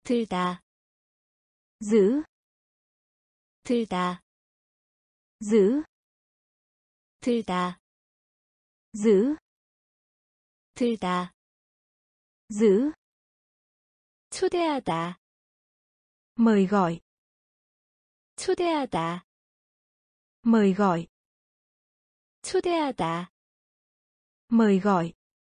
들다, giữ, 들다, giữ, 들다, giữ, 들다, giữ, 초대하다, mời gọi, 초대하다, mời gọi, 초대하다, mời gọi,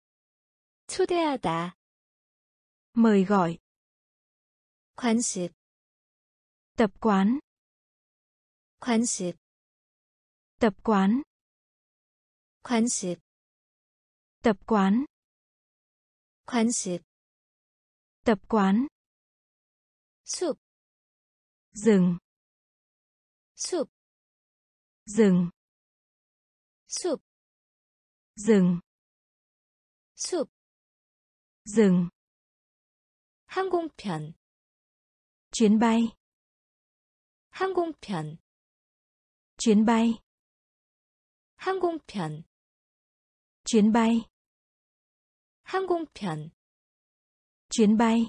초대하다, mời gọi, 관습, tập quán, 관습, tập quán, 관습, tập quán, 관습, tập quán, 숲, rừng, 숲, rừng, 숲, rừng, 숲, rừng, 항공편, chuyến bay, 항공편, chuyến bay, 항공편, chuyến bay, 항공편, chuyến bay,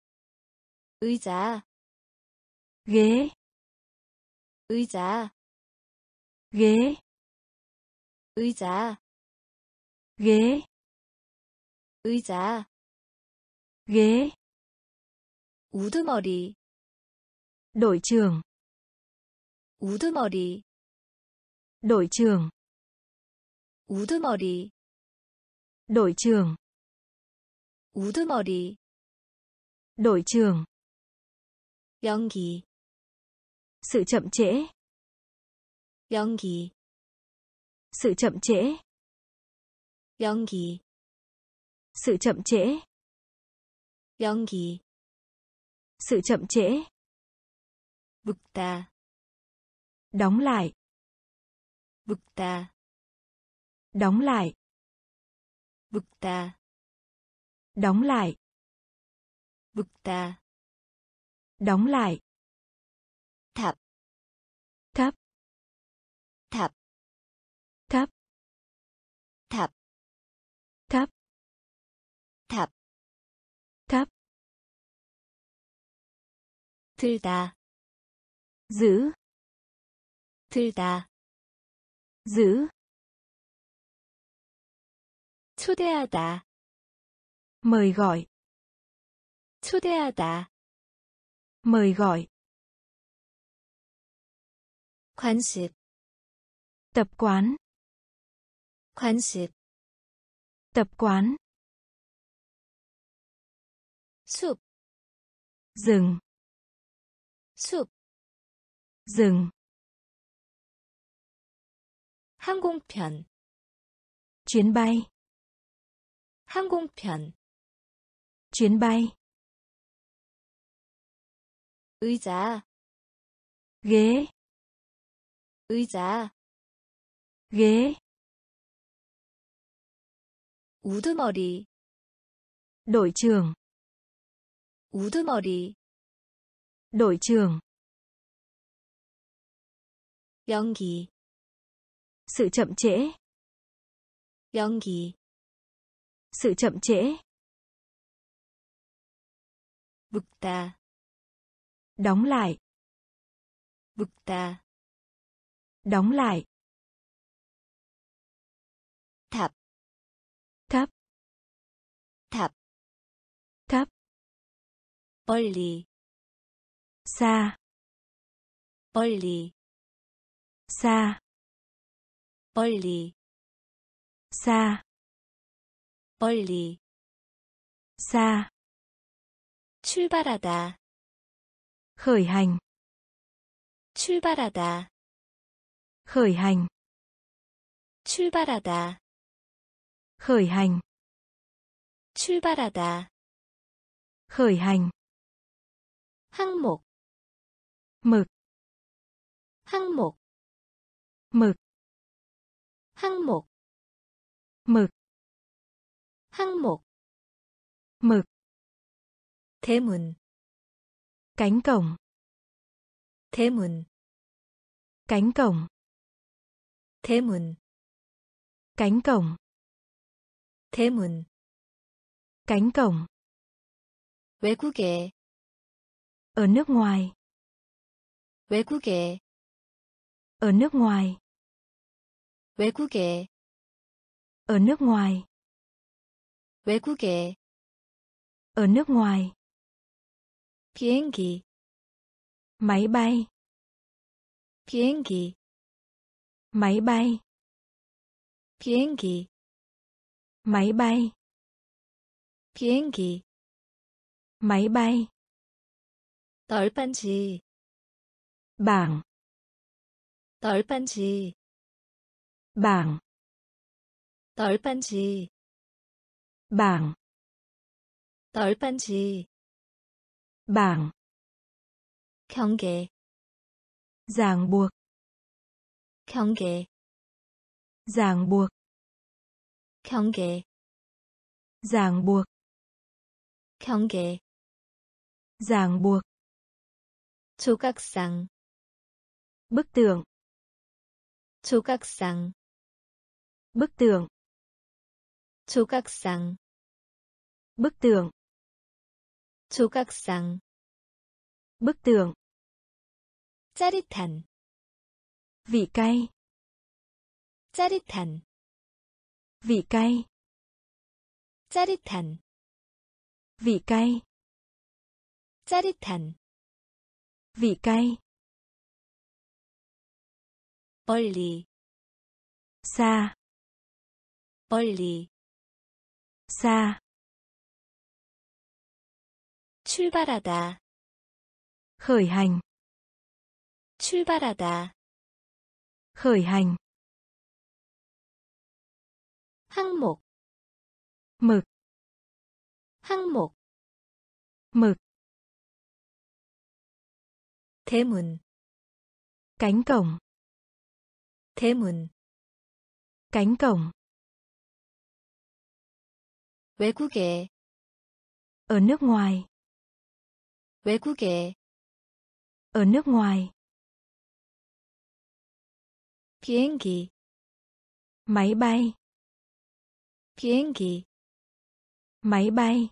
의자, ghế, 의자, ghế, 의자, ghế, 의자, ghế, 우두머리, đội trưởng, 우두머리, đội trưởng, 우두머리, đội trưởng, 우두머리, đội trưởng, 연기, sự chậm trễ, 연기, sự chậm trễ, 연기, sự chậm trễ, 연기, sự chậm trễ, 묶다, đóng lại, 묶다, đóng lại, 묶다, đóng lại, 묶다, đóng lại, 탑, thấp, 탑, thấp, 탑, thấp, 탑, thấp, 들다, giữ, 들다, giữ, 초대하다, mời gọi, 초대하다, mời gọi, 관습, tập quán, 관습, tập quán, 숲, rừng, 숲, rừng, 항공편, chuyến bay, 항공편, chuyến bay, 의자, ghế, 의자, ghế, 우두머리, đội trưởng, 우두머리, đội trưởng, 연기, sự chậm trễ, 연기, sự chậm trễ, 묶다, đóng lại, 묶다, đóng lại, 탑, thấp, 탑, thấp, 멀리, xa, 멀리, xa, 멀리, xa, 멀리, xa, 출발하다, khởi hành, 출발하다, khởi hành, 출발하다, khởi hành, 출발하다, khởi hành, 항목, mực, 항목, mực, 항목, mực, 항목, mực, 대문, cánh cổng, 대문, cánh cổng, 대문, cánh cổng, 대문, cánh cổng, 외국에, Ở nước ngoài. 외국에, Ở nước ngoài. 외국에, Ở nước ngoài. 외국에, Ở nước ngoài. 비행기, Máy bay. 비행기, Máy bay. 비행기, Máy bay. 비행기, Máy bay. 널빤지, Bảng. 널빤지, Bảng. 널빤지, Bảng. 널빤지, Bảng. 경계, Ràng buộc. 경계, Ràng buộc. 경계, Ràng buộc. 경계, Ràng buộc. 조각상, Bức tượng. 조각상, Bức tượng. 조각상, Bức tượng. 조각상, Bức tượng. 짜릿한, Vị cay. 짜릿한, Vị cay. 짜릿한, Vị cay. 짜릿한, Vị cay. 멀리, Xa. 멀리, Xa. 출발하다, Khởi hành. 출발하다, Khởi hành. 항목, Mực. 항목, Mực. 대문, Cánh cổng. 대문, Cánh cổng. 외국에, Ở nước ngoài. 외국에, Ở nước ngoài. 비행기, Máy bay. 비행기, Máy bay.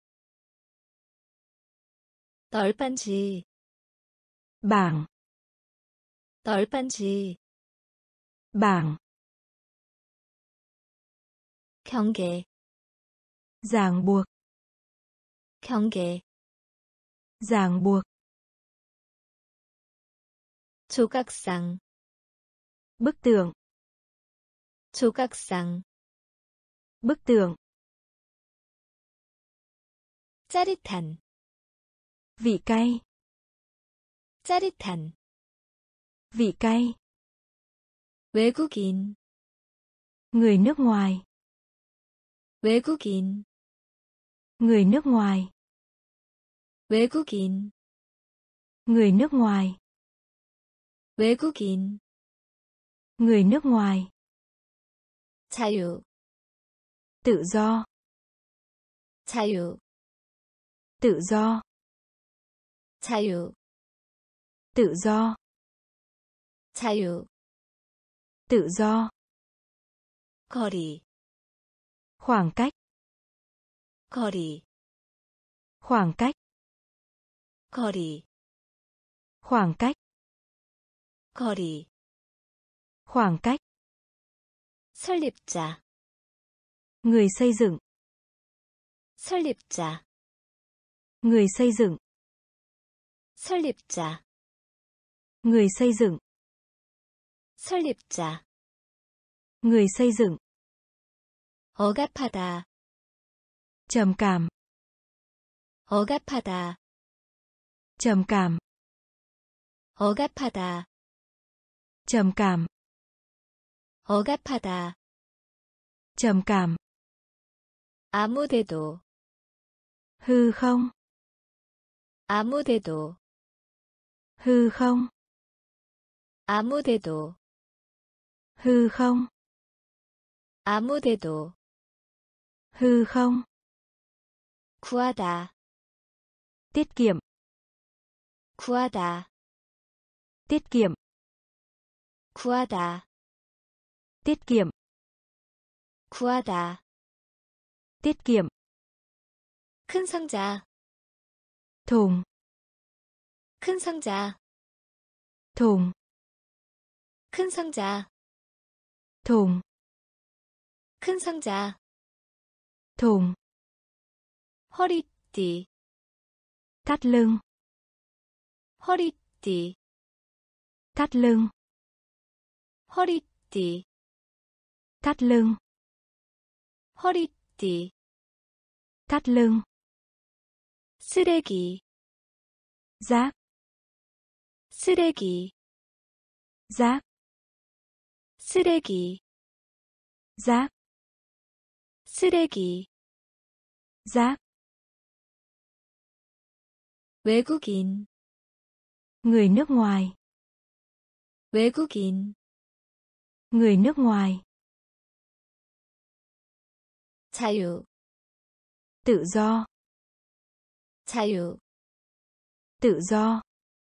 널빤지, Bảng. 널빤지, Bảng. 경계, Ràng buộc. 경계, Ràng buộc. 조각상, Bức tượng. 조각상, Bức tượng. 짜릿한, Vị cay. 짜릿한, Vị cay. 외국인, Người nước ngoài. 외국인, Người nước ngoài. 외국인, Người nước ngoài. 외국인, Người nước ngoài. 자유, Tự do. 자유, Tự do. 자유, Tự do. 자유, Tự do. 거리, Khoảng cách. 거리, Khoảng cách. 거리, Khoảng cách. 거리, Khoảng cách. 설립자, Người xây dựng. 설립자, Người xây dựng. 설립자, Người xây dựng. 설립자, Người xây dựng. 억압하다, Trầm cảm. 억압하다, Trầm cảm. 억압하다, Trầm cảm. 억압하다, Trầm cảm. 아무데도, Hư không. 아무데도, Hư không. 아무데도, Hư không. 아무데도, Hư không. 구하다, Tiết kiệm. 구하다, Tiết kiệm. 구하다, Tiết kiệm. 구하다, Tiết kiệm. 큰 상자, Thùng. 큰 상자, thùng, 큰 상자, thùng, 큰 상자, thùng, 허리띠, thắt lưng, 허리띠, thắt lưng, 허리띠, thắt lưng, 허리띠, thắt lưng, 쓰레기, rác, 쓰레기, rác, 쓰레기, rác, 쓰레기, rác, 외국인, người nước ngoài, 외국인, người nước ngoài, 자유, tự do, 자유, tự do,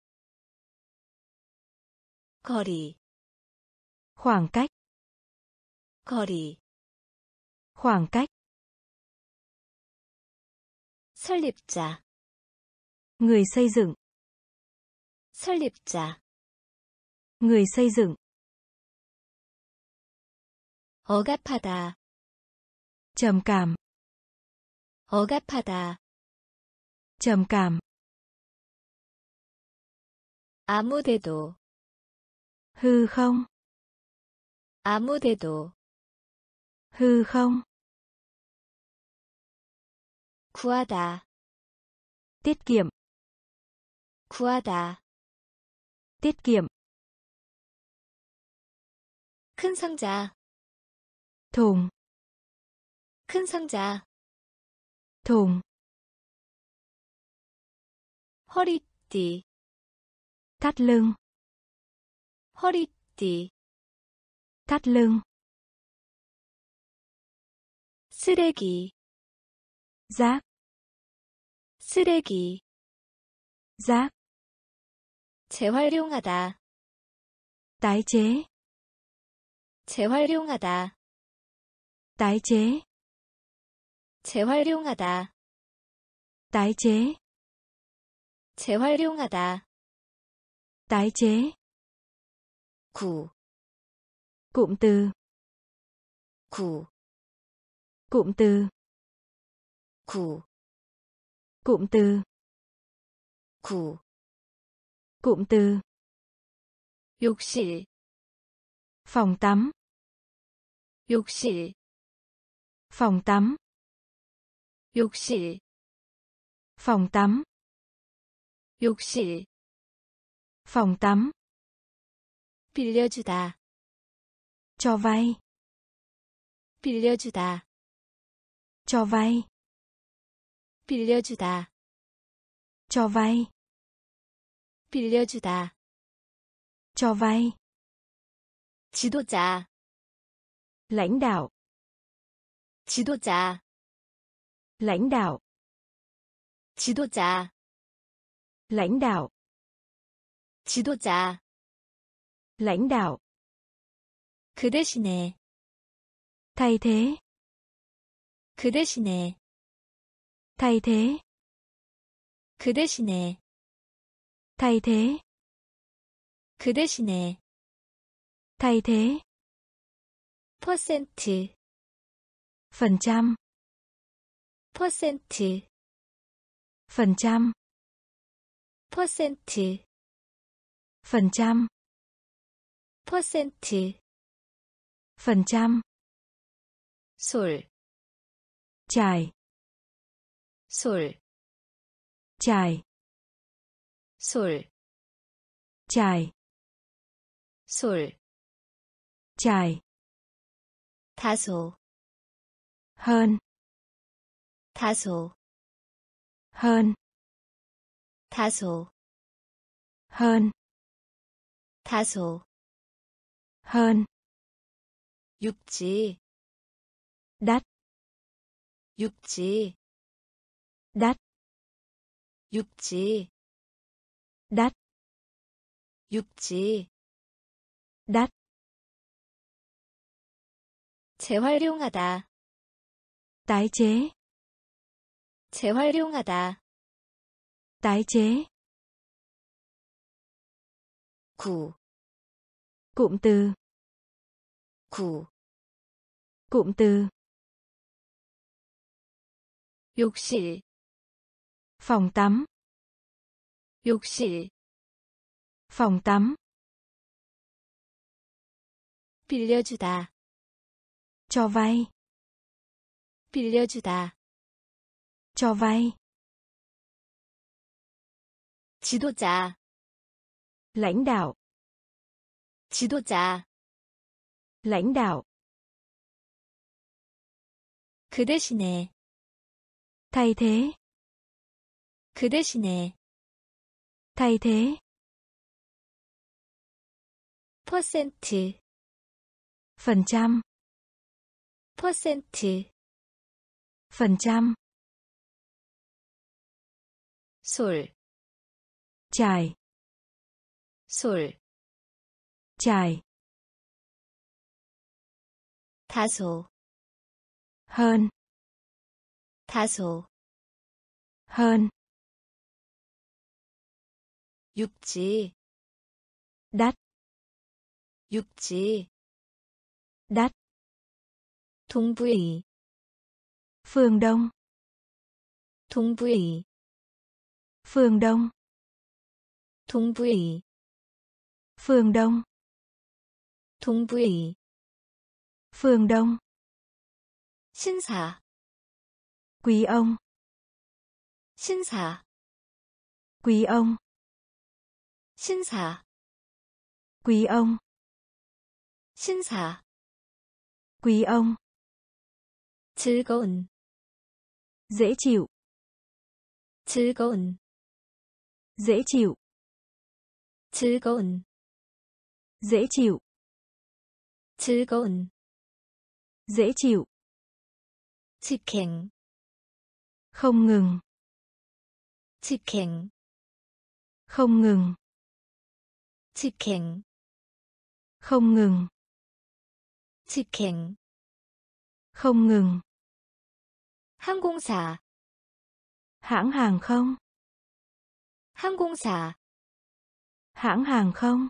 거리, khoảng cách, 거리, khoảng cách, 설립자, người xây dựng, 설립자, người xây dựng, 억압하다, trầm cảm, 억압하다, trầm cảm, 아무데도, hư không, 아무데도, hư không, 구하다, tiết kiệm, 구하다, tiết kiệm, 큰 상자, thùng, 큰 상자, thùng, 허리띠, thắt lưng, 허리띠, thắt lưng, 쓰레기, rác, 쓰레기, rác, 재활용하다, tái chế, 재활용하다, tái chế, 재활용하다, tái chế, 재활용하다, tái chế, 구, cụm từ, 구, cụm từ, 구, cụm từ, 구, cụm từ, 욕실, phòng tắm, 욕실, phòng tắm, 욕실, phòng tắm, 욕실, phòng tắm, 빌려주다, cho vay, 빌려주다, cho vay, 빌려주다, cho vay, 빌려주다, cho vay, 지도자, lãnh đạo, 지도자, lãnh đạo, 지도자, lãnh đạo, 지도자, lãnh đạo, 그 대신에, thay thế, 그 대신에, thay thế, 그 대신에, thay thế, 그 대신에, thay thế, 퍼센트, phần trăm, 퍼센트, phần trăm, 퍼센트, phần trăm, 퍼센트, phần trăm, 솔, trải, 솔, trải, 솔, trải, 솔, trải, 다소, hơn, 다소, hơn, 다소, hơn, 다소, hơn, 육지, đắt, 육지, đắt, 육지, đắt, 육지, đắt, 재활용하다, tái chế, 재활용하다, tái chế, 구, Cụm từ. 구, Cụm từ. 욕실, Phòng tắm. 욕실, Phòng tắm. 빌려주다, Cho vay. 빌려주다, Cho vay. 지도자, Lãnh đạo. 지도자, Lãnh đạo. 그 대신에, Thay thế. 그 대신에, Thay thế. 퍼센트, Phần trăm. 퍼센트, Phần trăm. 솔, Trải. 솔, Trải. 다소, Hơn. 다소, Hơn. 육지, Đắt. 육지, Đắt. 동부의, Phương Đông. 동부의, Phương Đông. 동부의, Phương Đông. 동부의, Phương Đông. 신사, Quý ông. 신사, Quý ông. 신사, Quý ông. 신사, Quý ông. 즐거운, Dễ chịu. 즐거운, Dễ chịu. 즐거운, Dễ chịu. 즐거운, Dễ chịu. 직행, Không ngừng. 직행, Không ngừng. 직행, Không ngừng. 직행, Không ngừng. 항공사, Hãng hàng không. 항공사, Hãng hàng không.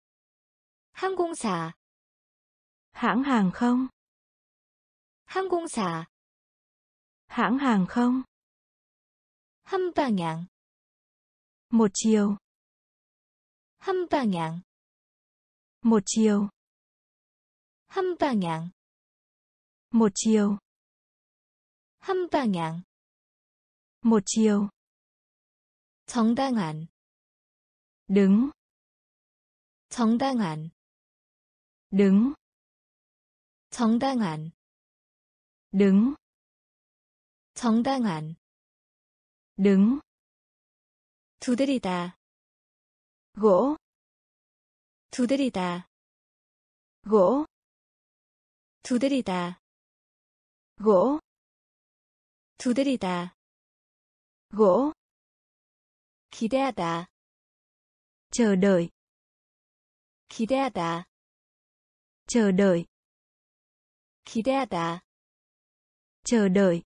항공사, Hãng hàng không. 항공사, Hãng hàng không. 한 방향, Một chiều. 한 방향, Một chiều. 한 방향, Một chiều. 한 방향, Một chiều. 정당한, Đứng. 정당한, Đứng. 정당한, Đứng. 정당한, Đứng. 두드리다, Gỗ. 두드리다, Gỗ. 두드리다, Gỗ. 두드리다, Gỗ. 기대하다, Chờ đợi. 기대하다, Chờ đợi. 기대하다, Chờ đợi.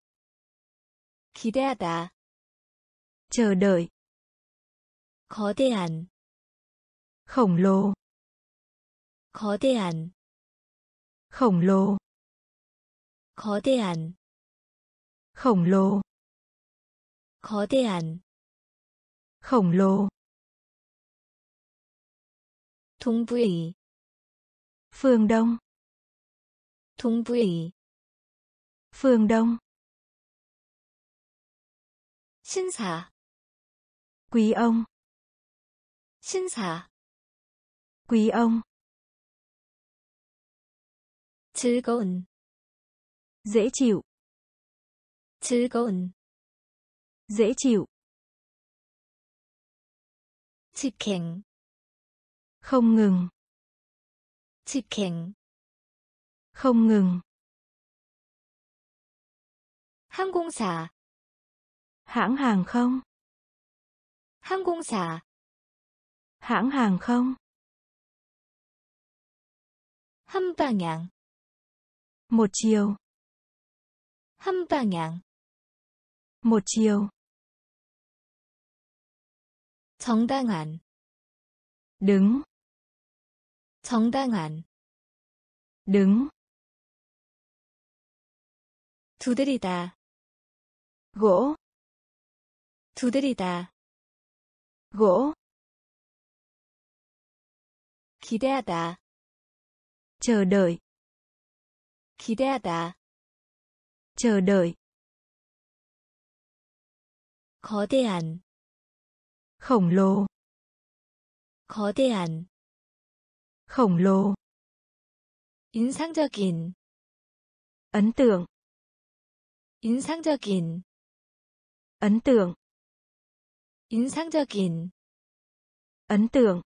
기대하다, Chờ đợi. 거대한, Khổng lồ. 거대한, Khổng lồ. 거대한, Khổng lồ. 거대한, Khổng lồ. 동부의, Phương Đông. 동부의, Phương Đông. 신사, Quý ông. 신사, Quý ông. 즐거운, Dễ chịu. 즐거운, Dễ chịu. 직행, Không ngừng. 직행, Không ngừng. 항공사, Hãng hàng không. 항공사, Hãng hàng không. 한 방향, Một chiều. 한 방향, Một chiều. 정당한, Đứng. 정당한, đứng, 두드리다, gỗ, 두드리다, gỗ, 기대하다, chờ đợi, 기대하다, chờ đợi, 거대한, khổng lồ, 거대한, khổng lồ, 인상적인, ấn tượng, 인상적인, ấn tượng, 인상적인, ấn tượng,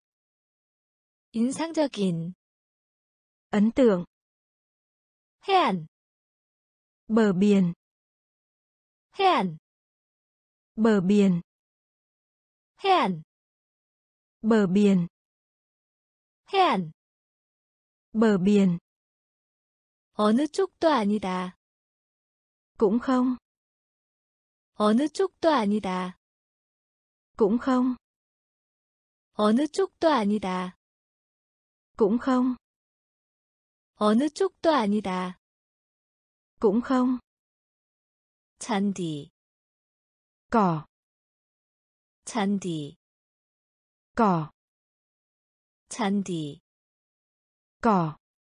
인상적인, ấn tượng, 해안, bờ biển, 해안, bờ biển, 해안, bờ biển, 해안, bờ biển, 어느 쪽도 아니다, cũng không, 어느 쪽도 아니다, cũng không, 어느 쪽도 아니다, cũng không, 어느 쪽도 아니다, cũng không, 잔디, cỏ, 잔디, cỏ, 잔디, cỏ,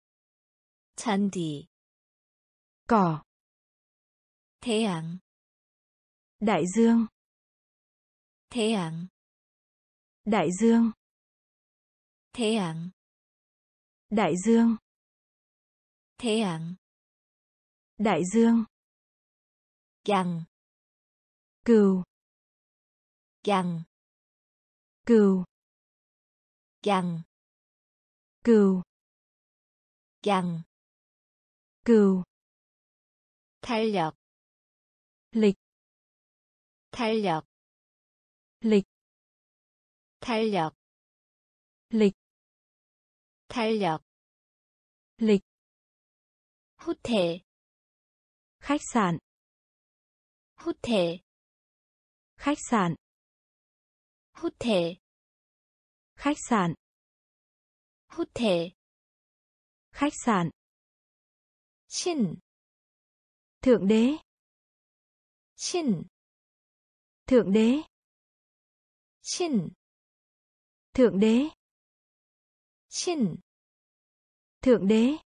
잔디, cỏ, 태양, đại dương, 태양, đại dương, 태양, đại dương, 태양, đại dương, 양, cừu, 양, cừu, 양, cừu, 양, cừu, 탄력, lịch, 탄력, lịch, 탄력, lịch, 탄력, lịch, 호텔, khách sạn, 호텔, khách sạn, 호텔, khách sạn, 호텔, khách sạn, 신, thượng đế, 신, thượng đế, 신, thượng đế, 신, thượng đế,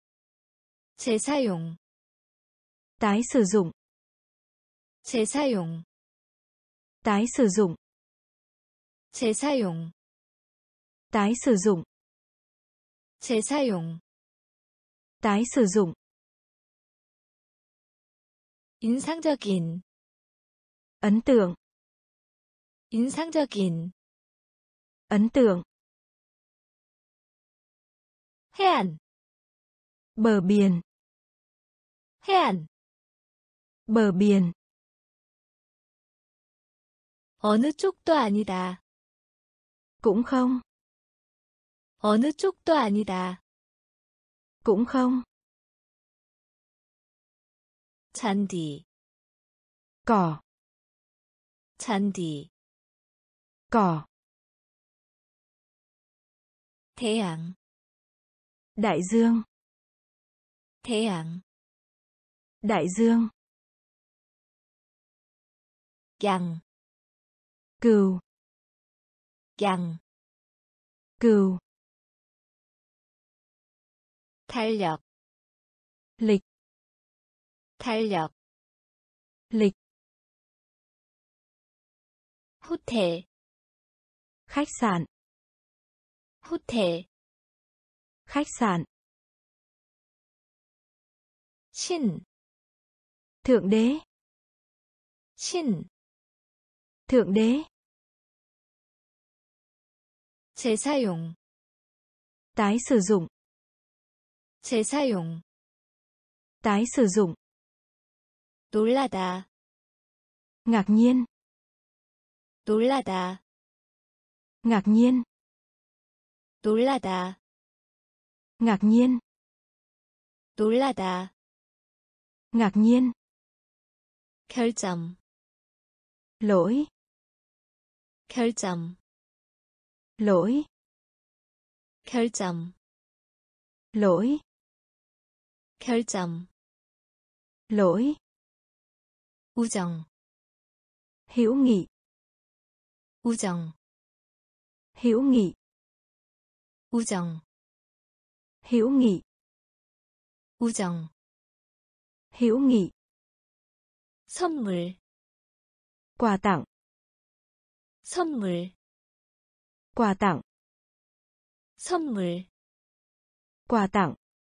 재사용, tái sử dụng, 재사용, tái sử dụng, 재사용, tái sử dụng, 재사용, tái sử dụng, 인상적인, ấn tượng, 인상적인, ấn tượng, 해안, bờ biển, 해안, bờ biển, 어느 쪽도 아니다, cũng không, 어느 쪽도 아니다, cũng không, 잔디, cỏ, 잔디, cỏ, 태양, đại dương, 태양, đại dương, 양, cừu, 양, cừu, 탄력, lịch, 탄력, lịch, 호텔, khách sạn, 호텔, khách sạn, 신, thượng đế, 신, thượng đế, 재사용, tái sử dụng, 재사용, tái sử dụng, 놀라다, ngạc nhiên, 놀라다, ngạc nhiên, 놀라다, ngạc nhiên, 놀라다, ngạc nhiên, 결점, lỗi, 결점, lỗi, 결점, lỗi, 결점, lỗi, 우정, hữu nghị, 우정, hữu nghị, 우정, hữu nghị, 우정, hữu nghị, 선물, quà tặng, 선물, quà tặng, 선물, quà tặng,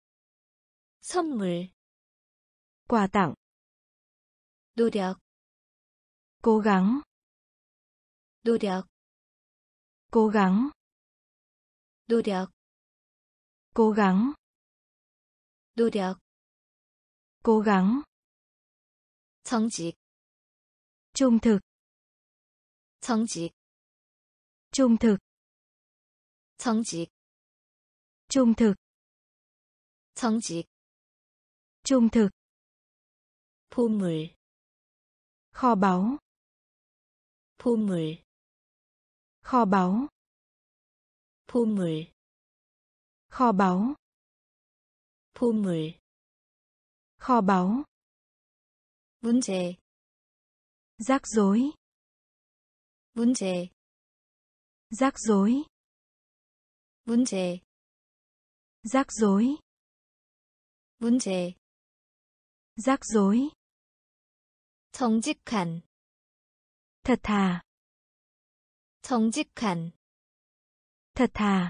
선물, quà tặng, 노력, cố gắng, 노력, cố gắng, 노력, cố gắng, 노력, cố gắng, 정직, trung thực, 정직, trung thực, 정직, trung thực, 정직, trung thực, 보물, kho báu, 보물, kho báu, 보물, kho báu, 보물, kho báu, 문제, rắc rối, 문제, rắc rối, 문제, rắc rối, 문제, rắc rối, 정직한, thật thà, 정직한, thật thà,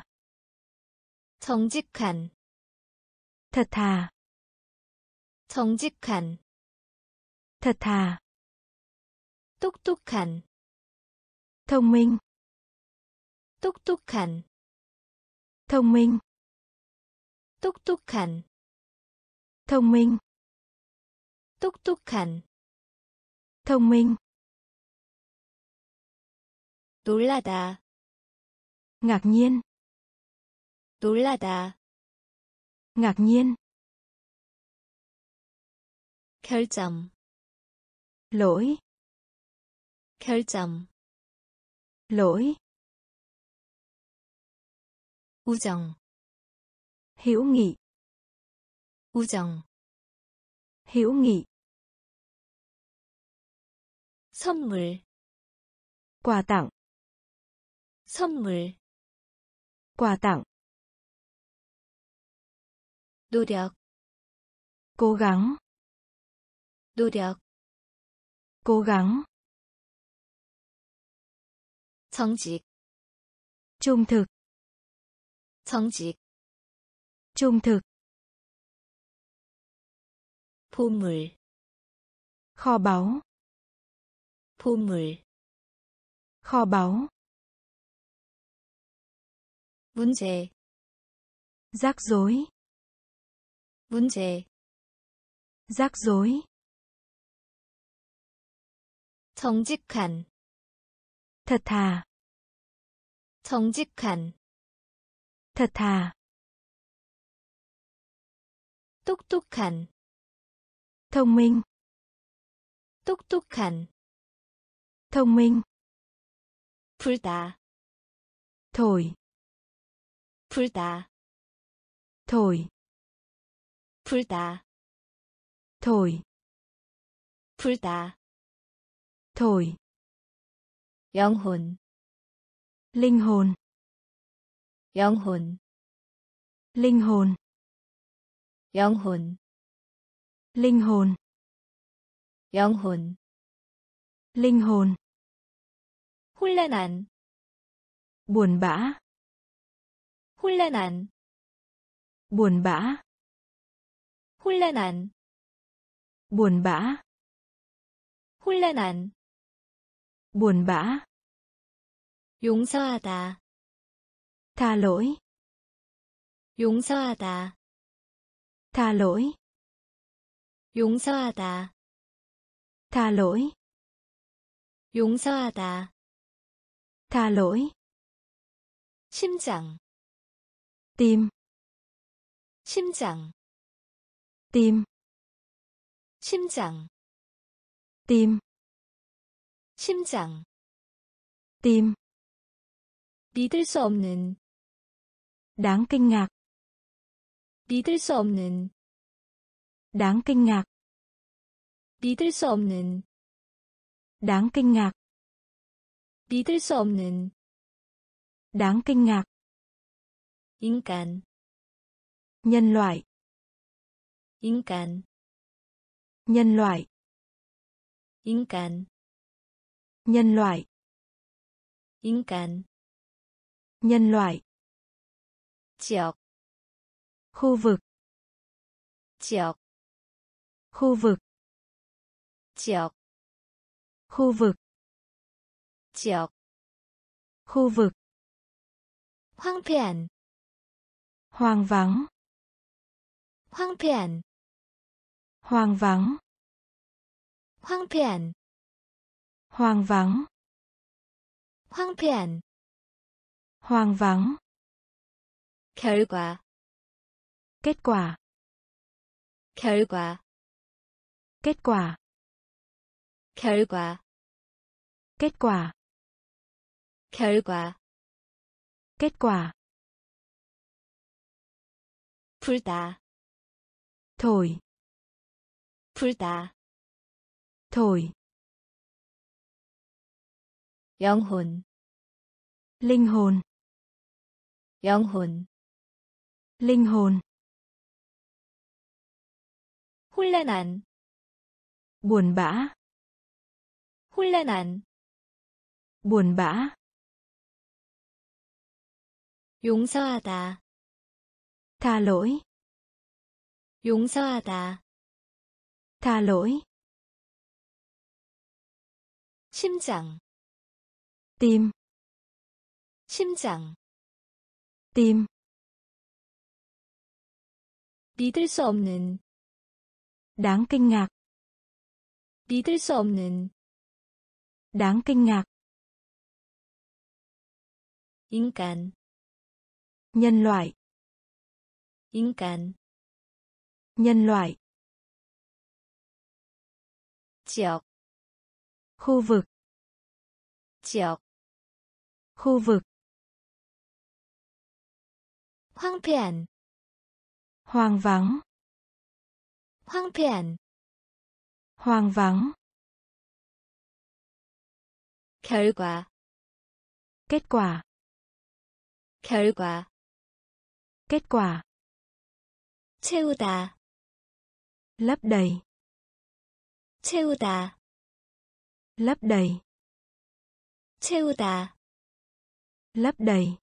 정직한, thật thà, 정직한, thật thà, 똑똑한, thông minh, 똑똑한, thông minh, 똑똑한, thông minh, 똑똑한, thông minh, 놀라다, ngạc nhiên, 놀라다, ngạc nhiên, 결점, lỗi, 결점, lỗi, 우정, hữu nghị, 우정, hữu nghị, 선물, quà tặng, 선물, quà tặng, 노력, cố gắng, 노력, cố gắng, 정직, trung thực, 정직, trung thực, 보물, kho báu, 보물, kho báu, 문제, rắc rối, 문제, rắc rối, 정직한, thật thà, 정직한, thật thà, 똑똑한, thông minh, 똑똑한, thông minh, 불다, thổi, 불다, thổi, 불다, thổi, 불다, thổi, 영혼, linh hồn, 영혼, linh hồn, 영혼, linh hồn, 영혼, linh hồn, 혼란한, buồn bã, 혼란한, buồn bã, 혼란한, buồn bã, 혼란한, buồn bã, 용서하다, tha lỗi, 용서하다, tha lỗi, 용서하다, tha lỗi, 용서하다, tha lỗi, 심장, tim, 심장, tim, 심장, tim, 심장, tim, 믿을 수 없는, đáng kinh ngạc, 믿을 수 없는, đáng kinh ngạc, 믿을 수 없는, đáng kinh ngạc, 믿을 수 없는, đáng kinh ngạc, 인간, nhân loại, 인간, nhân loại, 인간, nhân loại, 인간, nhân loại, 지역, khu vực, 지역, khu vực, 지역, khu vực, 지역, khu vực, 황폐한, hoang vắng, 황폐한, hoang vắng, 황폐한, hoang vắng, 황폐한, hoang vắng, 결과, kết quả, 결과, kết quả, 결과, kết quả, 결과, kết quả, 불다, thổi, 불다, thổi, 영혼, linh hồn, 영혼, linh hồn, 혼란한, buồn bã, 혼란한, buồn bã, 용서하다, tha lỗi, 용서하다, tha lỗi, 심장, tim, 심장, tim, 믿을 수 없는, đáng kinh ngạc, 믿을 수 없는, đáng kinh ngạc, 인간, nhân loại, 인간, nhân loại, 지역, khu vực, 지역, khu vực, 황폐한, hoang vắng, 황폐한, hoang vắng, 결과, kết quả, 결과, kết quả, 채우다, lấp đầy, 채우다, lấp đầy, 채우다, lấp đầy,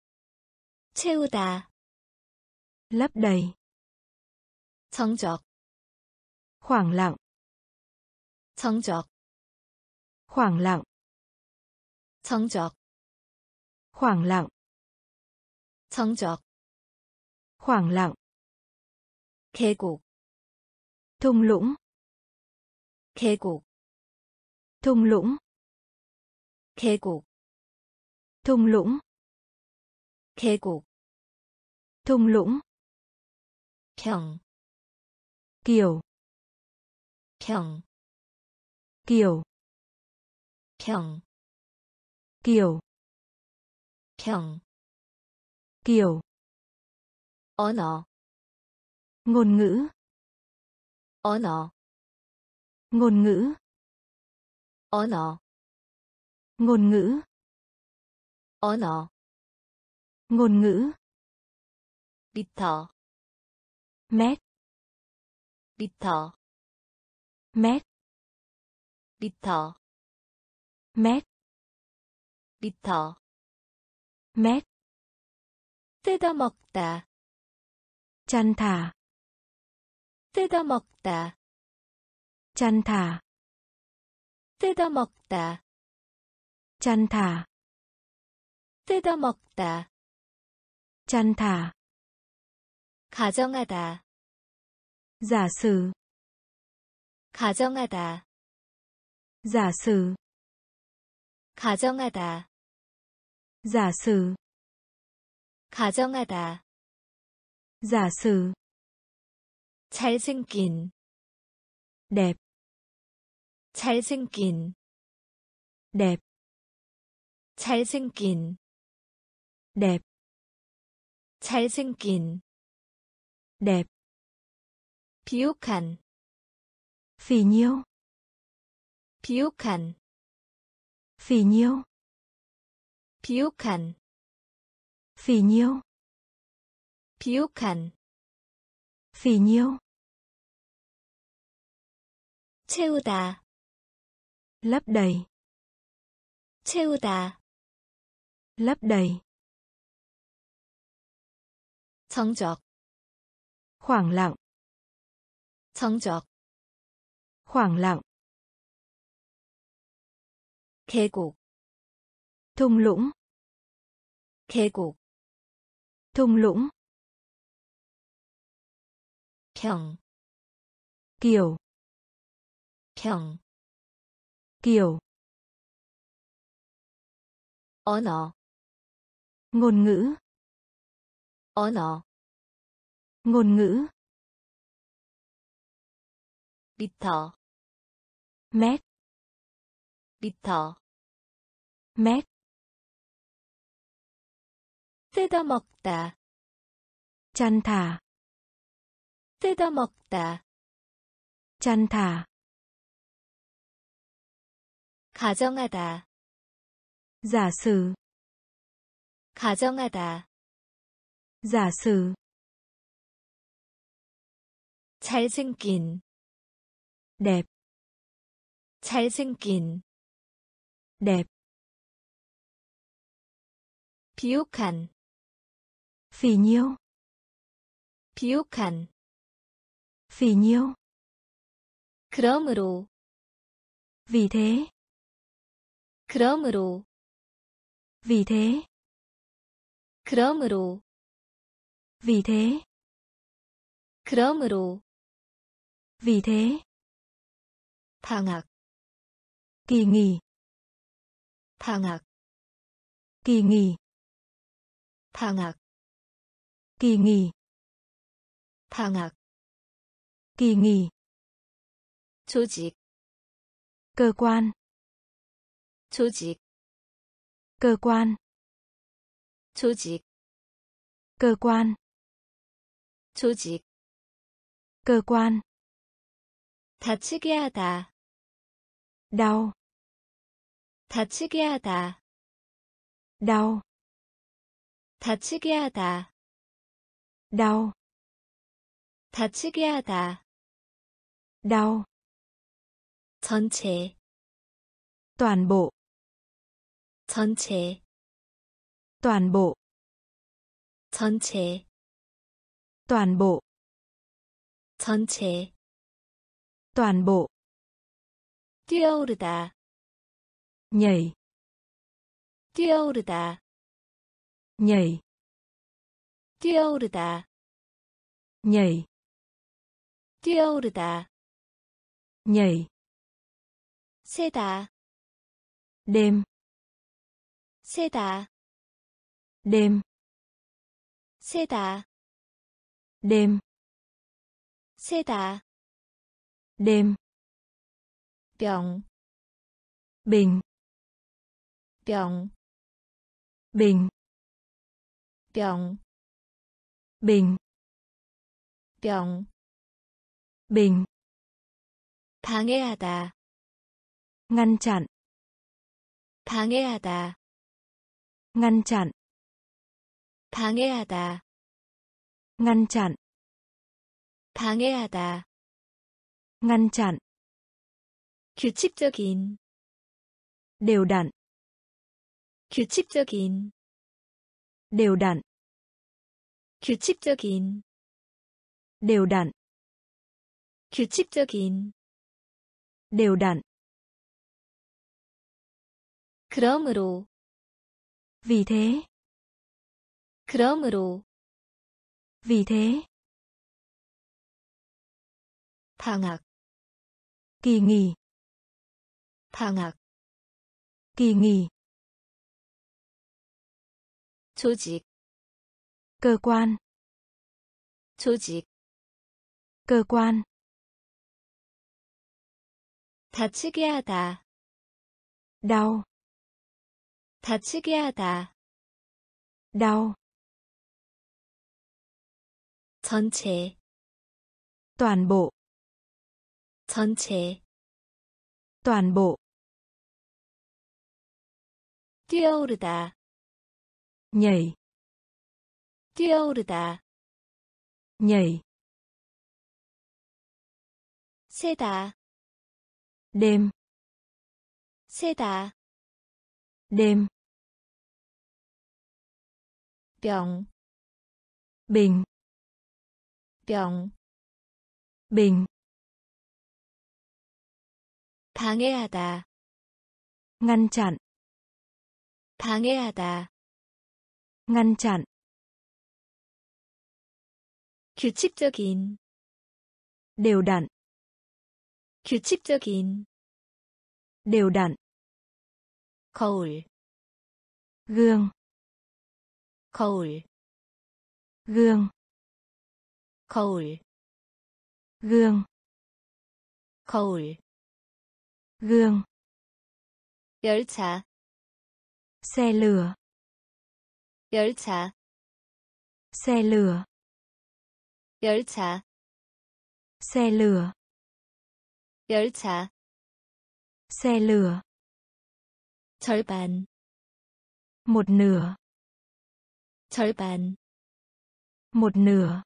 채우다, lấp đầy, 정적, khoảng lặng, 정적, khoảng lặng, 정적, khoảng lặng, 정적, khoảng lặng, 계곡, thung lũng, 계곡, thung lũng, 계곡, thung lũng, 계곡, thung lũng, 경, kiểu, 경, kiểu, 경, kiểu, 경, kiểu, 언어, ngôn ngữ, 언어, ngôn ngữ, 언어, ngôn ngữ, 언어, ngôn ngữ, 미터, mét, 미터, mét, 미터, mét, 미터, mét, 뜯어먹다, chăn thả, 뜯어먹다, chăn thả, 뜯어먹다, chăn thả, 뜯어먹다, chăn thả, 가정하다, giả sử, 가정하다, giả sử, 가정하다, giả sử, 가정하다, giả sử, 잘생긴, đẹp, 잘생긴, đẹp, 잘생긴, đẹp, 잘생긴, đẹp, 비옥한, phì nhiêu, 비옥한, phì nhiêu, 비옥한, phì nhiêu, 비옥한, phì nhiêu, 채우다, lấp đầy, 채우다, lấp đầy, 정적, khoảng lặng, 정적, khoảng lặng, 계곡, thung lũng, 계곡, thung lũng, 경, kiểu, 경, kiểu, 언어, ngôn ngữ, 언어, ngôn ngữ, 미터, mét, 미터, mét, 뜯어먹다, chăn thả, 뜯어먹다, chăn thả, 가정하다, giả sử, 가정하다, giả sử, 잘생긴, đẹp, 잘생긴, đẹp, 비옥한, phì nhiêu, 비옥한, phì nhiêu, 그러므로, vì thế, 그러므로, vì thế, 그러므로, vì thế, 그러므로, vì thế, 방학, kỳ nghỉ, 방학, kỳ nghỉ, 방학, kỳ nghỉ, 방학, kỳ nghỉ, 조직, cơ quan, 조직, cơ quan, 조직, cơ quan, 조직, cơ quan, 다치게 하다, đau, 다치게 하다, đau, 다치게 하다, đau, 다치게 하다, đau, 전체, toàn bộ, 전체, toàn bộ, 전체, toàn bộ, 전체, toàn bộ, 뛰어오르다, nhảy, 뛰어오르다, nhảy, 뛰어오르다, nhảy, 뛰어오르다, nhảy, 세다, đêm, 세다, đêm, 세다, đêm, 세다, đêm, 병, bình, 병, bình, 병, bình, 병, bình, 방해하다, ngăn chặn, 방해하다, ngăn chặn, 방해하다, ngăn chặn, 방해하다, ngăn chặn, 규칙적인, đều đặn, 규칙적인, đều đặn, 규칙적인, đều đặn, 규칙적인, đều đặn, 그러므로, vì thế, 그러므로, vì thế, 방학, kỳ nghỉ, 방학, kỳ nghỉ, 조직, cơ quan, 조직, cơ quan, 다치게 하다, đau, 다치게 하다, đau, 전체, toàn bộ, 전체, toàn bộ, 뛰어오르다, nhảy, 뛰어오르다, nhảy, 세다, đêm, 세다, đêm, 병, bình, 병, bình, 방해하다, ngăn chặn, 방해하다, ngăn chặn, 규칙적인, đều đặn, 규칙적인, đều đặn, 거울, gương, 거울, gương, 거울, gương, 거울, gương, 열차, xe lửa, 열차, xe lửa, 열차, xe lửa, 열차, xe lửa, 절반, một nửa, 절반, một nửa,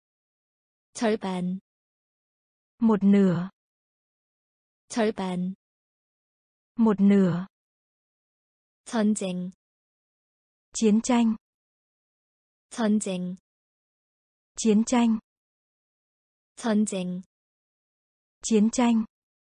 절반, một nửa, 절반, một nửa, 전쟁, chiến tranh, 전쟁, chiến tranh, 전쟁, chiến tranh,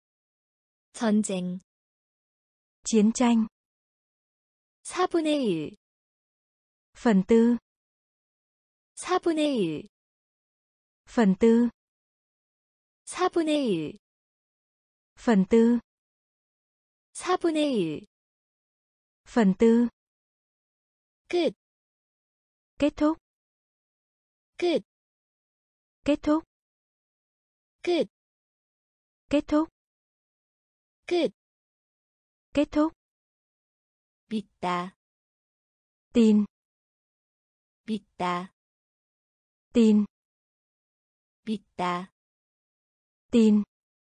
전쟁, chiến tranh, 4분의 1, phần tư, 4분의 1, phần tư, 4분의 1, phần tư, 4분의 1, phần tư, 끝, kết thúc, 끝, kết thúc, 끝, kết thúc, 끝, kết thúc, 믿다, tin, 믿다, tin, 믿다, tin,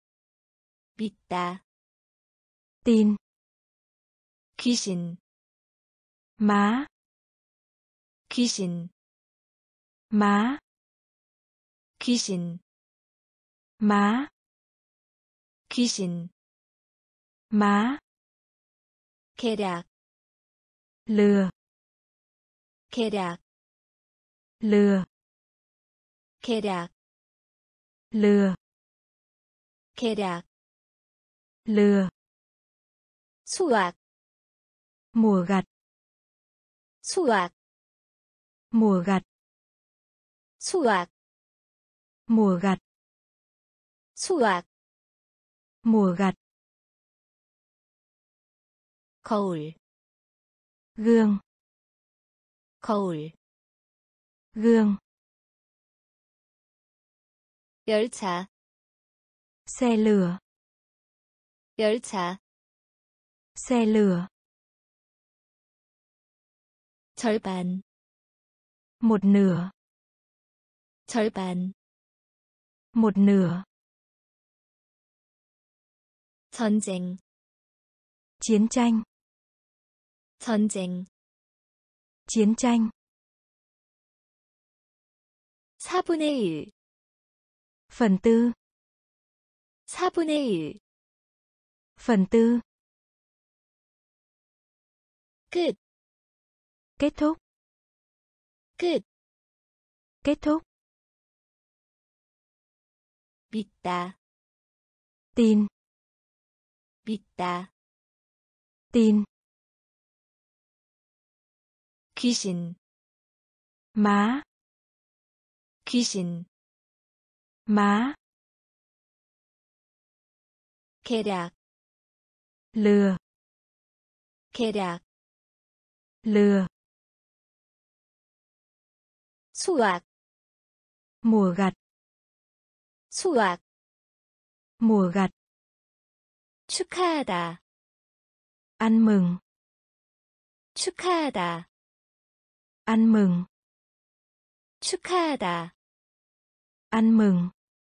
믿다, tin, 귀신, má, 귀신, má, 귀신, má, 귀신, má, 계략, lừa, 계략, lừa, 계략, lừa, 계략, lừa, 수확, mùa gặt, 수확, mùa gặt, 수확, mùa gặt, 수확, mùa gặt, 거울, gương, 거울, gương, 열차, xe lửa, 열차, xe lửa, 절반, một nửa, 절반, một nửa, 전쟁, chiến tranh, 전쟁, chiến tranh, 4분의 1, phần tư, 4분의 1, phần tư, 끝, kết thúc, 끝, kết thúc, 믿다, tin, 믿다, tin, 귀신, má, 귀신, má, 계략, lừa, 계략, lừa, 수확, mùa gặt, 수확, mùa gặt, 축하하다, ăn mừng, 축하하다, ăn mừng, 축하하다, Ăn mừng.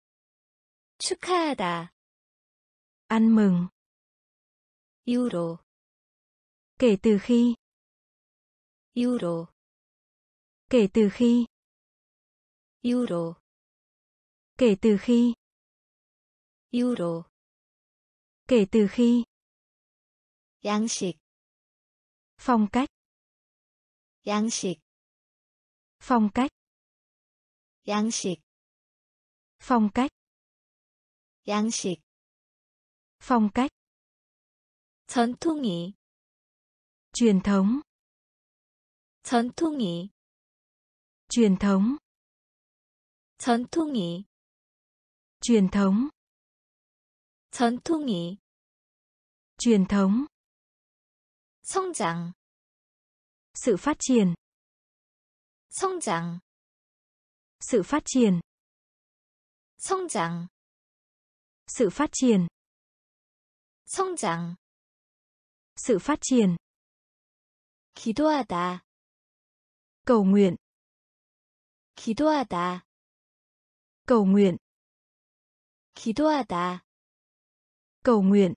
축하하다. Ăn mừng. 이후로. Kể từ khi. 이후로. Kể từ khi. 이후로. Kể từ khi. 이후로. Kể từ khi. 양식. Phong cách. 양식. Phong cách. 양식. Phong cách. 양식. Phong cách. 전통이. Truyền thống. 전통이. Truyền thống. 전통이. Truyền thống. 전통이. Truyền thống. 성장. Sự phát triển. 성장. Sự phát triển. 성장. Sự phát triển. 성장. Sự phát triển. 기도하다. Cầu nguyện. 기도하다. Cầu nguyện. 기도하다. Cầu nguyện.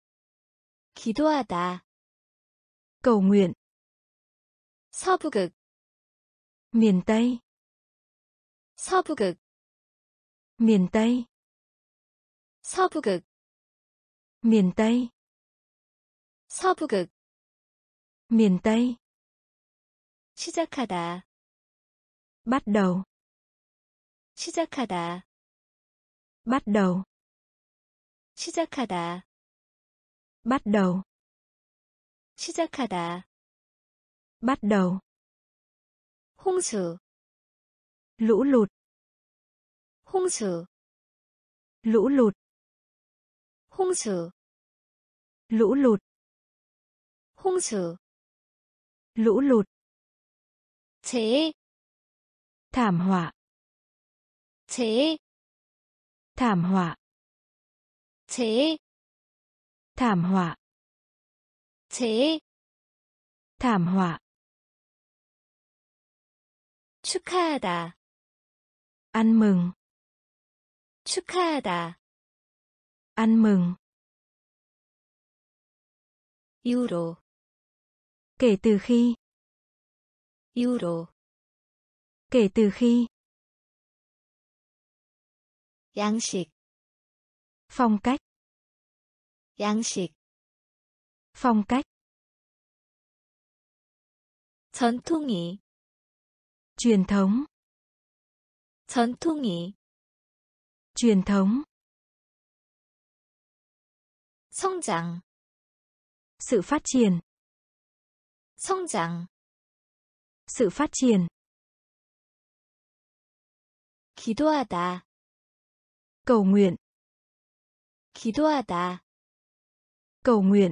기도하다. Cầu nguyện. 서부극. Miền Tây. 서부극. Miền Tây. 서부극. Miền Tây. 서부극. Miền Tây. 시작하다. Bắt đầu. 시작하다. Bắt đầu. 시작하다. Bắt đầu. 시작하다. Bắt đầu. 홍수. Lũ lụt. 홍수. Lũ lụt. 홍수. Lũ lụt. 홍수. Lũ lụt. 재해. Thảm họa. 재해. Thảm họa. 재해. Thảm họa. 재해. Thảm họa. 축하하다. Ăn mừng. 축하하다. Ăn mừng. 이후로. Kể từ khi. 이후로. Kể từ khi. 양식. Phong cách. 양식. Phong cách. 전통이. Truyền thống. 전통이. Truyền thống. 성장. Sự phát triển. 성장. Sự phát triển. 기도하다. Cầu nguyện. 기도하다. Cầu nguyện.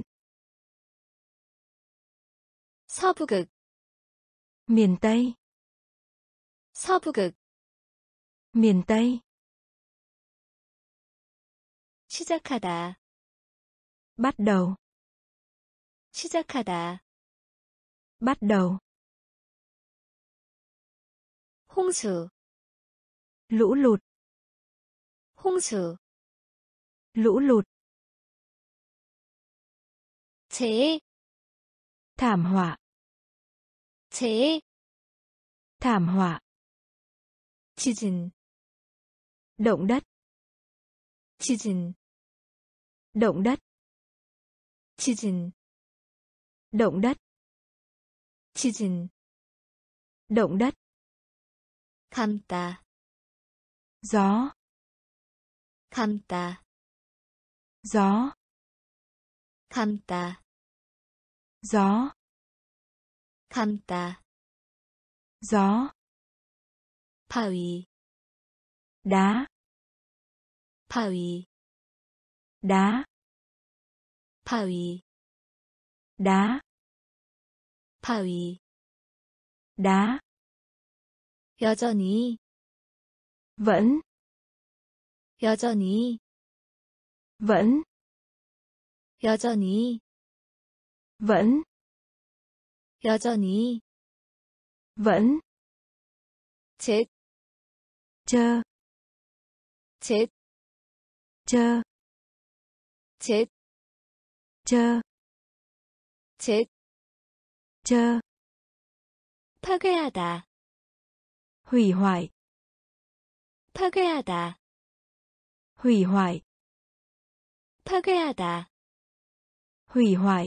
서부극. Miền Tây. 서부극. Miền Tây. 시작하다. Bắt đầu. 시작하다. Bắt đầu. 홍수. Lũ lụt. 홍수. Lũ lụt. 재해. Thảm họa. 재해. Thảm họa. 지진. Động đất. 지진. Động đất. 지진. Động đất. 지진. Động đất. 감다. Gió. 감다. Gió. 감다. Gió. 감다. Gió. 바위. Đá. 바위. Đá. 바위. Đá. 바위. Đá. 여전히. Vẫn. 여전히. Vẫn. 여전히. Vẫn. 여전히. Vẫn. 제. Chơ. 젯, chơ, 젯, chơ, 젯, chơ, 파괴하다, hủy hoại, 파괴하다, hủy hoại, 파괴하다, hủy hoại,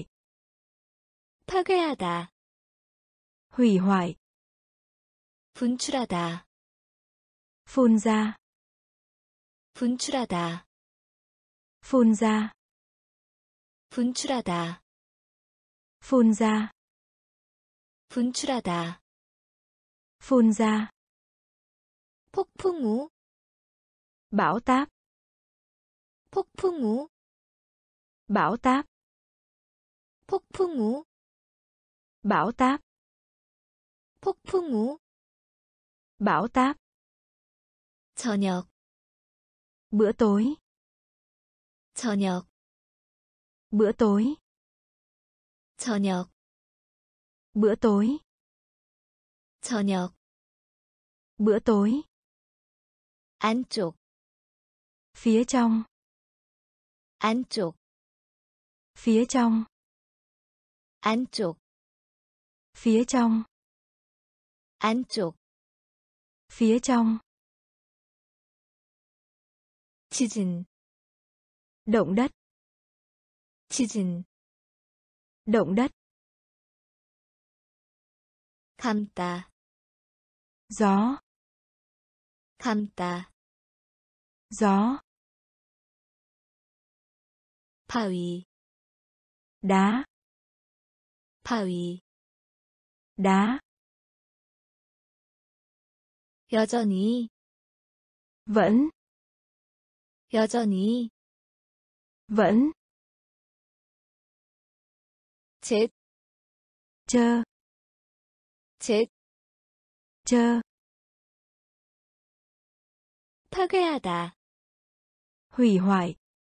파괴하다, hủy hoại, 분출하다, phun ra, 분출하다, phun ra, 분출하다, phun ra, 분출하다, phun ra, 폭풍우, bão táp, 폭풍우, bão táp, 폭풍우, bão táp, 폭풍우, bão táp, 저녁, bữa tối, 저녁, bữa tối, 저녁, bữa tối, 저녁, bữa tối, 안쪽, phía trong, 안쪽, phía trong, 안쪽, phía trong, 안쪽, phía trong, 지진, động đất, 지진, động đất, 감다, gió, 감다, gió, 바위, đá, 바위, đá, 여전히, vẫn, 여전히, vẫn, 젯, chơ, 젯, chơ, 파괴하다, hủy hoại,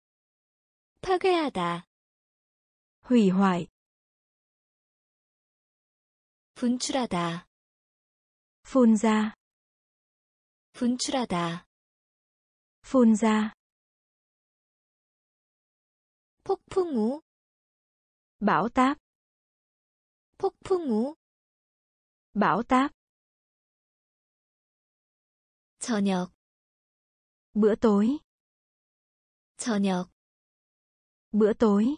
파괴하다, hủy hoại, 분출하다, phun ra, 분출하다, phun ra, 폭풍우, bão táp, 폭풍우, bão táp, 저녁, bữa tối, 저녁, bữa tối,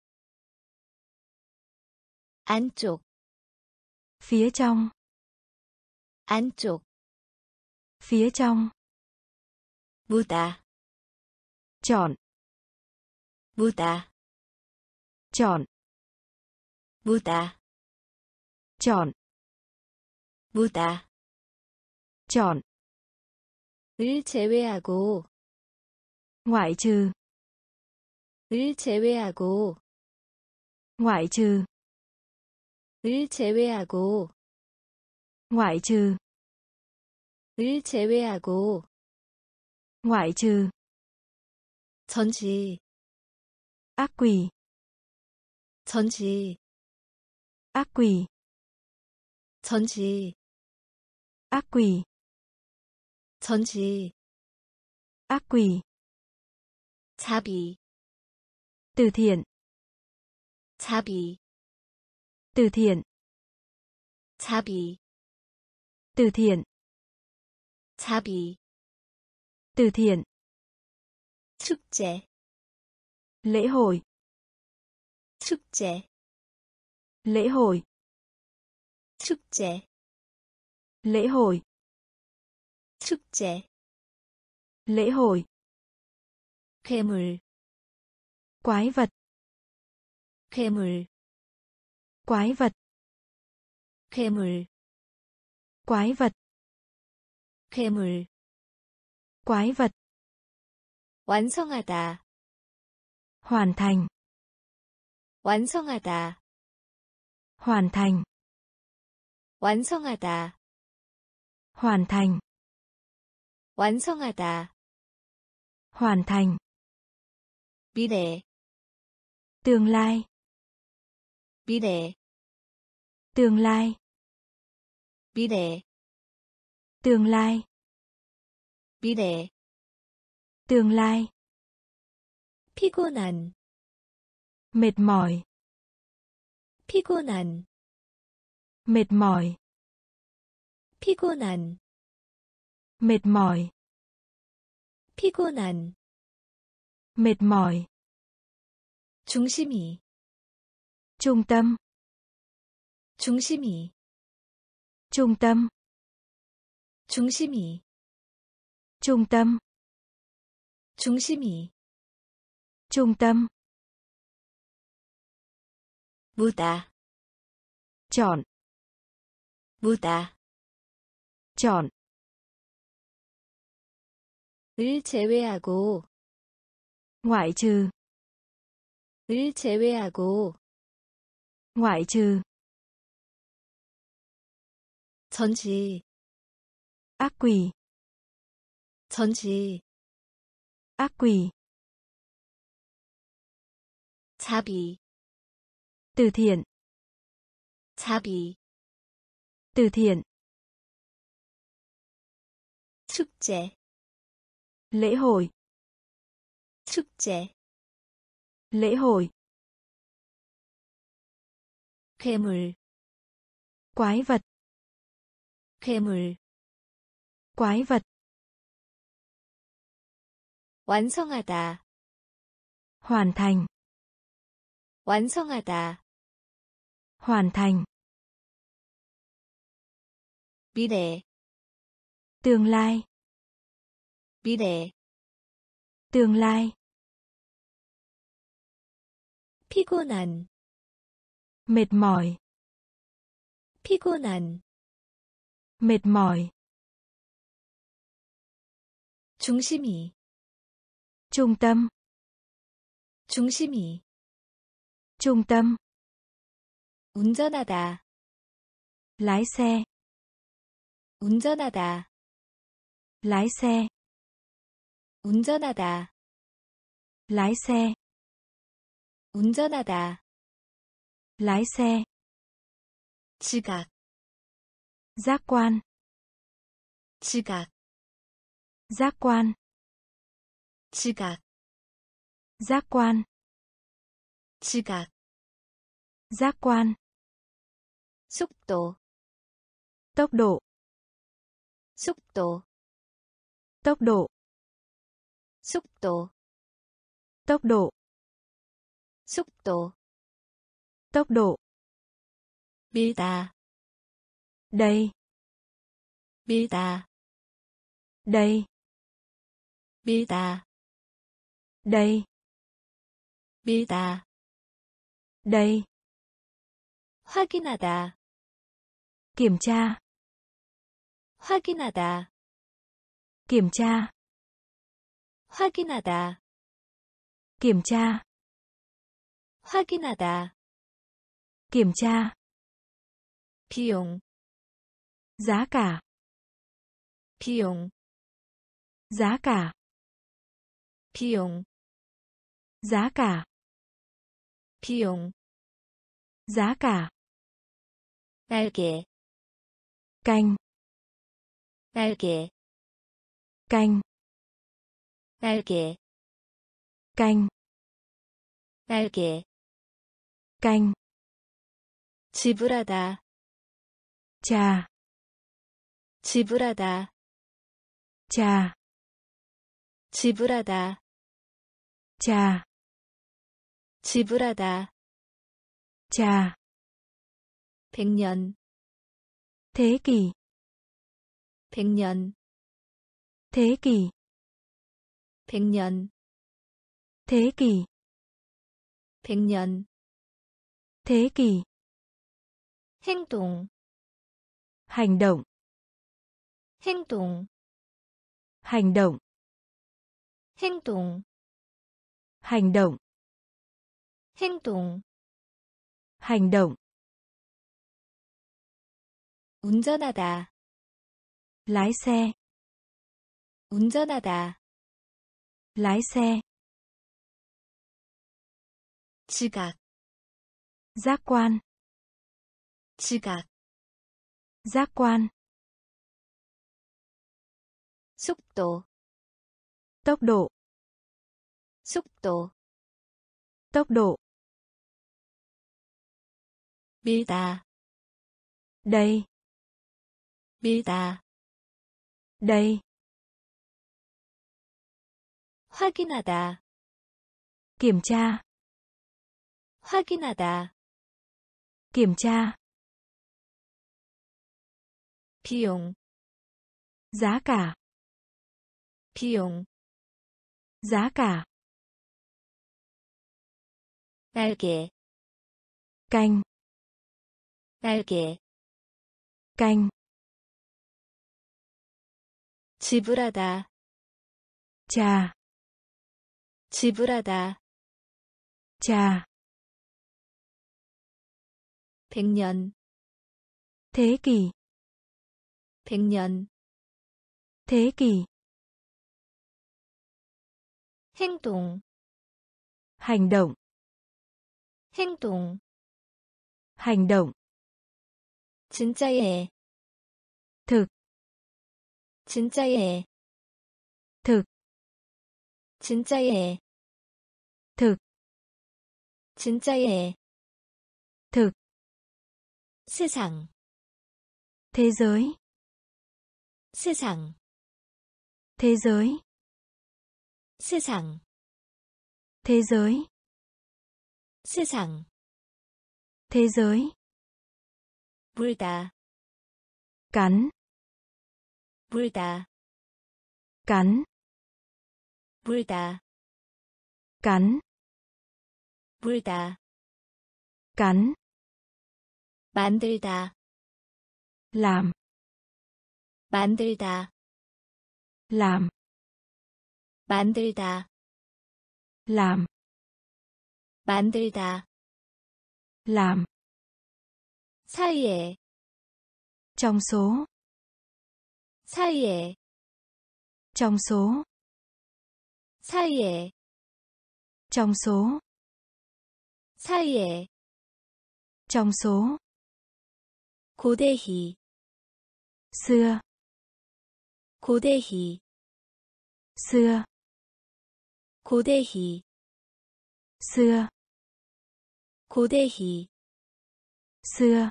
안쪽, phía trong, 안쪽, phía trong, 무다, chọn, 무다, chọn, 무다, chọn, 무다, chọn, 을 제외하고, ngoại trừ, 을 제외하고, ngoại trừ, 을 제외하고, ngoại trừ, 을 제외하고, ngoại trừ, 전지, ác quỷ, 전지, ác quỷ, 전지, ác quỷ, 전지, ác quỷ, 자비, từ thiện, 자비, từ thiện, 자비, từ thiện, 자비, từ thiện, 축제, lễ hội, 축제, lễ hội, 축제, lễ hội, 축제, lễ hội, 괴물, quái vật, 괴물, quái vật, 괴물, quái vật, 괴물, quái vật, 완성하다, hoàn thành, 완성하다, hoàn thành, 완성하다, hoàn thành, 완성하다, hoàn thành, 미래, tương lai, 미래, tương lai, 미래, tương lai, 미래, Tương lai. 피곤한, Mệt mỏi. 피곤한, Mệt mỏi. 피곤한, Mệt mỏi. 피곤한, Mệt mỏi. 중심이, Trung tâm. 중심이, Trung tâm. 중심이, Trung tâm. 중심이, Trung tâm. 무다, Chọn. 무다, Chọn. 을 제외하고, Ngoại trừ. 을 제외하고, Ngoại trừ. 전지, Ác quỷ. 전지, Ác quỷ. 자비, Từ thiện. 자비, Từ thiện. 축제, Lễ hội. 축제, Lễ hội. 괴물, Quái vật. 괴물, Quái vật. 완성하다, Hoàn thành. 완성하다, Hoàn thành. 미래, Tương lai. 미래, Tương lai. 피곤한, Mệt mỏi. 피곤한, Mệt mỏi. 중심이, Trung tâm. 중심이, Trung tâm. 운전하다, Lái xe. 운전하다, Lái xe. 운전하다, Lái xe. 운전하다, Lái xe. 지각, Giác quan. 지각, Giác quan. 지각, Giác quan. 지각, Giác quan. 속도, Tốc độ. 속도, Tốc độ. 속도, Tốc độ. 속도, Tốc độ. 밀다, Đây. 밀다, Đây. 밀다, Đây. 밀다, Đây. 확인하다, Kiểm tra. 확인하다, Kiểm tra. 확인하다, Kiểm tra. 확인하다, Kiểm tra. 비용, Giá cả. 비용, Giá cả. 비용, Giá cả. 비용, Giá cả. 날개, Canh. 날개, Canh. 날개, Canh. 날개, Canh. 지불하다, Trà. 지불하다, Trà. 지불하다, Trà. 지불하다, Trà. 100년, Thế kỷ. 100년, Thế kỷ. 100년, Thế kỷ. 100년, Thế kỷ. 행동, Hành động. 행동, Hành động. 행동, Hành động. 행동, Hành động. 운전하다, Lái xe. 운전하다, Lái xe. 지각, Giác quan. 지각, Giác quan. 속도, Tốc độ. 속도, tốc độ, 밀다, đây, 밀다, đây, 확인하다, kiểm tra, 확인하다, kiểm tra, 비용, giá cả, 비용, giá cả, 날개, canh, 날개, canh, 지불하다, trà, 지불하다, trà, 100년, thế kỷ, 100년, thế kỷ, 행동, hành động, 행동, hành động, 진짜예, thực, 진짜예, thực, 진짜예, thực, 진짜예, thực, 세상, thế giới, 세상, thế giới, 세상, thế giới, 세상, thế giới, 물다, cắn, 물다, cắn, 물다, cắn, 물다, cắn, 만들다, làm, 만들다, làm, 만들다, làm, 만들다, làm, 사이에, trong số, 사이에, trong số, 사이에, trong số, 사이에, trong số, 고대희, xưa, 고대희, xưa, 고대희, xưa, 고대희, xưa,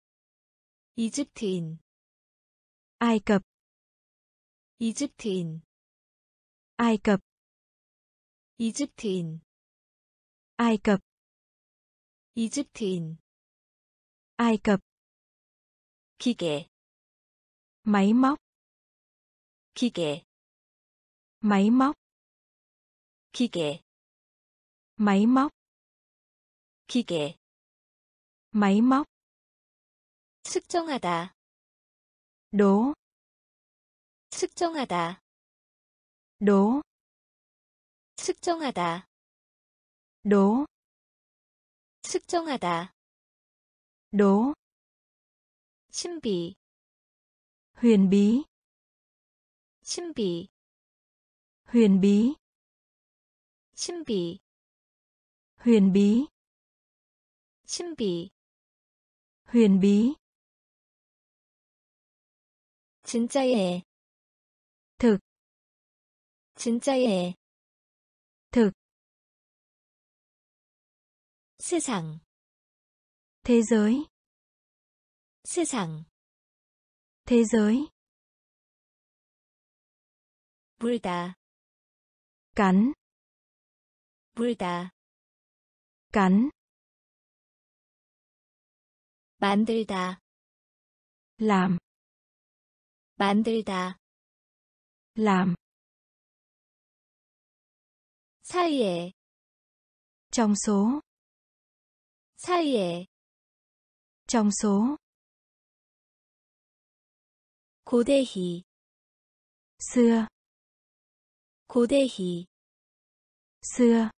이집트인, Ai Cập, 이집트인, Ai Cập, 이집트인, Ai Cập, 이집트인, Ai Cập, 기계, máy móc, 기계, máy móc, 기계, máy móc, 기계, máy móc, 측정하다, đố, 측정하다, đố, 측정하다, đố, 측정하다, đố, 신비, huyền bí, 신비, huyền bí, 신비, huyền bí, 신비, huyền bí, 진짜예, thực, 진짜예, thực, 세상, thế giới, 세상, thế giới, 물다, cắn, 물다, cắn, 만들다, làm, 만들다, làm, 사이에, trong số, 사이에, trong số, 고대희, xưa, 고대희, xưa,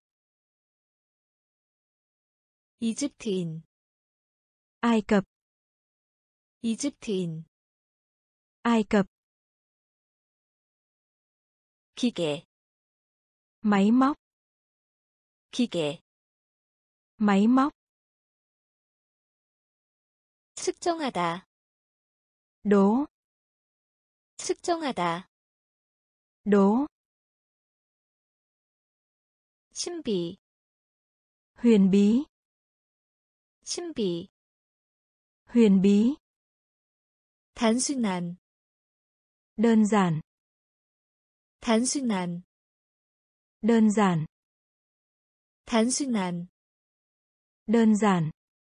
이집트인, Ai Cập, 이집트인, Ai Cập, 기계, máy móc, 기계, máy móc, 측정하다, đố, 측정하다, đố, 신비, huyền bí, 신비, huyền bí, 단순한, đơn giản, 단순한, đơn giản, 단순한, đơn giản,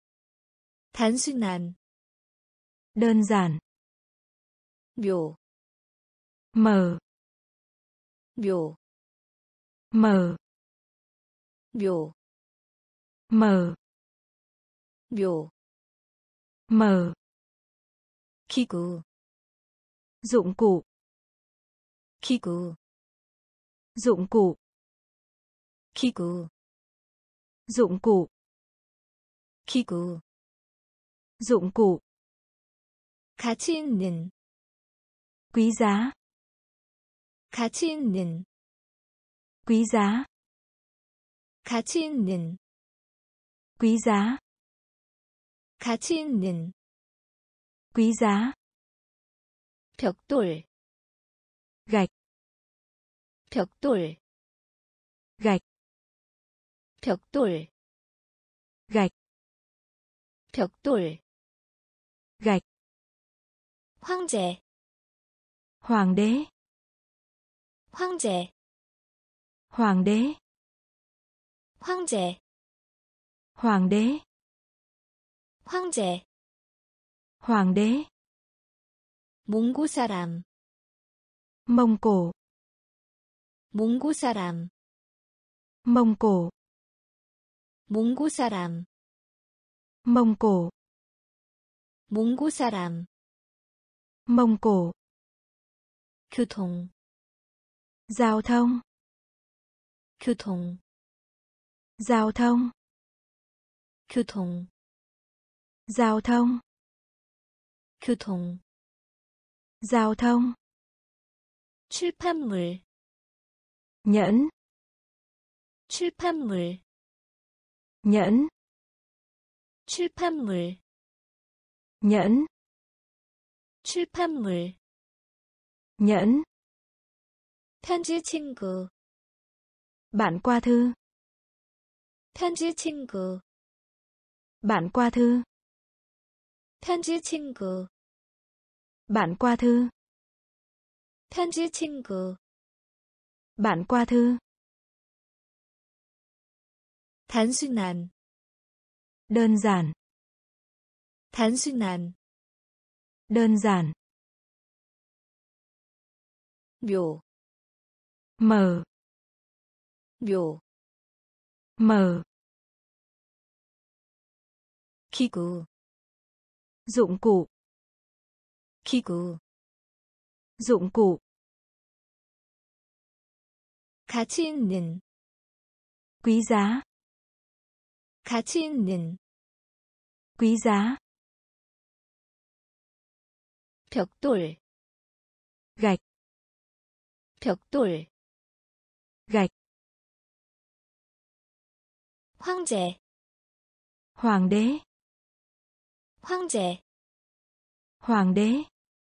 단순한, đơn giản, 묘, mở, 묘, mở, 묘, mở, 묘, mở, 기구, dụng cụ, 기구, dụng cụ, 기구, dụng cụ, 기구, dụng cụ, 가치 있는, quý giá, 가치 있는, quý giá, 가치 있는, quý giá, 가치 있는, quý giá, 벽돌, gạch, 벽돌, gạch, 벽돌, gạch, 벽돌, gạch, 황제, hoàng đế, 황제, hoàng đế, 황제, hoàng đế, 황제, hoàng đế, 몽고 사람, Mông Cổ, 몽고 사람, Mông Cổ, 몽고 사람, Mông Cổ, 몽고 사람, Mông Cổ, 교통, giao thông, 교통, giao thông, 교통, giao thông, 교통, giao thông, 출판물, nhẫn, 출판물, nhẫn, 출판물, nhẫn, 출판물, nhẫn, 편지 친구, bạn qua thư, 편지 친구, bạn qua thư, 편지 친구, bạn qua thư, 편지 친구, bạn qua thư, 단순한, đơn giản, 단순한, đơn giản, 묘, mở, 묘, mở, 기구, dụng cụ, 기구, dụng cụ, 가치 있는, quý giá, 가치 있는, quý giá, 벽돌, gạch, 벽돌, gạch, 황제, hoàng đế, 황제, hoàng đế,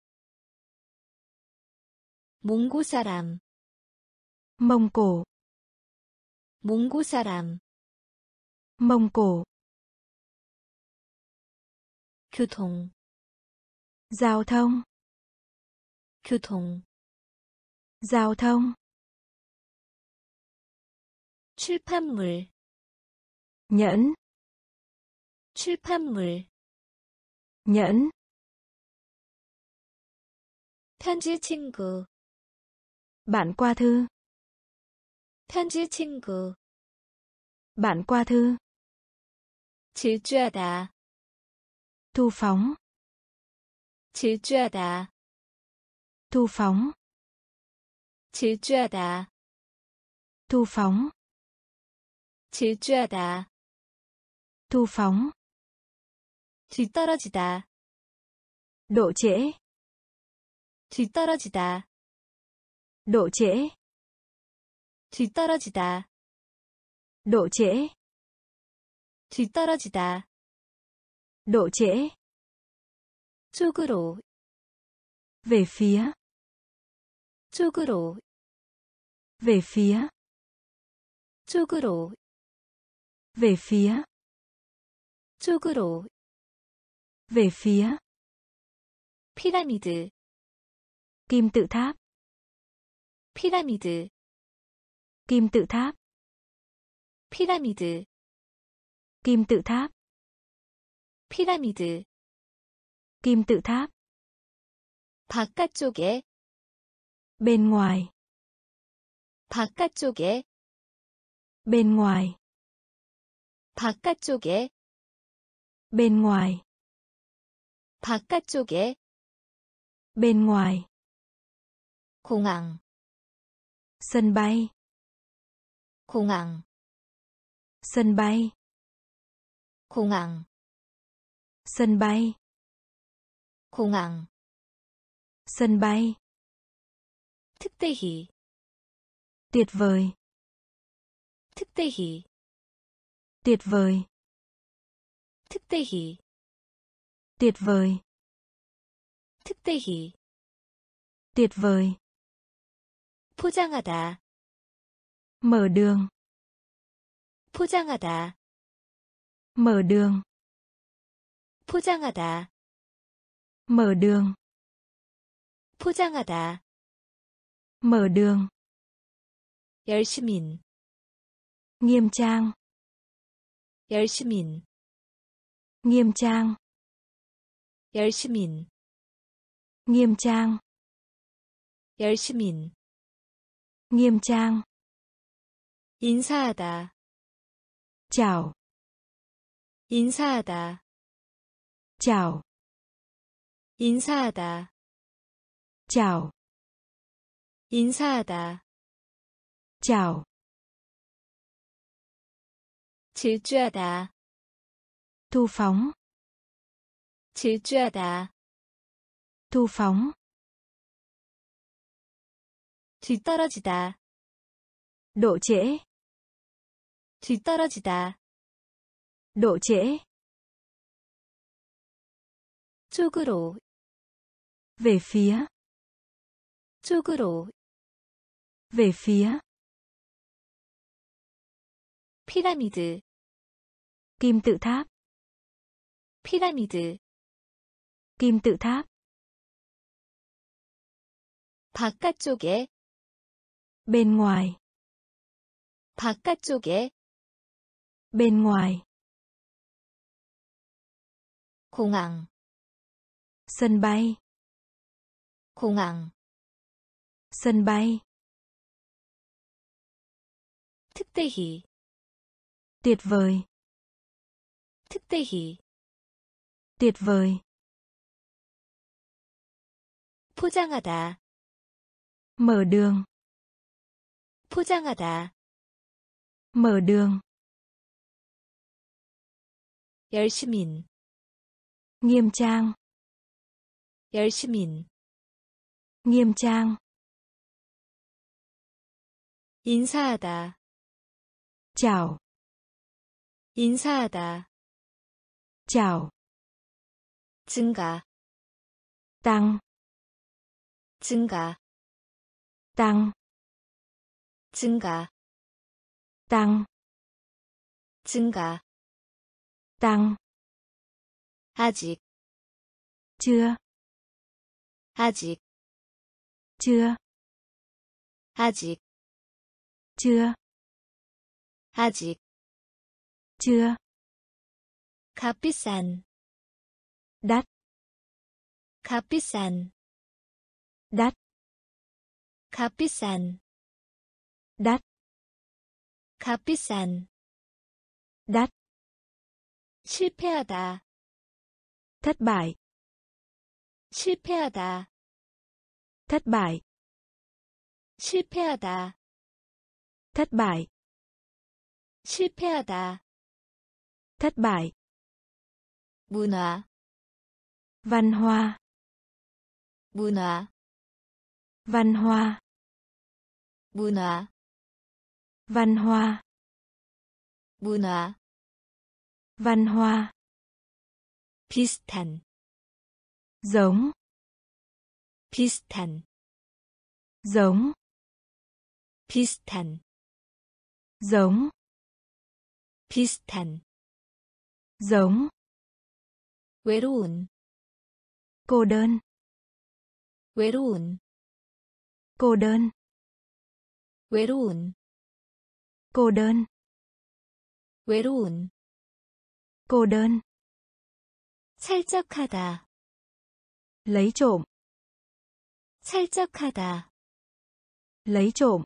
몽고 사람, Mông Cổ, 몽고 사람, Mông Cổ, 교통, giao thông, 교통, giao thông, 출판물, nhẫn, 출판물, nhẫn, 편지 친구, bạn qua thư, 편지 친구, bạn qua thư, 질주하다, thu phóng, 질주하다, thu phóng, 질주하다, thu phóng, 질주하다, thu phóng, 뒤떨어지다, độ trễ, 뒤떨어지다, độ trễ, 뒤떨어지다, độ trễ, 뒤떨어지다, độ trễ, 쪽으로, về phía, 쪽으로, về phía, 쪽으로, về phía, 쪽으로, về phía, 피라미드, kim tự tháp, 피라미드, kim tự tháp, 피라미드, kim tự tháp, 피라미드, kim tự tháp, 바깥쪽에, bên ngoài, 바깥쪽에, bên ngoài, 바깥쪽에, bên ngoài, 바깥쪽에, bên ngoài, 공항, sân bay, 공항, sân bay, 공항, sân bay, 공항, sân bay, 특대희, tuyệt vời, 특대희, tuyệt vời, 특대희, tuyệt vời, 특대희, tuyệt vời, 포장하다, mở đường, 포장하다, mở đường, 포장하다, mở đường, 포장하다, mở đường, 열시민, nghiêm trang, 열시민, nghiêm trang, 열시민, nghiêm trang, 열시민, nghiêm trang, 인사하다, chào, 인사하다, chào, 인사하다, chào, 인사하다, chào, 질주하다, thu phóng, 질주하다, thu phóng, 뒤떨어지다, độ trễ, 뒤떨어지다, độ trễ, 쪽으로, về phía, 쪽으로, về phía, 피라미드, kim tự tháp, 피라미드, kim tự tháp, 바깥쪽에, bên ngoài, 바깥쪽에, bên ngoài, 공항, sân bay, 공항, sân bay, 특대희, tuyệt vời, 특대희, tuyệt vời, 포장하다, mở đường, 포장하다, mở đường, 열시민, nghiêm trang, 열시민, nghiêm trang, 인사하다, chào, 인사하다, chào, 증가, tăng, 증가, tăng, 증가, tăng, 증가, tăng, 아직, chưa, 아직, chưa, 아직, chưa, 아직, chưa, 값비싼, đắt, 값비싼, đắt, 값비싼, đắt, 값비싼, đắt, 실패하다, thất bại, 실패하다, thất bại, 실패하다, thất bại, 실패하다, thất bại, 문화, văn hoa, 문화, văn hoa, 문화, văn hoa, 문화, văn hoa, 비슷한, giống, 비슷한, giống, 비슷한, giống, 비슷한, giống, 외로운, cô đơn, 외로운, cô đơn, 외로운, cô đơn, 외로운, cô đơn, 살짝하다, lấy trộm, 살짝하다, lấy trộm,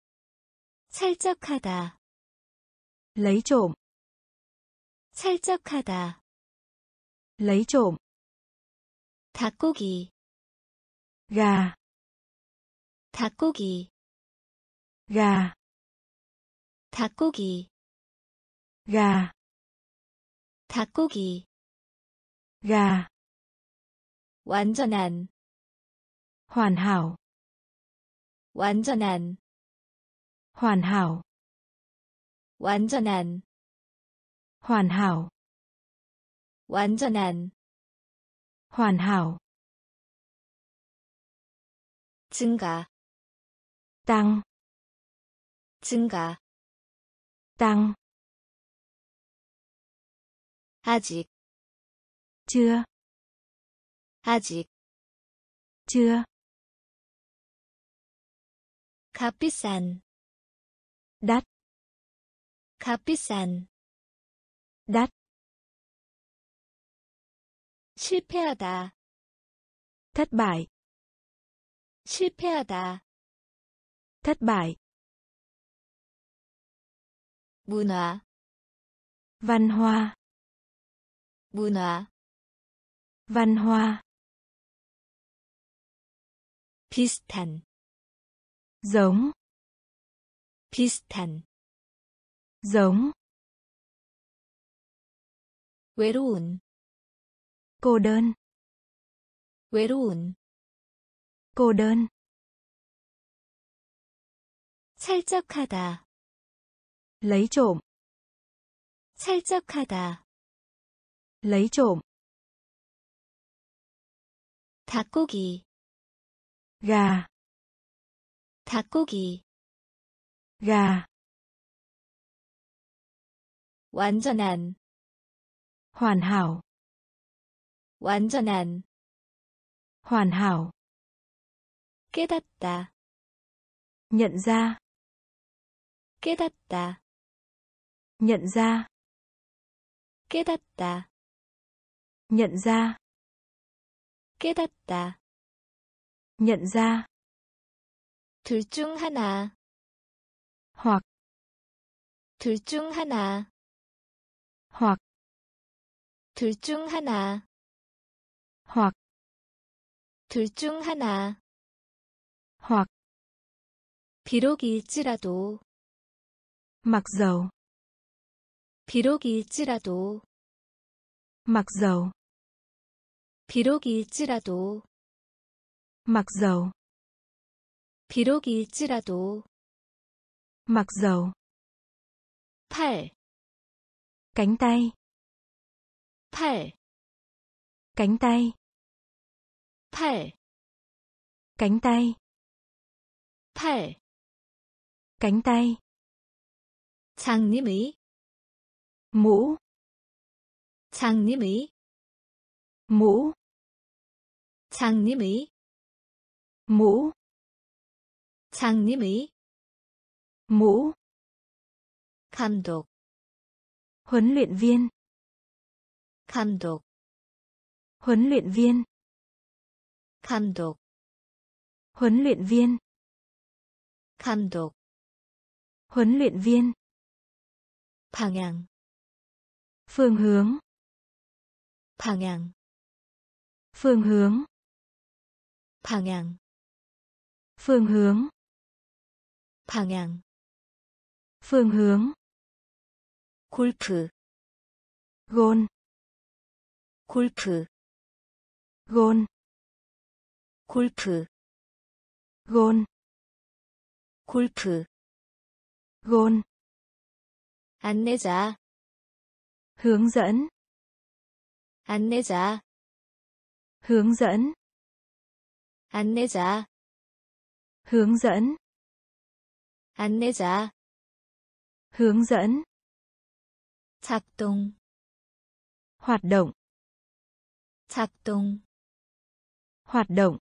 살짝하다, lấy trộm, 살짝하다, lấy trộm, 닭고기, gà, 닭고기, gà, 닭고기, gà, 닭고기, gà, 완전한, hoàn hảo, 완전한, hoàn hảo, 완전한, hoàn hảo, 완전한, hoàn hảo, 증가, tăng, 증가, tăng, 아직, chưa, 아직, chưa, 값비싼, đắt, 값비싼, đắt, 실패하다, thất bại, 실패하다, thất bại, 문화, văn hoa, 문화, văn hoa, 비슷한, giống, 비슷한, giống, 외로운, cô đơn, 외로운, cô đơn, 살짝하다, lấy trộm, 살짝하다, lấy trộm, 닭고기, gà, 닭고기, gà, 완전한, hoàn hảo, 완전한, hoàn hảo, 깨닫다, nhận ra, 깨닫다, nhận ra, 깨닫다, nhận ra, 깨닫다, nhận ra, 둘 중 하나, hoặc, 둘 중 하나, hoặc, 둘 중 하나, hoặc, 둘 중 하나, hoặc, 비록일지라도, mặc dầu, 비록일지라도, mặc dầu, 비록일지라도, mặc dầu, 비록일지라도, mặc dầu, 팔, cánh tay, 팔, cánh tay, 팔, cánh tay, 팔, cánh tay, 장님의, mũ, 장님의, mũ, 장님의, mũ, 장님의, mũ, 감독, huấn luyện viên, 감독, huấn luyện viên, 감독, huấn luyện viên, 감독, huấn luyện viên, 방향, phương hướng, 방향, phương hướng, 방향, phương hướng, 방향, phương hướng, 골프, gôn, 골프, gôn, 골프, gôn, 골프, gôn, 안내자, hướng dẫn, 안내자, hướng dẫn, 안내자, hướng dẫn, 안내자, hướng dẫn, 작동, hoạt động, 작동, hoạt động,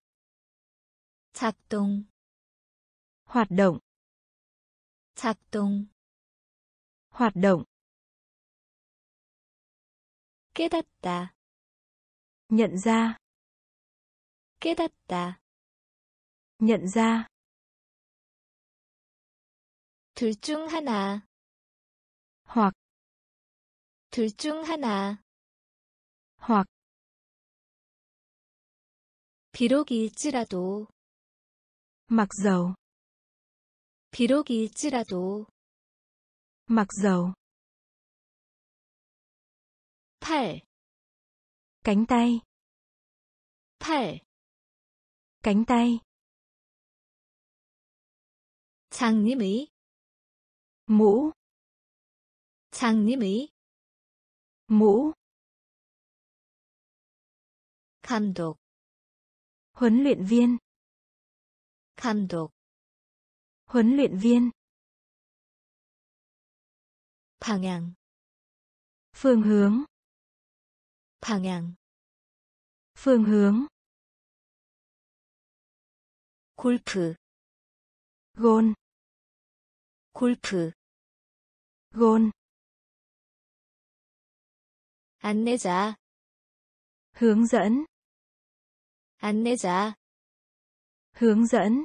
작동, hoạt động, 작동, hoạt động, 깨닫다, nhận ra, 깨닫다, nhận ra, 둘 중 하나, hoặc, 둘 중 하나, hoặc, 비록일지라도, mặc dầu, 비록일지라도, mặc dầu, 팔, cánh tay, 팔, cánh tay, 장님의, mũ, 장님의, mũ, 감독, huấn luyện viên, 감독, huấn luyện viên, 방향, phương hướng, 방향, phương hướng, 골프, gôn, 골프, gôn, 안내자, hướng dẫn, 안내자, hướng dẫn,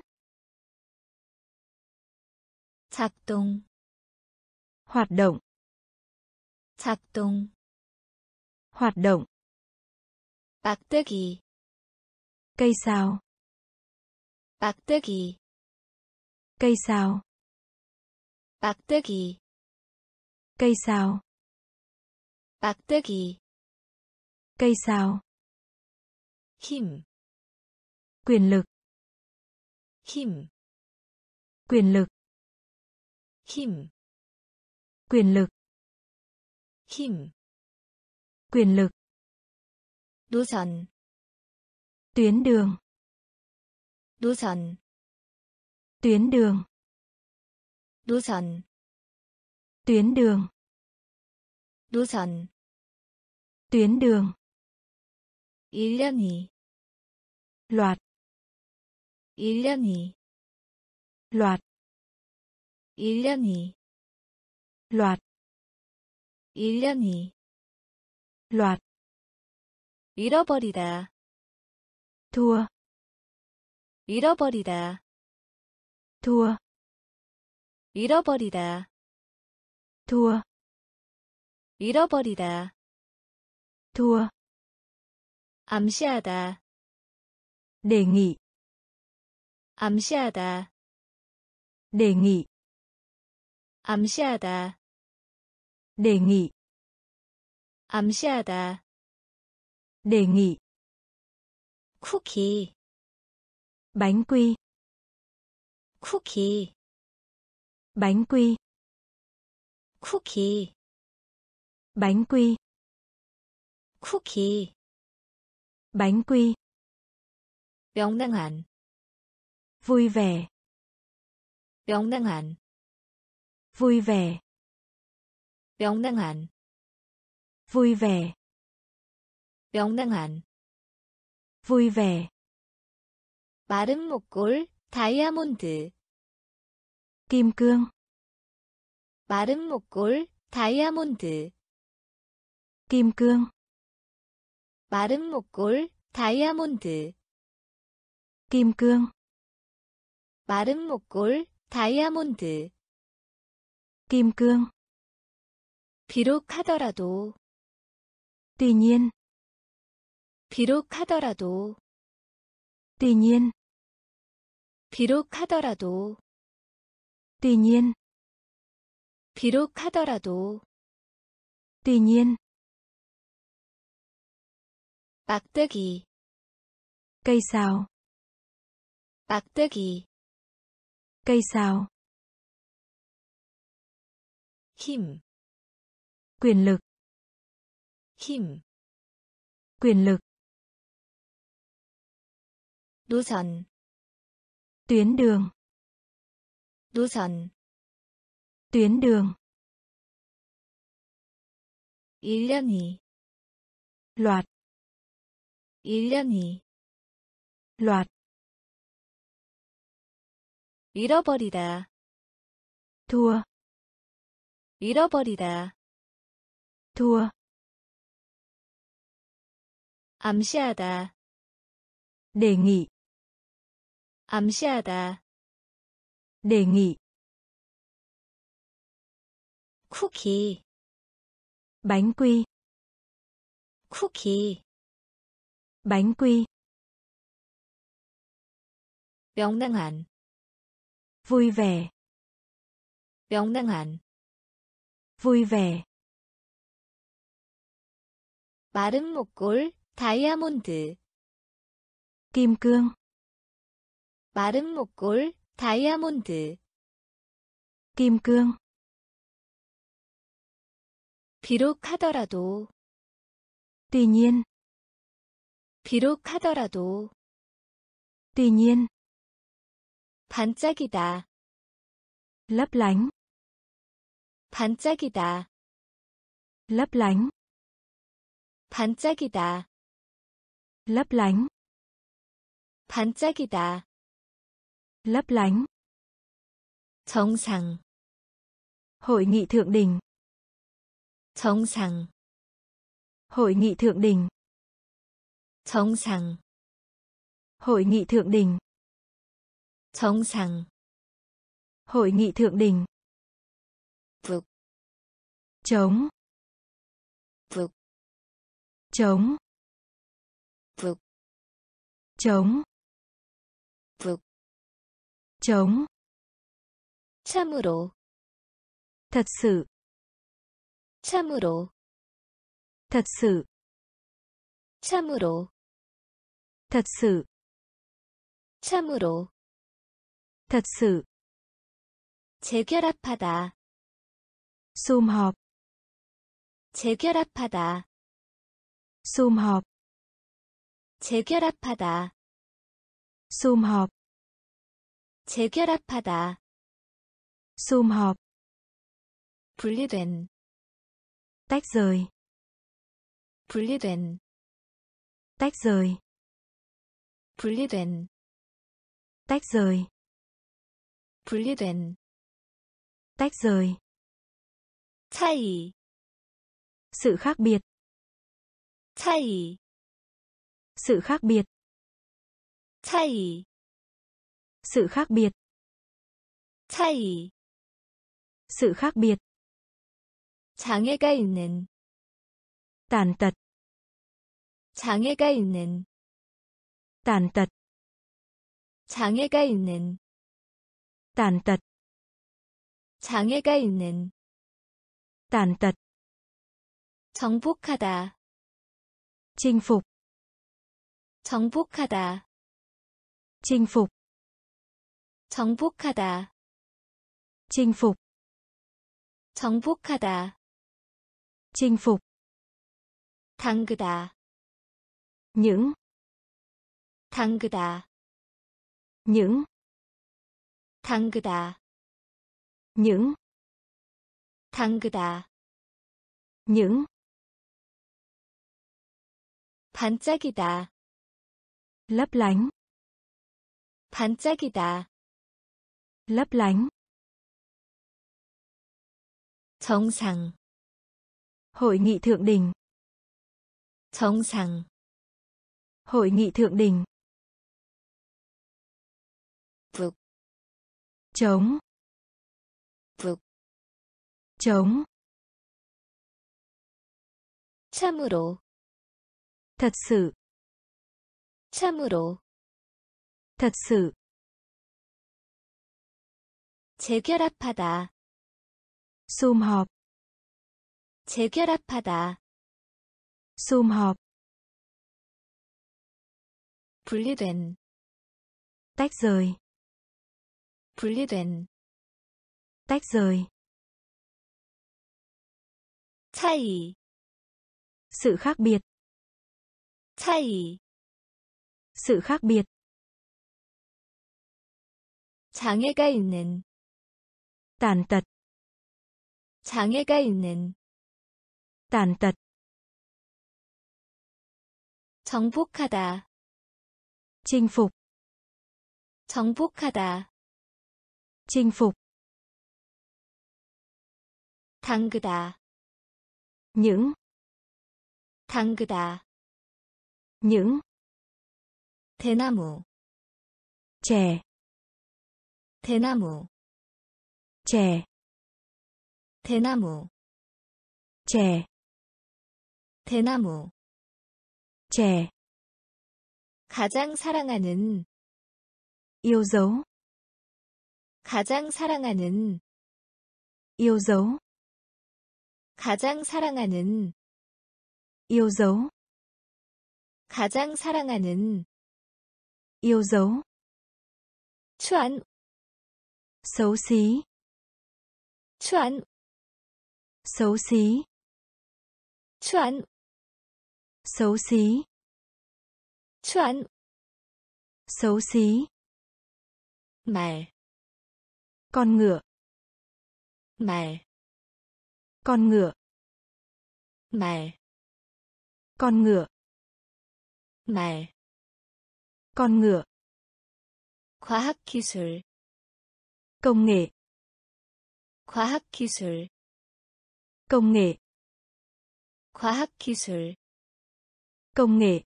작동, hoạt động, 작동, hoạt động, 빡뜨기, cây sào, 빡뜨기, cây sào, 빡뜨기, cây sào, 빡뜨기, cây sào, 힘, quyền lực, 힘, quyền lực, 힘, quyền lực, 힘, quyền lực, 노선, tuyến đường, 노선, tuyến đường, 노선, tuyến đường, 노선, tuyến đường, 1년이, loạt, 1년이, loạt, 1년이, loạt, 1년이, loạt, 잃어버리다, thua, 잃어버리다, thua, 잃어버리다, thua, 잃어버리다, thua, 암시하다, đề nghị, 암시하다, đề nghị, 암시하다, đề nghị, 암시하다, đề nghị, 쿠키, bánh quy, 쿠키, bánh quy, 쿠키, bánh quy, 쿠키, bánh quy, 명랑한, vui vẻ, 명랑한, vui vẻ, 명랑한, vui vẻ, 명랑한, vui vẻ, 마른 목골, 다이아몬드, kim cương, 마른 목골, 다이아몬드, kim cương, 마른 목골, 다이아몬드, kim cương, 마른 목골, 다이아몬드, kim cương, 비록 하더라도, tuy nhiên, 비록 하더라도, tuy nhiên, 비록 하더라도, tuy nhiên, 비록 하더라도, tuy nhiên, 빡뜨기, cây sào, 빡뜨기, cây sào, 힘, quyền lực, 힘, quyền lực, 노선, tuyến đường, 노선, tuyến đường, 일련이, loạt, 일련이, loạt, 잃어버리다, thua, 잃어버리다, thua, 암시하다, đề nghị, 암시하다, đề nghị, 쿠키, bánh quy, 쿠키, bánh quy, 명랑한, vui vẻ, 명랑한, vui vẻ, 마른 목골, 다이아몬드, kim cương, 마른 목골, 다이아몬드, kim cương, 비록 하더라도, tuy nhiên, 비록 하더라도, tuy nhiên, 반짝이다, lấp lánh, 반짝이다, lấp lánh, 반짝이다, lấp lánh, 반짝이다, lấp lánh, 정상, hội nghị thượng đỉnh, 정상, hội nghị thượng đỉnh, 정상, hội nghị thượng đỉnh, 정상, hội nghị thượng đỉnh, 북, chống, 북, chống, 북, chống, 북, chống, 참으로, thật sự, 참으로, thật sự, 참으로, thật sự, 참으로, thật sự, 재결합하다, sum họp, 재결합하다, sum họp, 재결합하다, sum họp, 재결합하다, sum họp, 분리된, tách rời, 분리된, tách rời, 분리된, tách rời, 분리된, tách rời, 차이, sự khác biệt, 차이, sự khác biệt, 차이, sự khác biệt, 차이, sự khác biệt, 장애가 있는, tàn tật, 장애가 있는, tàn tật, 장애가 있는, tàn tật, 장애가 있는, tàn tật, 정복하다, chinh phục, 정복하다, chinh phục, 정복하다, chinh phục, 정복하다, chinh phục, 당그다, những, 당그다, những, 당그다, những, 당그다, những, 반짝이다, lấp lánh, 반짝이다, lấp lánh, 정상, hội nghị thượng đỉnh, 정상, hội nghị thượng đỉnh, 북, chống, 북, chống, 참으로, thật sự, 참으로, thật sự, 재결합하다, sum họp, 재결합하다, sum họp, 분리된, tách rời, 분리된, tách rời, 차이, sự khác biệt, 차이, sự khác biệt, 장애가 있는, tàn tật, 장애가 있는, Tàn tật. 정복하다. Chinh phục. 정복하다. Chinh phục. 담그다. Những. 담그다. Những. 대나무. Chè. 대나무. Chè. 대나무. Chè. 대나무. Chè. 가장 사랑하는. Yêu dấu. 가장 사랑하는. Yêu dấu. 가장 사랑하는. Yêu dấu. 가장 사랑하는. Yêu dấu. 추한. Xấu xí. 추한. Xấu xí. 추한. Xấu xí. 추한. Xấu xí. 말. Con ngựa. 말. Con ngựa. 말. Con ngựa. 말. Con ngựa. 과학기술. Công nghệ. 과학기술. Công nghệ. 과학기술. Công nghệ.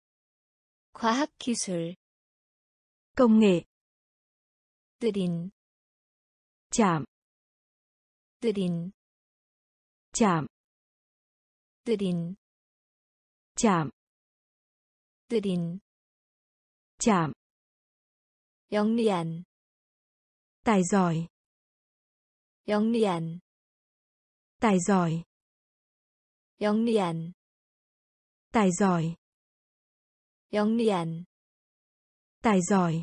과학기술. Công nghệ. 느린. Chạm. 느린. Chạm. 느린. Chạm. 느린. Chạm. 영리한. Tài giỏi. 영리한. Tài giỏi. 영리한. Tài giỏi. 영리한. Tài giỏi.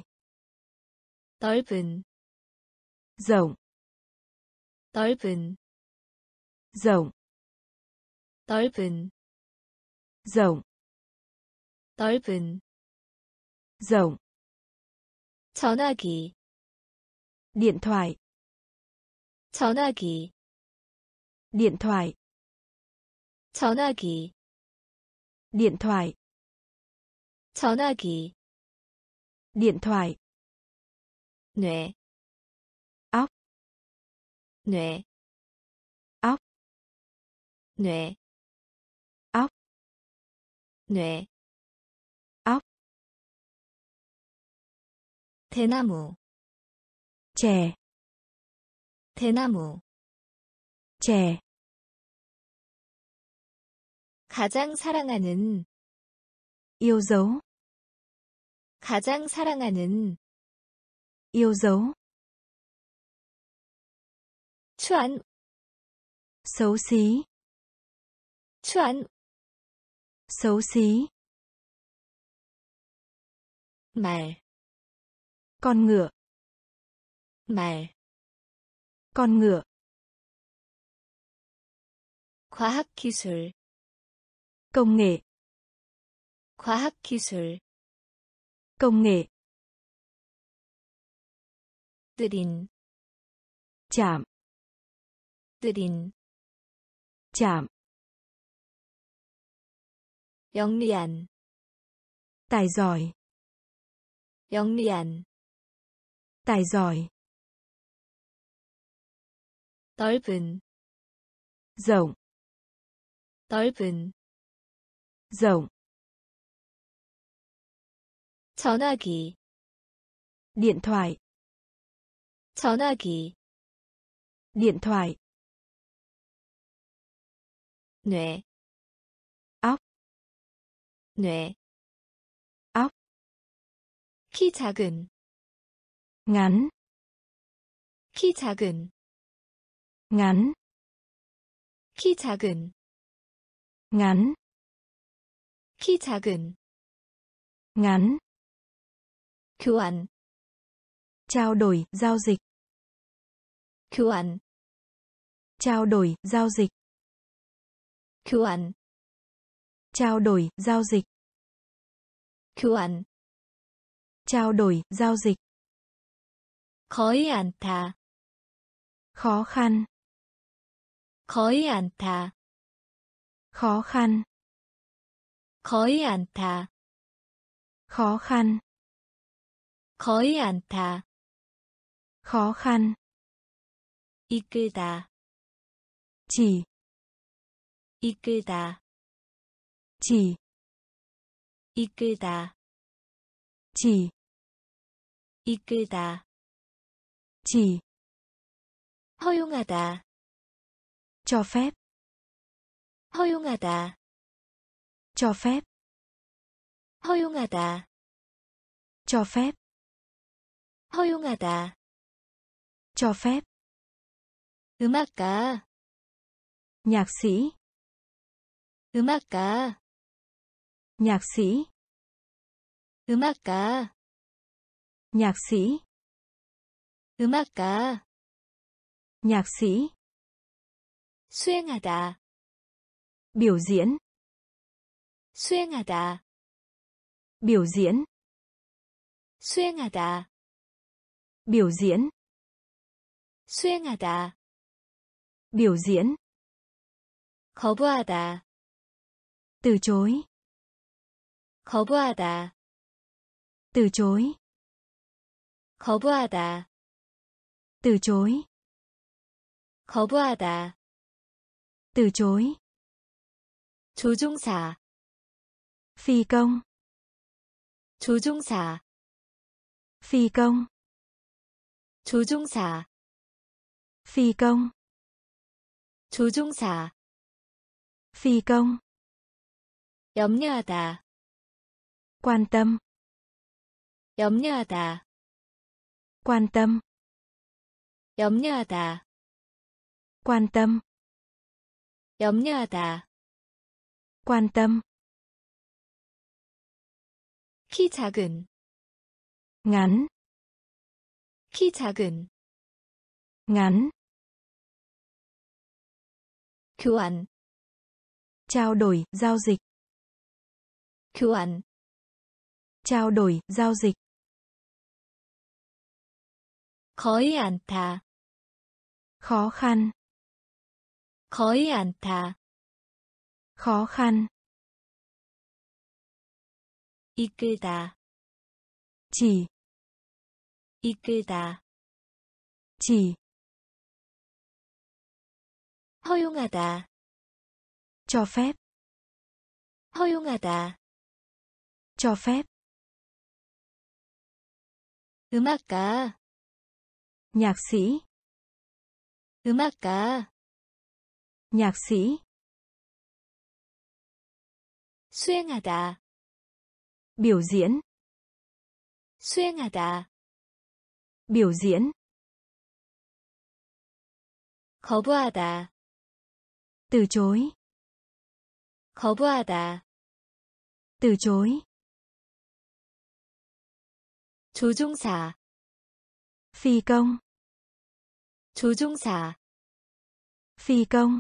넓은. Rộng. 넓은. Rộng. 넓은. Rộng. 넓은. Rộng. 전화기. Điện thoại. 전화기. Điện thoại. 전화기. Điện thoại. 전화기. Điện thoại. 뇌. óc. 뇌. óc. 뇌. óc. 뇌. óc. 대나무. Chè. 대나무. Chè. 가장 사랑하는. Yêu dấu. 가장 사랑하는. Yêu dấu. 추한. Xấu xí. 추한. Xấu xí. 말. Con ngựa. 말. Con ngựa. 과학기술. Công nghệ. 과학기술. Công nghệ. 느린. Chạm. 느린. Chạm. 영리한. Tài giỏi. 영리한. Tài giỏi. 넓은. Rộng. 넓은. Rộng. 전화기. Điện thoại. 전화기. Điện thoại. 뇌. óc. 뇌. óc. 키 작은. Ngắn. 키 작은. Ngắn. 키 작은. Ngắn. 키 작은. Ngắn. 교환. Trao đổi, giao dịch. 교환. Trao đổi, giao dịch. 교환. Trao đổi, giao dịch. 교환. Trao đổi, giao dịch. 거의 않다. Khó khăn. 거의 않다. khó khăn, 거의 않다. khó khăn, 거의 않다. khó khăn, 이끌다. chỉ, 이끌다. chỉ, 이끌다. chỉ, 이끌다. chỉ, 허용하다. cho phép, 허용하다. cho phép, 허용하다. cho phép, 허용하다. cho phép, 음악가. nhạc sĩ, 음악가. nhạc sĩ, 음악가. nhạc sĩ, 음악가. nhạc sĩ, 수행하다. biểu diễn, 수행하다. biểu diễn, 수행하다. biểu diễn, 수행하다. biểu diễn, 거부하다. từ chối, 거부하다. từ chối, 거부하다. từ chối, 거부하다. từ chối, 조종사. phi công, 조종사. phi công, 조종사. phi công, 조종사. phi công, 염려하다. quan tâm, 염려하다. quan tâm, 염려하다. quan tâm, 염려하다. quan tâm, 키 작은. ngắn, 키 작은. ngắn, 교환. trao đổi, giao dịch, 교환. trao đổi, giao dịch, 거의 않다. khó khăn, 거의 않다. khó khăn, 이끌다. chỉ, 이끌다. chỉ, 허용하다. cho phép, 허용하다. cho phép, 음악가. nhạc sĩ, 음악가. nhạc sĩ, 수행하다. biểu diễn, 수행하다. biểu diễn, 거부하다. từ chối, 거부하다. từ chối, 조종사. phi công, 조종사. phi công,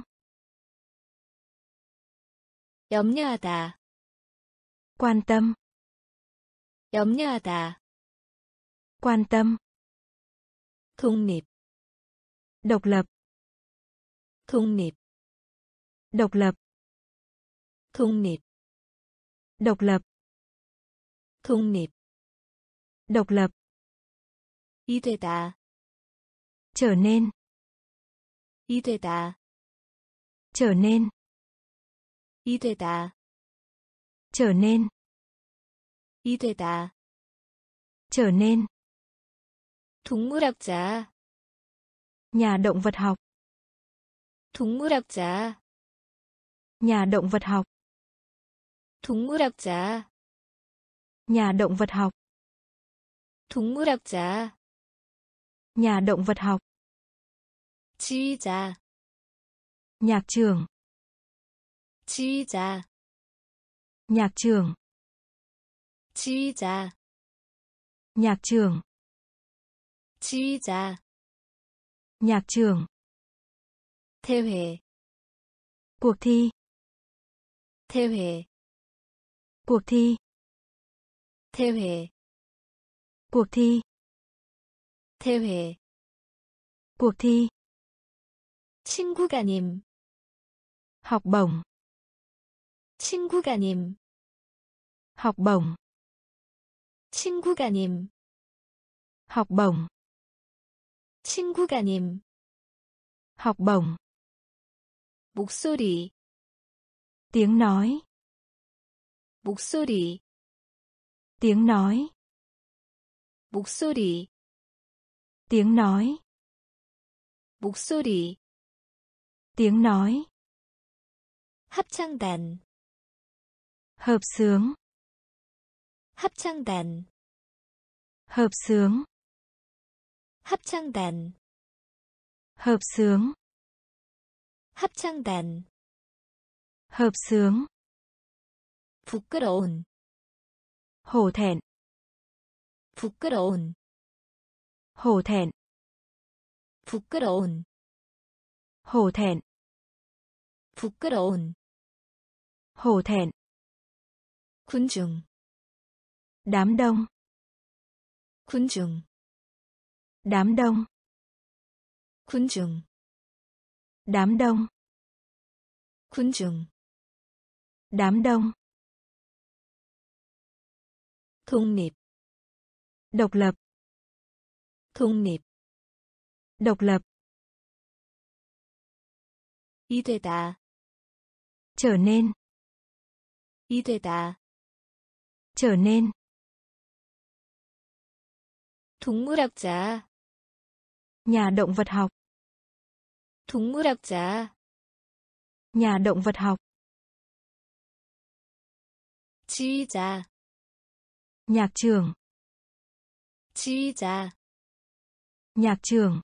염려하다. quan tâm, 염려하다. quan tâm, 독립. độc lập, 독립. độc lập, 독립. độc lập, 독립. độc lập, 이되다. trở nên, 이되다. trở nên, 이되다. trở nên, 이되다. trở nên, 동물학자. nhà động vật học, 동물학자. nhà động vật học, 동물학자. nhà động vật học, 동물학자. nhà động vật học, 지휘자. nhạc trưởng, 지휘자. nhạc trưởng, 지휘자. nhạc trưởng, 지휘자. nhạc trưởng, 대회. cuộc thi, 대회. cuộc thi, 대회. cuộc thi, 대회. cuộc thi, 친구가님. học bổng, 친구가님, học bổng, 친구가님, học bổng, 친구가님, học bổng, 목소리, tiếng nói, 목소리, tiếng nói, 목소리, tiếng nói, 목소리, tiếng nói, 합창단, hợp xướng, 합창단, hợp xướng, 합창단, hợp xướng, 합창단, hợp xướng, 부끄러운, hổ thẹn, 부끄러운, hổ thẹn, 부끄러운, hổ thẹn, 부끄러운, hổ thẹn, 군중, đám đông, 군중, đám đông, 군중, đám đông, 군중, đám đông, 독립, độc lập, 독립, độc lập, 이되다, trở nên, 이되다, trở nên, 동물학자, nhà động vật học, 동물학자, nhà động vật học, 지휘자, nhạc trưởng, 지휘자, nhạc trưởng,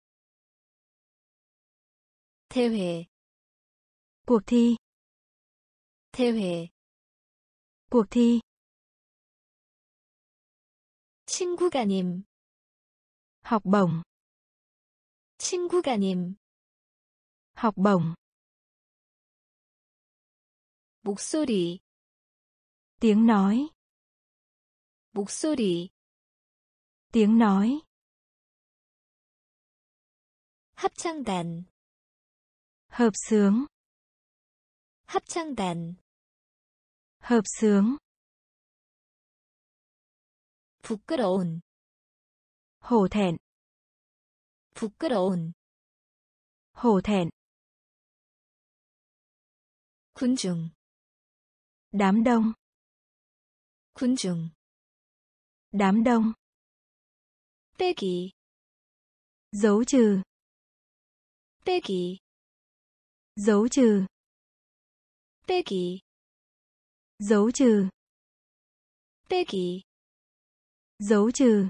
대회, cuộc thi, 대회, cuộc thi, 친구가님, học bổng, 친구가님, học bổng, 목소리, tiếng nói, 목소리, tiếng nói, 합창단, hợp xướng, 합창단, hợp xướng, 부끄러운, hổ thẹn, 부끄러운, hổ thẹn, 군중, đám đông, 군중, đám đông, 빼기, dấu trừ, 빼기, dấu trừ, 빼기, dấu trừ, 빼기, dấu trừ,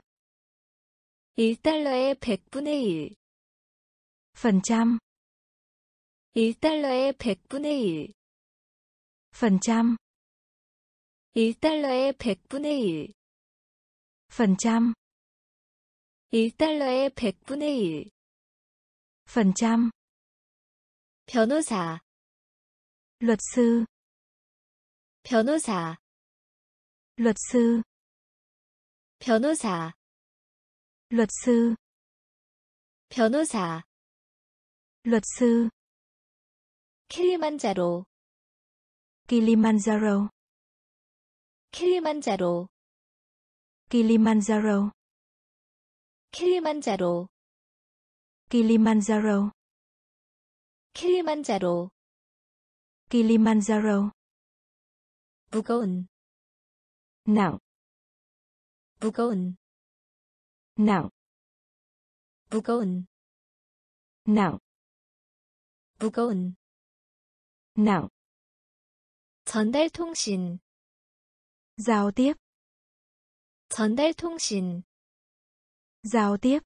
1달러의 100분의 1, phần trăm, 1달러의 100분의 1, phần trăm, 1달러의 100분의 1, phần trăm, 1달러의 100분의 1, phần trăm, 변호사, luật sư, 변호사, luật sư, 변호사, luật sư, 변호사, luật sư, 킬리만자로, Kilimanjaro, 킬리만자로, Kilimanjaro, 킬리만자로, Kilimanjaro, 킬리만자로, Kilimanjaro, 무거운, nặng, 무거운, nặng, 무거운, nặng, 무거운, nặng, 전달통신, giao tiếp, 전달통신, giao tiếp,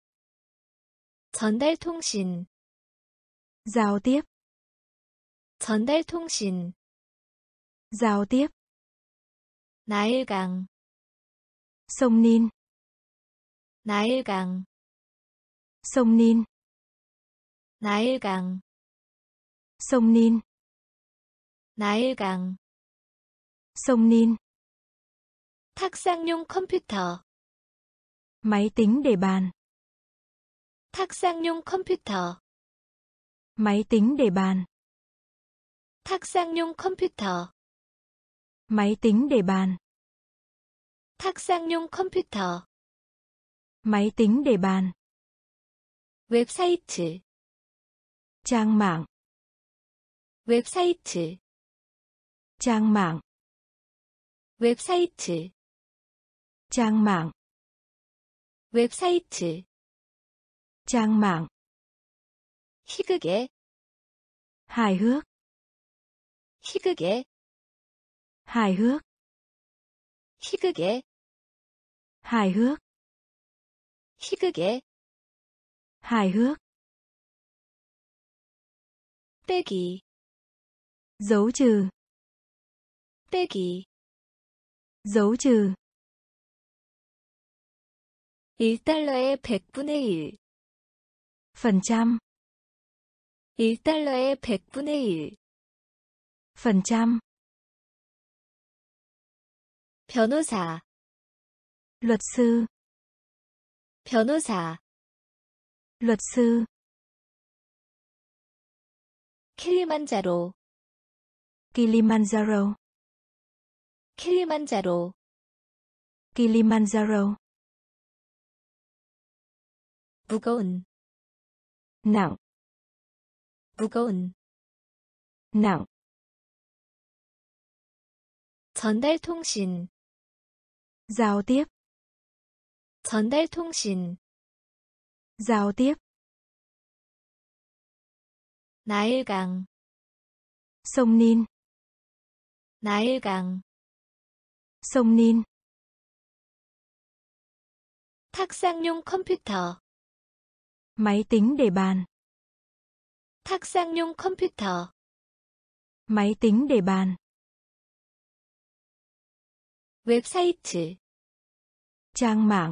전달통신, giao tiếp, 전달통신, giao tiếp, 나일강, sông Nin, 나일강, sông Nin, 나일강, sông Nin, 나일강, sông Nin, 탁상용 컴퓨터, máy tính để bàn, 탁상용 컴퓨터, máy tính để bàn, 탁상용 컴퓨터, Máy tính để bàn. 탁상용 컴퓨터. Máy tính để bàn. 웹사이트. Trang mạng. 웹사이트. Trang mạng. 웹사이트. Trang mạng. 웹사이트. Trang mạng. 희극의. Hài hước. 희극의. Hài hước. 희극의. Hài hước. 희극의. Hài hước. 빼기. Dấu trừ. 빼기. Dấu trừ. 1달러의 100분의 1. Phần trăm. 1달러의 100분의 1. Phần trăm. 변호사. Luật sư. 변호사. Luật sư. 킬리만자로. Kilimanjaro. 킬리만자로. Kilimanjaro. 무거운. Nặng. 무거운. Nặng. 전달통신. Giao tiếp. 전달통신. Giao tiếp. 나일강. Sông Nin. 나일강. Sông Nin. 탁상용 컴퓨터. Máy tính để bàn. 탁상용 컴퓨터. Máy tính để bàn. 웹사이트. Trang mạng.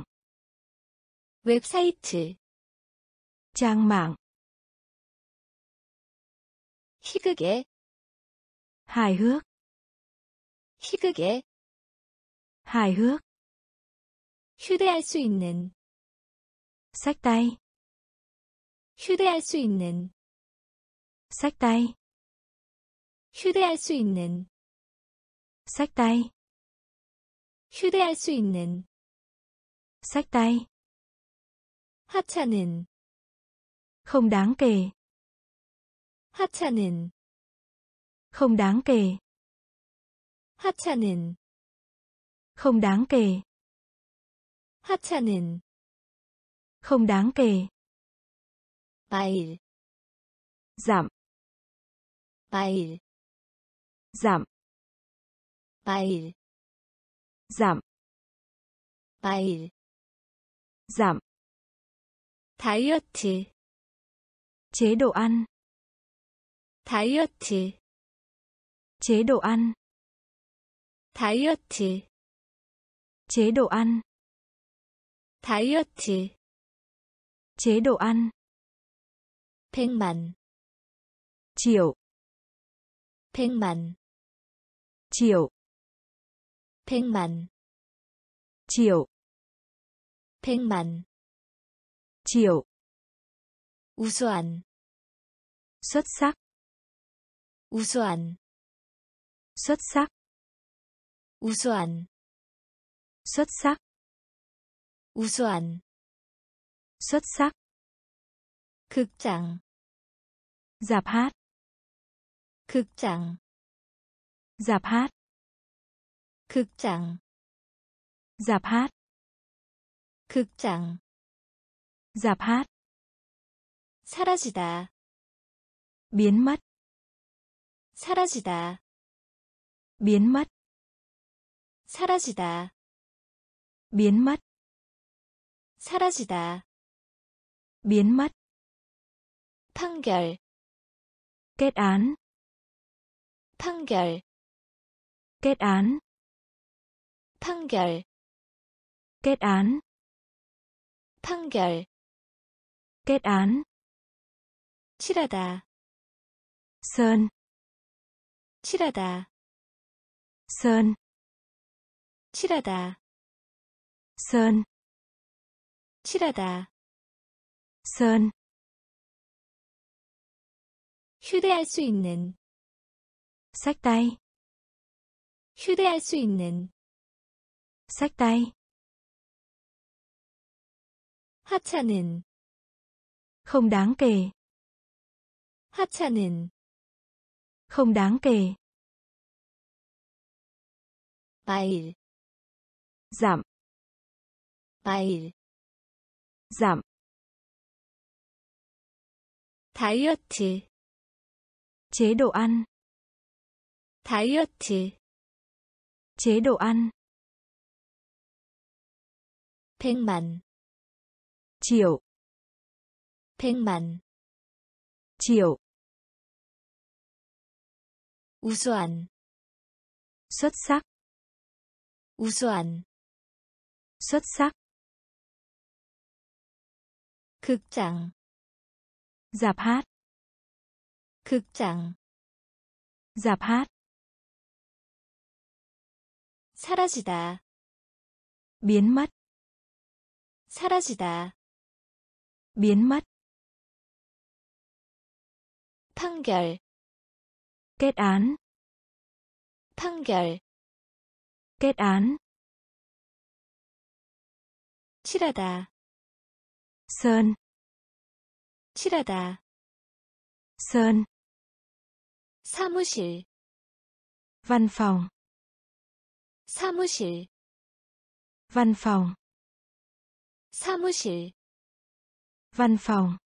웹사이트. Trang mạng. 희극의. Hài hước. 희극의. Hài hước. 휴대할 수 있는. Xách tay. 휴대할 수 있는. Xách tay. 휴대할 수 있는. Xách tay. 휴대할 수 있는. Xách tay. 하찮은. Không đáng kể. 하찮은. Không đáng kể. 하찮은. Không đáng kể. 하찮은. Không đáng kể. 마일. Giảm. 마일. Giảm. 마일. Giảm. 마일. Giảm. 다이어트. Chế độ ăn. 다이어트. Chế độ ăn. 다이어트. Chế độ ăn. 다이어트. Chế độ ăn. 100만. Triệu. 100만. Triệu. 100만. Triệu. 100만. Triệu. 우수한. Xuất sắc. 우수한. Xuất sắc. 우수한. Xuất sắc. 우수한. Xuất sắc. 극장. Rạp hát. 극장. Rạp hát. 극장. Rạp hát. 극장. Rạp hát. 사라지다. Biến mất. 사라지다. Biến mất. 사라지다. Biến mất. 사라지다. Biến mất. 판결. Kết án. 판결. Kết án. 판결. Kết án. 판결. Kết án. 칠하다. Sơn. 칠하다. Sơn. 칠하다. Sơn. 칠하다. Sơn. 휴대할 수 있는. Xách tay. 휴대할 수 있는. xách tay. 하찮은. Không đáng kể. 하찮은. Không đáng kể. 마일. Giảm. 마일. Giảm. 다이어트. Chế độ ăn. 다이어트. Chế độ ăn. 100만. Triệu. 100만. Triệu. 우수한. Xuất sắc. 우수한. Xuất sắc. 극장. Rạp hát. 극장. Rạp hát. 사라지다. Biến mất. 사라지다. Biến mất. 판결. Kết án. 판결. Kết án. 칠하다. Sơn. 칠하다. Sơn. 사무실. Văn phòng. 사무실. Văn phòng. 사무실. Văn phòng.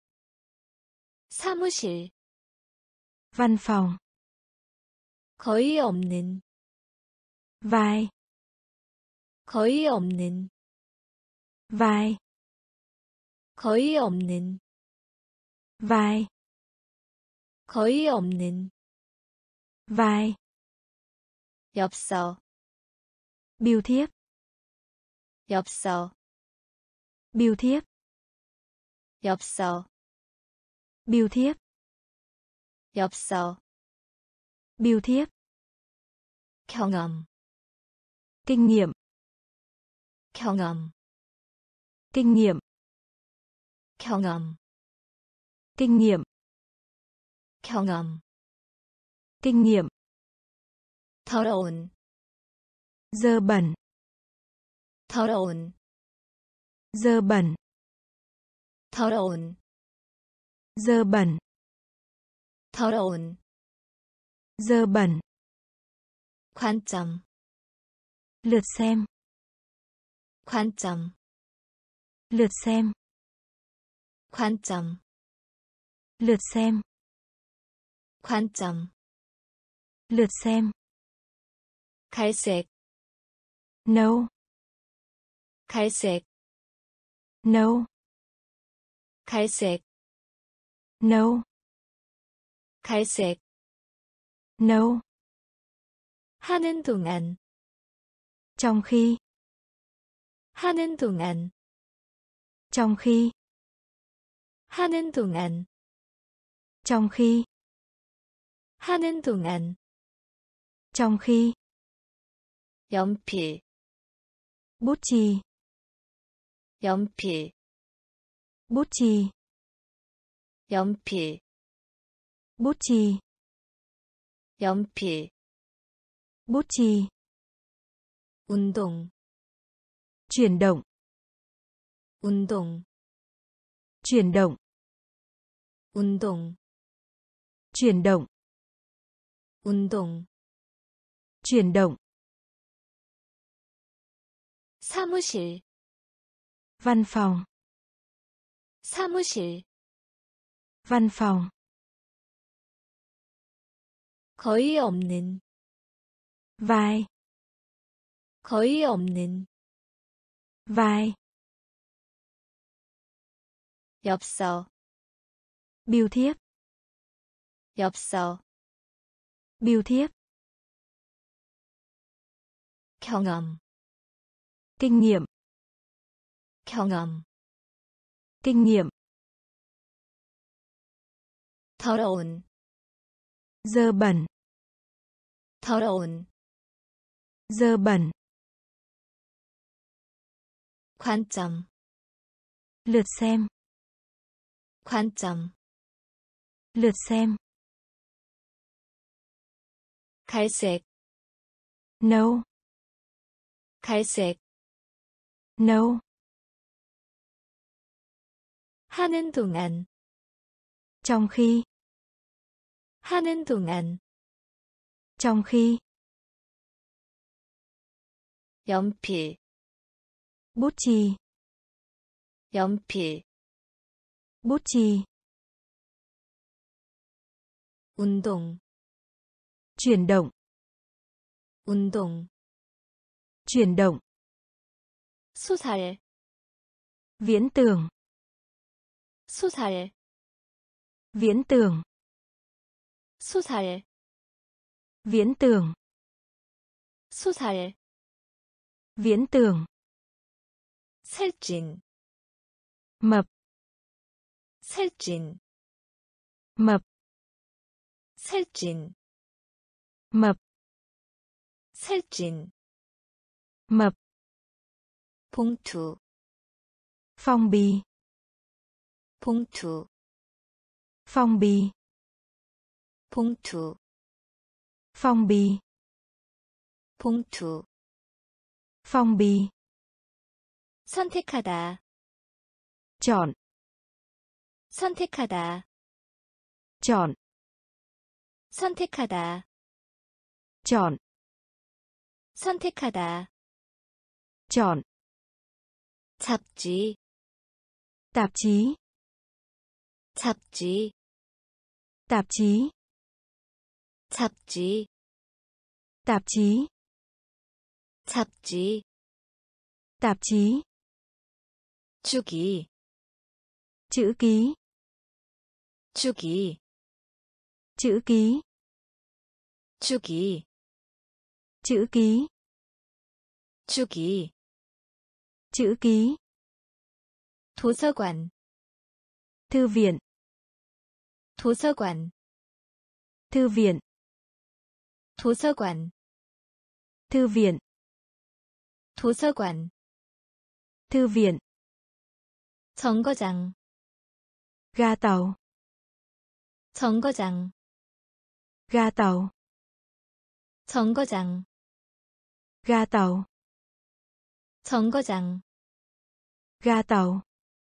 사무실. Văn phòng. 거의 없는. Vai. 거의 없는. Vai. 거의 없는. Vai. 거의 없는. Vai. 엽서. Bưu thiếp. 엽서. Bưu thiếp. 엽서. Bưu thiếp. 엽서. Bưu thiếp. 경험. Kinh nghiệm. 경험. Kinh nghiệm. 경험. Kinh nghiệm. 경험. Kinh nghiệm. 더러운. Dơ bẩn. 더러운. Dơ bẩn. 더러운. Dơ bẩn. 더러운. Dơ bẩn. 관점. Lượt xem. 관점. Lượt xem. 관점. Lượt xem. 관점. Lượt xem. 갈색. Nâu. 갈색. Nâu. 갈색. Nâu. 갈색. Nâu. 하는 동안. Trong khi. 하는 동안. Trong khi. 하는 동안. Trong khi. 하는 동안. Trong khi. 연필. Bút chì. 연필. Bút chì. 연필. Bút chì. 연필. Bút chì. 운동. Chuyển động. 운동. Chuyển động. 운동. Chuyển động. 운동. Chuyển động. 사무실. Văn phòng. 사무실. Văn phòng. 거의 없는. Vai. 거의 없는. Vai. 엽서. Bưu thiếp. 엽서. Bưu thiếp. 경험. Kinh nghiệm. 경험. Kinh nghiệm. 더러운. Dơ bẩn. 더러운. Dơ bẩn. 관점. Lượt xem. 관점. Lượt xem. 갈색. nâu, 갈색, nâu, 하는 동안, trong khi, 하는 동안, trong khi, 연필, bút chì, 연필, bút chì, 운동, chuyển động, 운동, chuyển động, 수살, viễn tưởng, 수살, viễn tưởng, 수살, viễn tưởng, 수살, viễn tưởng, 살찐, mập, 살찐, mập, 살찐, mập, 살찐, mập, 봉투, phong bì, 봉투, phong bì, 봉투, phong bì, 봉투, phong bì, 선택하다, chọn, 선택하다, chọn, 선택하다, chọn, 선택하다, chọn, 잡지, tạp chí, 잡지, tạp chí, 잡지, tạp chí, 잡지, tạp chí, 주기, chữ ký, 주기, chữ ký, 주기, chữ ký, 주기, chữ ký, 도서관, thư viện, 도서관, thư viện, 도서관, thư viện, 도서관, thư viện, 정거장, ga tàu, 정거장, ga tàu, 정거장, ga tàu, 정거장, ga tàu,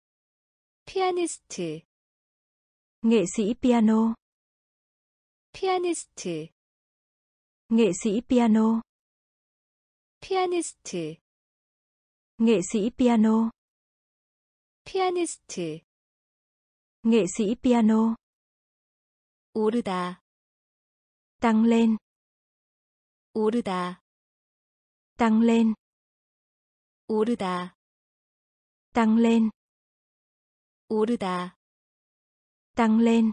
피아니스트, nghệ sĩ piano, 피아니스트, nghệ sĩ piano, 피아니스트, nghệ sĩ piano, 피아니스트, nghệ sĩ piano, 오르다, tăng lên, 오르다, tăng lên, 오르다, tăng lên, 오르다, tăng lên,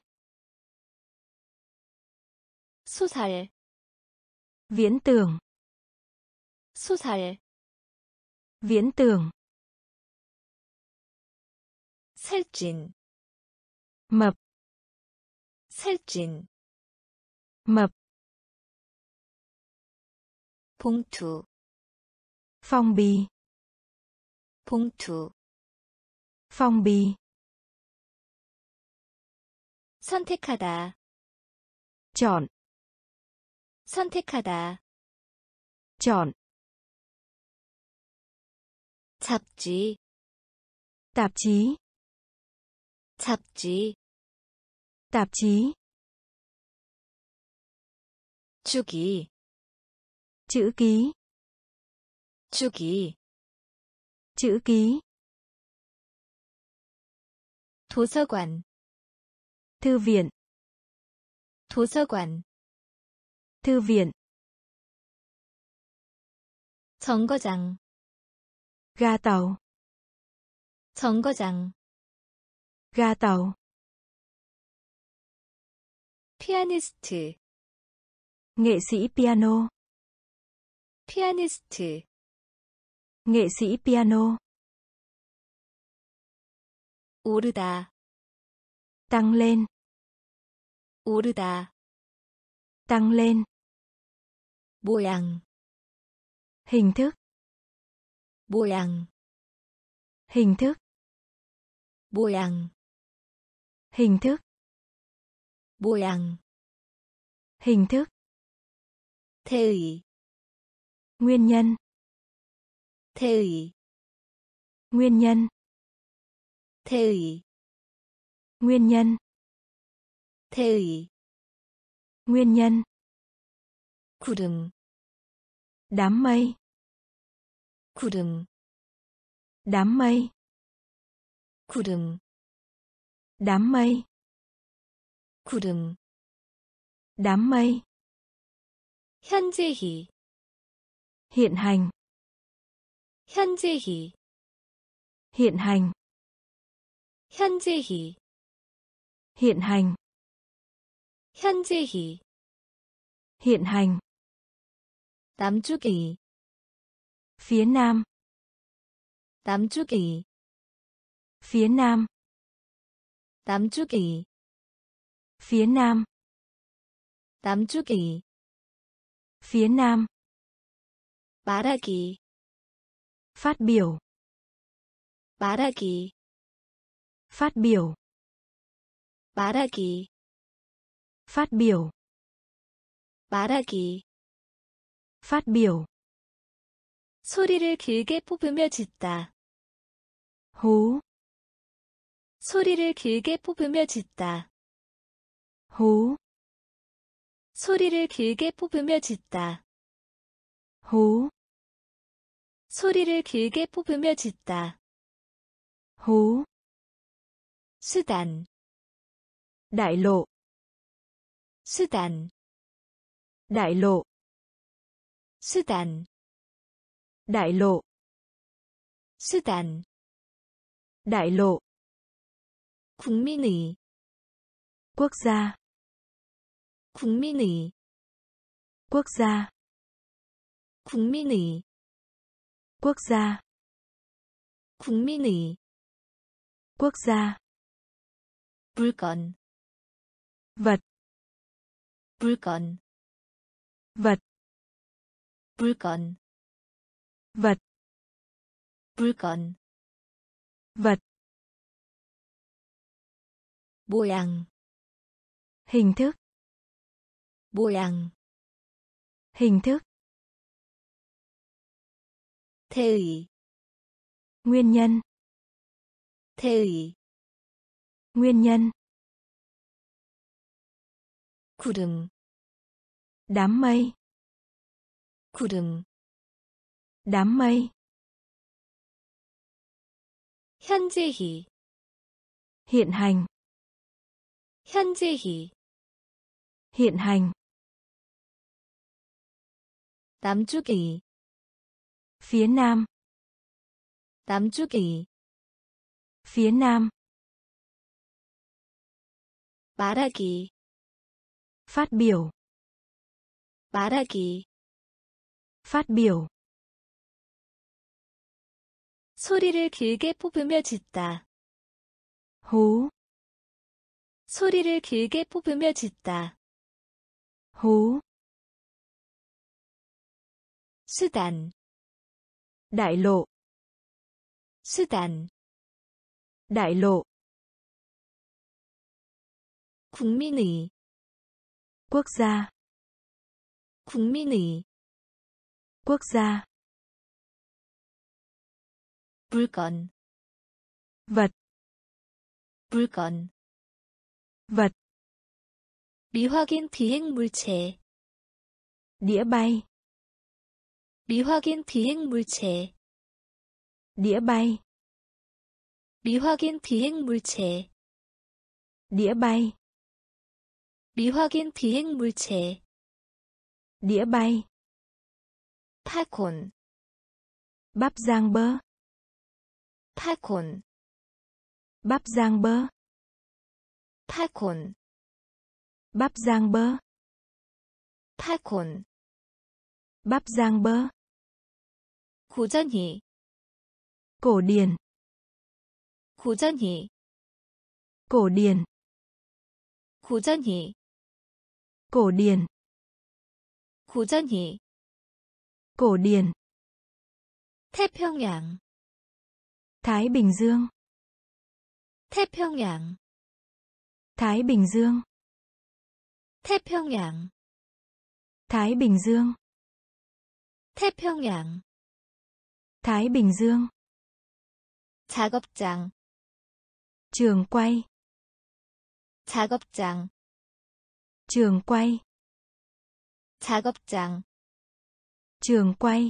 수살, viễn tưởng, 수살, viễn tưởng, 살찐, mập, 살찐, mập, 봉투, phong bì, 봉투, phong bì, 선택하다, chọn, 선택하다, chọn, 잡지, tạp chí, 잡지, tạp chí, 주기, chữ ký, 주기, chữ ký, 도서관, thư viện, 도서관, thư viện, 정거장, ga tàu, 정거장, ga tàu, 피아니스트, nghệ sĩ piano, 피아니스트, nghệ sĩ piano, 오르다, tăng lên, 오르다, tăng lên, 모양, hình thức, 모양, hình thức, 모양, hình thức, 모양, hình thức, 태의, Nguyên nhân. 태의, Nguyên nhân. 태의, Nguyên nhân. 태의, Nguyên nhân. 구름, Đám mây. 구름, Đám mây. 구름, Đám mây. 구름, Đám mây. 현재히, Hiện hành. 현재히, Hiện hành. 현재히, Hiện hành. 현재히, Hiện hành. 남쪽이, Phía nam. 남쪽이, Phía nam. 남쪽이, Phía nam. 남쪽이, Phía nam. 말하기, Phát biểu. 말하기, Phát biểu. 말하기, Phát biểu. 말하기, Phát biểu. 소리를 길게 뽑으며 짖다. Hú. 소리를 길게 뽑으며 짖다. Hú. 소리를 길게 뽑으며 짖다. Hú. 소리를 길게 뽑으며 짖다. Hú. 수단, Đại lộ. 수단, Đại lộ. 수단, Đại lộ. 수단, Đại lộ. 국민의, Quốc gia. 국민의, Quốc gia. 국민의, Quốc gia. 국민의, Quốc gia. 물건, Vật. 물건, Vật. 물건, Vật. 물건, Vật. 모양, Hình thức. 모양, Hình thức. 태의, Nguyên nhân. 태의, Nguyên nhân. 구름, Đám mây. 구름, Đám mây. 현재히, Hiện hành. 현재히, Hiện hành. 남쪽이, Phía nam. 남쪽이, Phía nam. 말하기, Phát biểu. 말하기, Phát biểu. 소리를 길게 뽑으며 짖다. Hú. 소리를 길게 뽑으며 짖다. Hú. 수단, Đại lộ. 수단, Đại lộ. 국민의, Quốc gia. 국민의, Quốc gia. 물건, Vật. 물건, Vật. 미확인 비행 물체, Đĩa bay. 미확인 비행 물체, Đĩa bay. 미확인 비행 물체, Đĩa bay. 미확인 비행 물체, Đĩa bay. 팝콘, Bắp rang bơ. 팝콘, Bắp rang bơ. 팝콘, Bắp rang bơ. 팝콘, Bắp rang bơ. 고전히, Cổ điển. 고전히, Cổ điển. 고전히, Cổ điển. 고전히, Cổ điển. 태평양, Thái Bình Dương. 태평양, Thái Bình Dương. 태평양, Thái Bình Dương. 태평양, Thái Bình Dương. 작업장, Trường quay. 작업장, Trường quay. 작업장, Trường quay.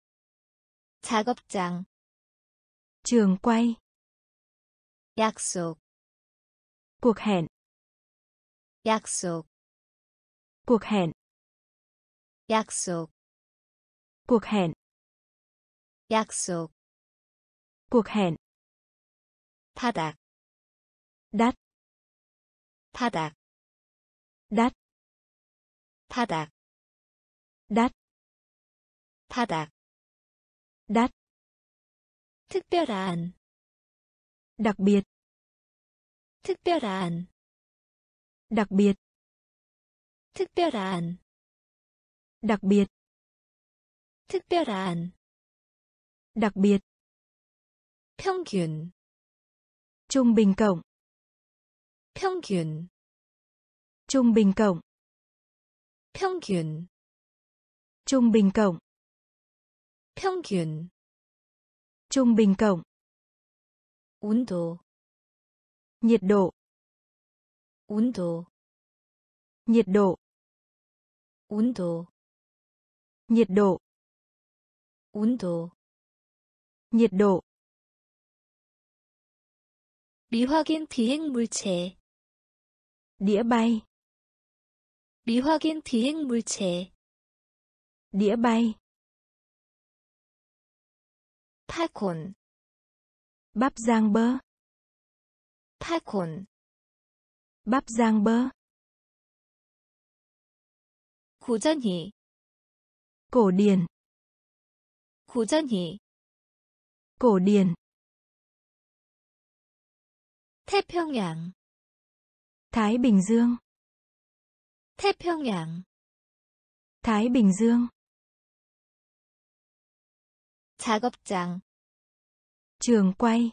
작업장, Trường quay. 약속, Cuộc hẹn. 약속, Cuộc hẹn. 약속, Cuộc hẹn. 약속, Cuộc hẹn. 바닥, Đắt. 바닥, Đắt. 바닥, Đắt. 바닥, Đắt. 특별한, Đặc biệt. 특별한, Đặc biệt. 특별한, Đặc biệt. 특별한, Đặc biệt. 평균, Trung bình cộng. 평균, Trung bình cộng. 평균, Trung bình cộng. 평균, Trung bình cộng. 온도, Nhiệt độ. 온도, Nhiệt độ. 온도, Nhiệt độ. 온도, Nhiệt độ. 미확인 비행 물체, Đĩa bay. 미확인 비행 물체, Đĩa bay. 팔콘, Bắp rang bơ. 팔콘, Bắp rang bơ. 고전히, Cổ điển. 고전히, Cổ điển. 태평양, Thái Bình Dương. 태평양, Thái Bình Dương. 작업장, Trường quay.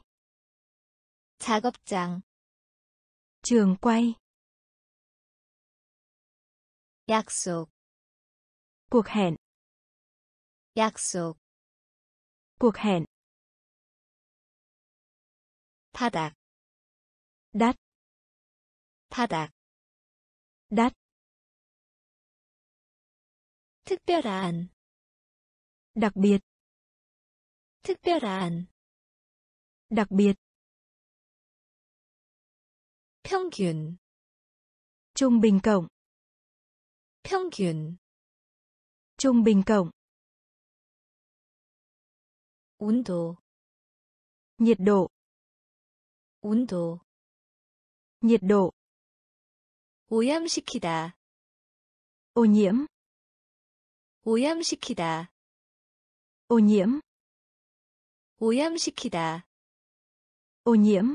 작업장, Trường quay. 약속, Cuộc hẹn. 약속, Cuộc hẹn. 바닥, Đắt. 바닥, Đắt. 특별한, Đặc biệt. 특별한, Đặc biệt. 평균, Trung bình cộng. 평균, Trung bình cộng. 온도, Nhiệt độ. 온도, Nhiệt độ. 오염시키다, Ô nhiễm. 오염시키다, Ô nhiễm. 오염시키다, Ô nhiễm.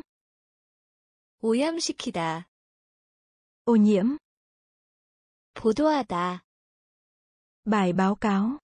오염시키다, Ô nhiễm. 보도하다, Bài báo cáo.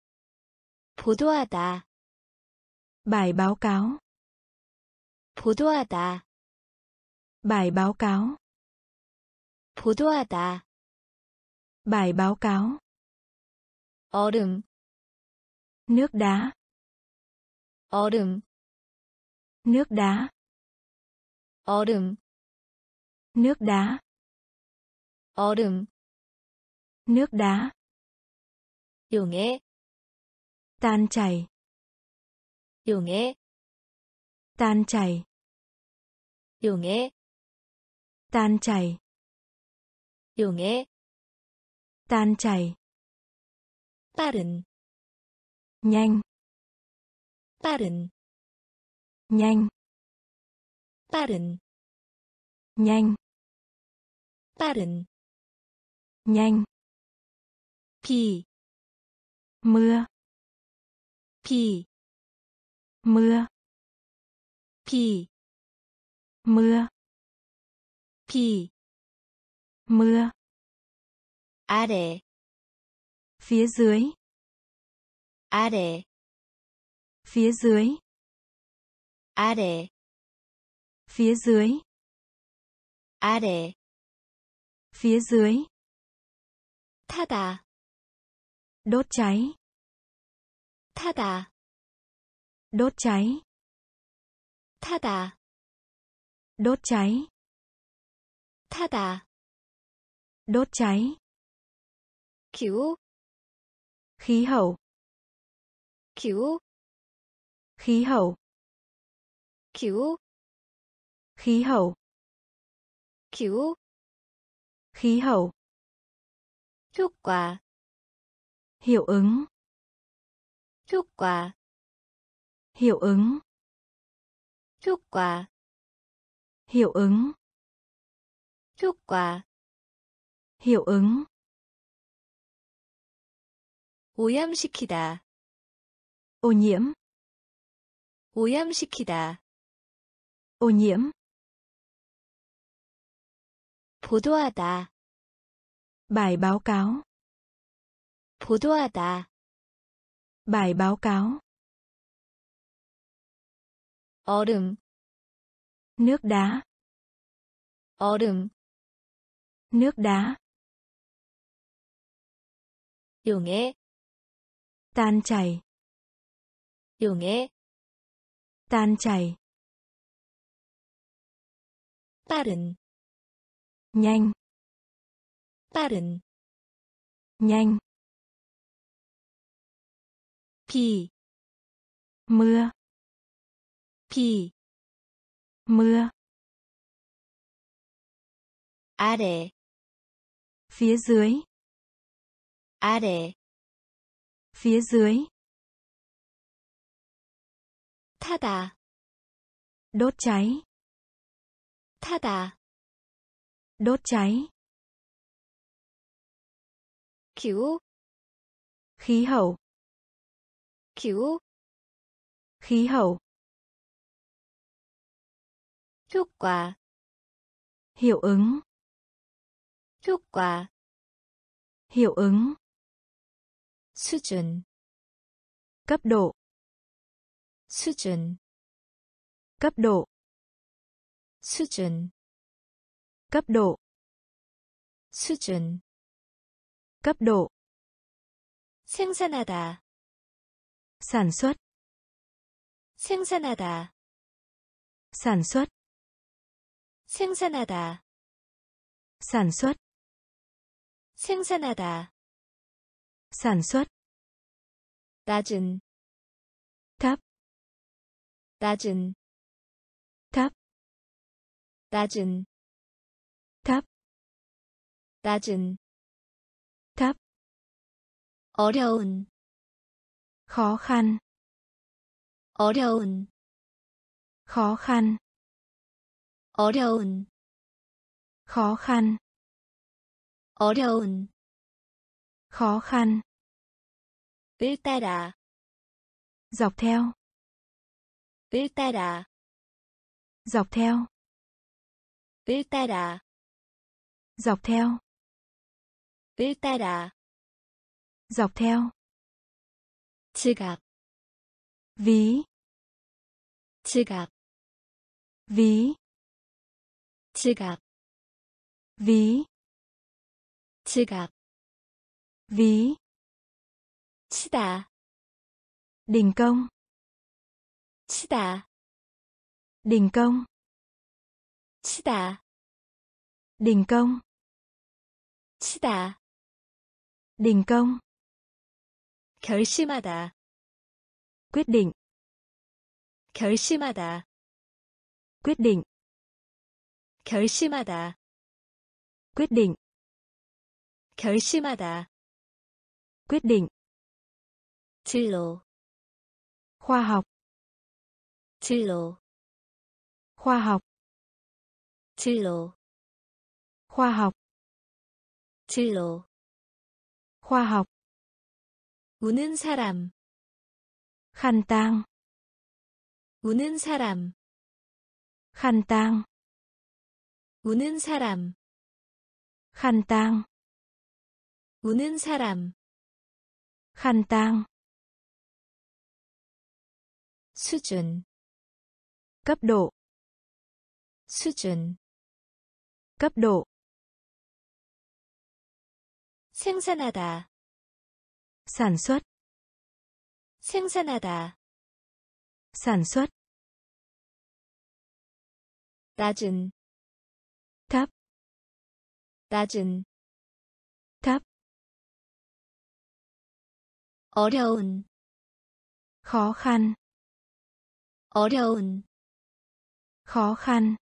보도하다, Bài báo cáo. 보도하다, Bài báo cáo. 보도하다, Bài báo cáo. 얼음, Nước đá. 얼음, Nước đá. 얼음, Nước đá. 얼음, Nước đá. 용해, Tan chảy. 용해, Tan chảy. 용해, Tan chảy. 용해, Tan chảy. 빠른, Nhanh. 빠른, Nhanh. 빠른, Nhanh. 빠른, Nhanh. 비, Mưa. 비, Mưa. 비, Mưa. 비, Mưa. 아래, Phía dưới. 아래, Phía dưới. 아래, Phía dưới. 아래, Phía dưới. 타다, Đốt cháy. 타다, đốt cháy, 타다, đốt cháy, 타다, đốt cháy, 기후, khí hậu, 기후, khí hậu, 기후, khí hậu, 기후, khí hậu, 효과, hiệu ứng, 효과, hiệu ứng, 효과, hiệu ứng, 효과, hiệu ứng, 오염시키다, ô nhiễm, 오염시키다, ô nhiễm, 보도하다, bài báo cáo, 보도하다, bài báo cáo, 얼음, nước đá, 얼음, nước đá, 용해, tan chảy, 용해, tan chảy, 빠른, nhanh, 빠른, nhanh, 비, mưa, 비, mưa, 아래, phía dưới, 아래, phía dưới, 타다, đốt cháy, 타다, đốt cháy, 기후, khí hậu, 기후, khí hậu, 효과, hiệu ứng, 효과, hiệu ứng, 수준, cấp độ, 수준, cấp độ, 수준, cấp độ, 수준, cấp độ, 생산하다, sản xuất, 생산하다, sản xuất, 생산하다, sản xuất, 생산하다, sản xuất, 낮은, thấp, 낮은, thấp, 낮은, thấp, 낮은, thấp, 어려운, khó khăn, 어려운, khó khăn, 어려운, khó khăn, 어려운, khó khăn, 을 따라, dọc theo, 을 따라, dọc theo, 을 따라, dọc theo, 을 따라, dọc theo, 지갑, ví, 지갑, ví, 지갑, ví, 지갑, ví, 치다, đình công, 치다, đình công, 치다, đình công, 치다, đình công, 결심하다, quyết định, 결심하다, quyết định, 결심하다, quyết định, 결심하다, quyết định, 진로, khoa học, 진로, khoa học, 진로, khoa học, 진로, khoa học, 우는 사람, khăn tang, 우는 사람, khăn tang, 우는 사람, khăn tang, 우는 사람, khăn tang, 수준, cấp độ, 수준, cấp độ, 생산하다, sản xuất, 생산하다, sản xuất, 낮은, thấp, 낮은, thấp, 어려운, khó khăn, 어려운, khó khăn,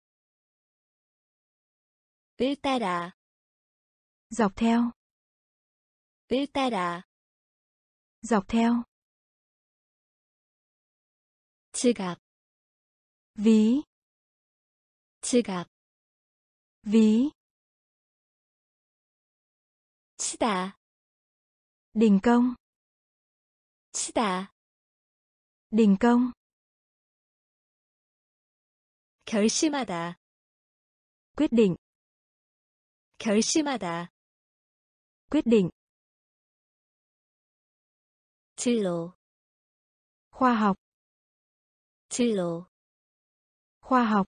을 따라, dọc theo, 을 따라, dọc theo, 지갑, ví, 지갑, ví, 치다, đình công, 치다, đình công, 결심하다, quyết định, 결심하다, quyết định, 진로, khoa học, 진로, khoa học,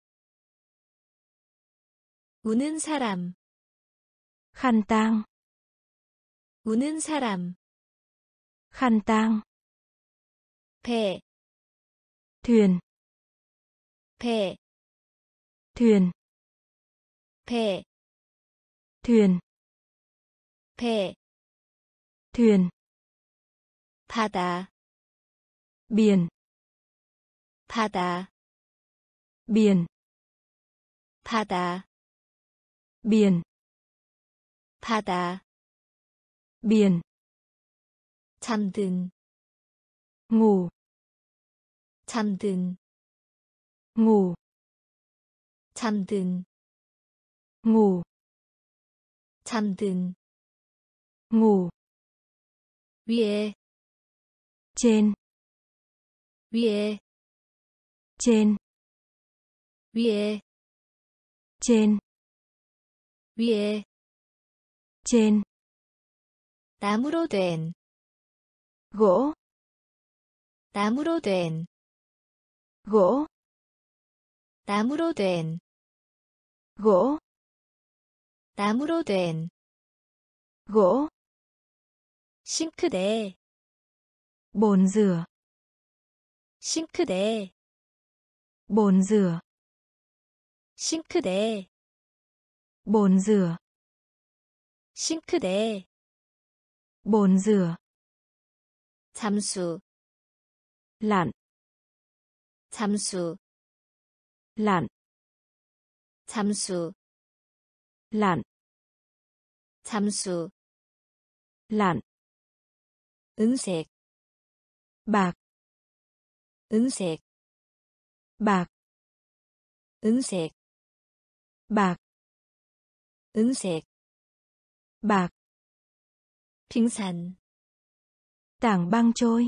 우는 사람, khăn tang, 우는 사람, khăn tang, 배, thuyền, 배, thuyền, 배, thuyền, 배, thuyền, 바다, biển, 바다, biển, 바다, biển, 바다, biển, 잠든, ngủ, 잠든, ngủ, 잠든, ngủ, 잠든, ngủ, 위에, trên, 위에, trên, 위에, trên, 위에, trên, 나무로 된, gỗ, 나무로 된, gỗ, 나무로 된, gỗ, 나무로 된, gỗ, 싱크대, bồn rửa, 싱크대, bồn rửa, 싱크대, bồn rửa, 싱크대, bồn rửa, 잠수, lặn, 잠수, lặn, 잠수, lặn, 잠수, lặn, 은색, bạc, 은색, bạc, 은색, bạc, 은색, bạc, 빙산, tảng băng trôi,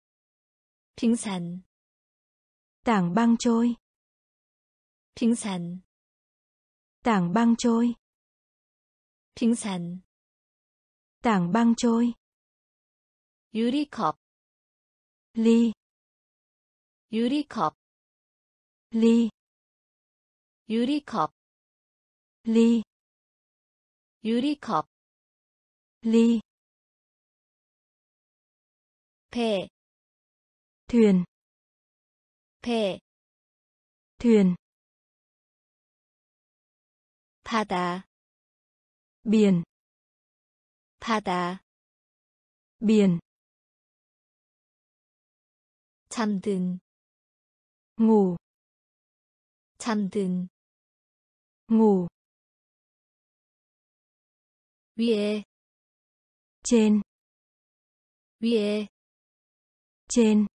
빙산, tảng băng trôi, 빙산, tảng băng trôi, 빙산, tảng băng trôi, 유리컵, ly, 유리컵, ly, 유리컵, ly, 유리컵, ly, 배, thuyền, 배, thuyền, 바다, biển, 바다, biển, 잠든, ngủ, 잠든, ngủ, 위에, trên, 위에, trên,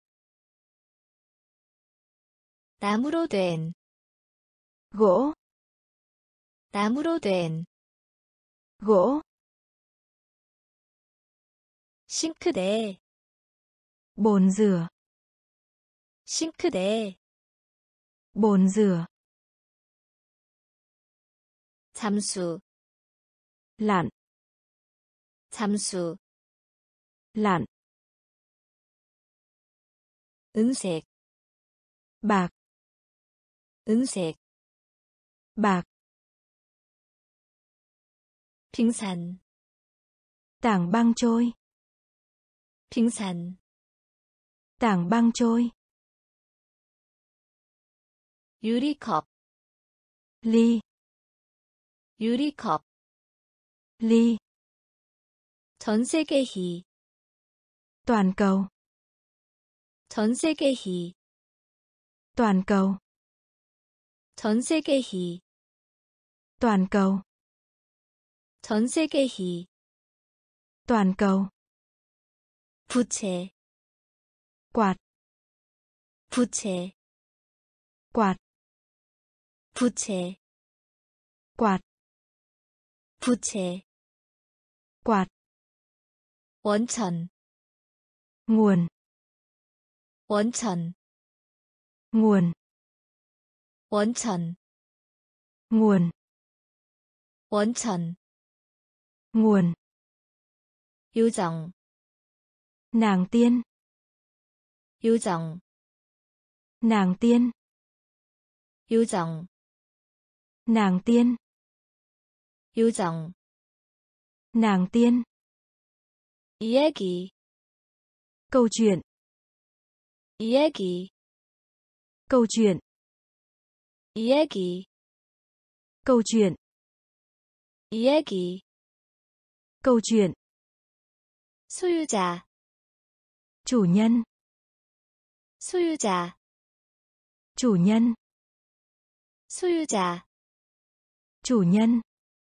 나무로 된, gỗ, 나무로 된, gỗ, 싱크대, bồn rửa, 싱크대, bồn rửa, 잠수, lặn, 잠수, lặn, 은색, bạc, 은색, bạc, 빙산, tảng băng trôi, 빙산, Tảng băng trôi. 유리컵, Ly. 유리컵. Ly. 전 세계히, Toàn cầu. 전 세계히, Toàn cầu. 전 세계히, Toàn cầu. 전 세계히. Toàn cầu. 부채, Quạt. 부채, Quạt. 부채, Quạt. 부채. Quạt. 원천, Nguồn. 원천, Nguồn. 원천, Nguồn. 원천. Nguồn. 요정, Nàng tiên. 요정, Nàng tiên. 요정, Nàng tiên. 요정. Nàng tiên. 이야기, Câu chuyện. 이야기, Câu chuyện. 이야기, Câu chuyện. 이야기. Câu chuyện. 소유자, Chủ nhân. 소유자, Chủ nhân. 소유자, Chủ nhân.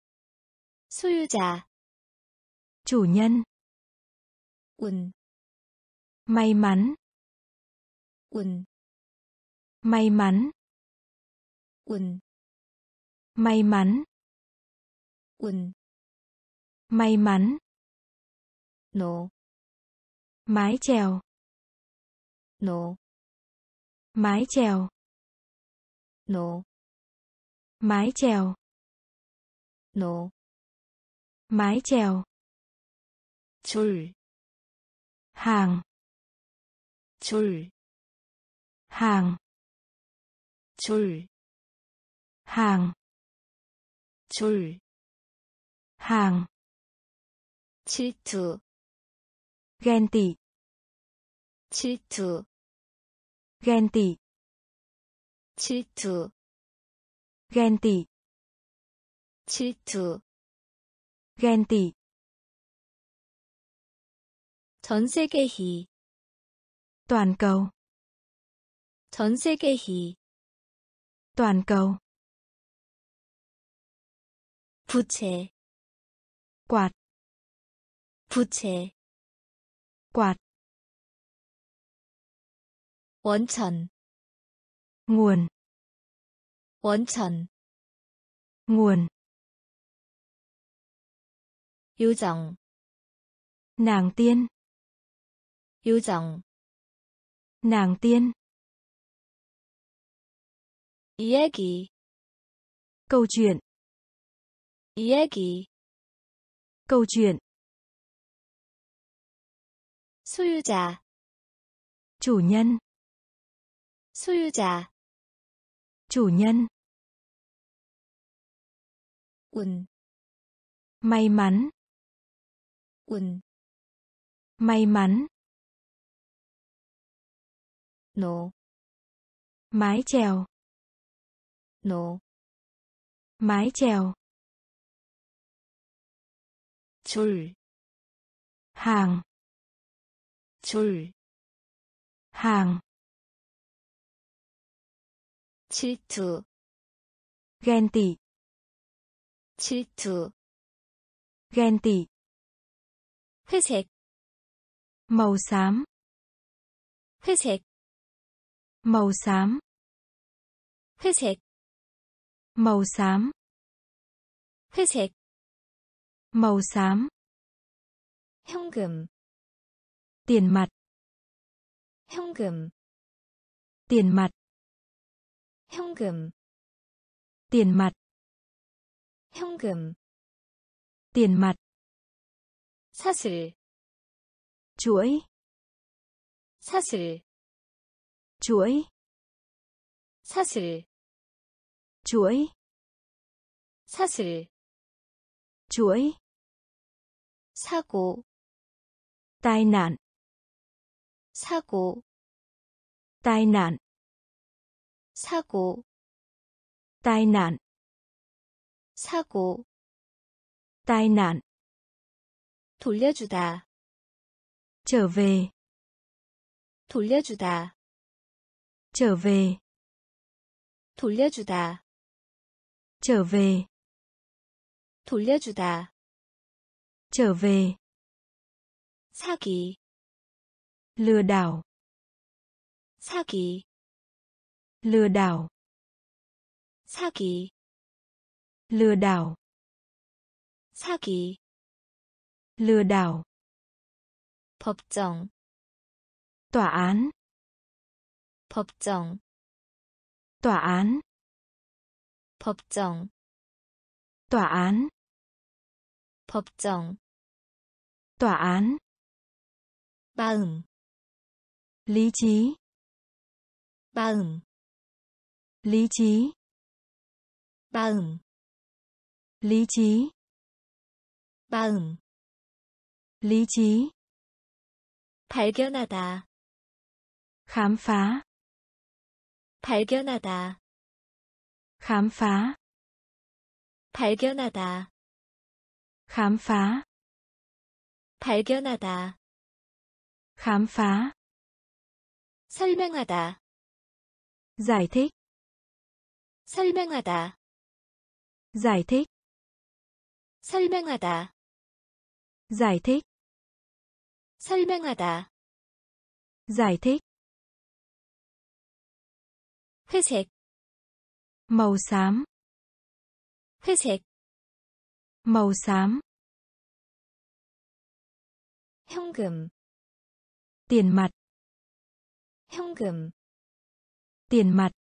소유자. Chủ nhân. 운, May mắn. 운, May mắn. 운, May mắn. 운. May mắn. 노, Mái chèo. 노, Mái chèo. 노, Mái chèo. 노. Mái chèo. 줄, Hàng. 줄, Hàng. 줄, Hàng. 줄. Hàng. 질투, Ghen tị. 질투, Ghen tị. 질투, Ghen tị. 질투. Ghen tị. 전 세계히, Toàn cầu. 전 세계히. Toàn cầu. 부채, Quạt. 부채. Quạt. 원천, Nguồn. 원천. Nguồn. 요정, Nàng tiên. 요정. Nàng tiên. 이야기, Câu chuyện. 이야기. Câu chuyện. 소유자, Chủ nhân. 소유자. Chủ nhân. 운, May mắn. 운. May mắn. 노, Mái chèo. 노. Mái chèo. 줄, Hàng. 줄. Hàng. 질투, Ghen tị. 질투. Ghen tị. 회색, Màu xám. 회색, Màu xám. 회색, Màu xám. 회색. Màu xám. 현금, Tiền mặt. 현금, Tiền mặt. 현금, Tiền mặt. 현금. Tiền mặt. 사슬, Chuỗi. 사슬, Chuỗi. 사슬, Chuỗi. 사슬. Chuỗi. 사고, Tai nạn. 사고, Tai nạn. 사고, Tai nạn. 사고, Tai nạn. 돌려주다, Trở về. 돌려주다, Trở về. 돌려주다, Trở về. 돌려주다, Trở về. 사기, Lừa đảo. 사기, Lừa đảo. 사기, Lừa đảo. 사기, Lừa đảo. 법정, Tòa án. 법정, Tòa án. 법정, Tòa án. 법정, Tòa án. 마음, Lý trí. 마음, Lý trí. 마음, Lý trí. 마음, Lý trí. 발견하다, Khám phá. 발견하다, Khám phá. 발견하다, Khám phá. 발견하다, Khám phá. 설명하다, Giải thích. 설명하다, Giải thích. 설명하다, Giải thích. 설명하다, Giải thích. 회색, Màu xám. 회색, Màu xám. 현금, Tiền mặt. 현금, Tiền mặt.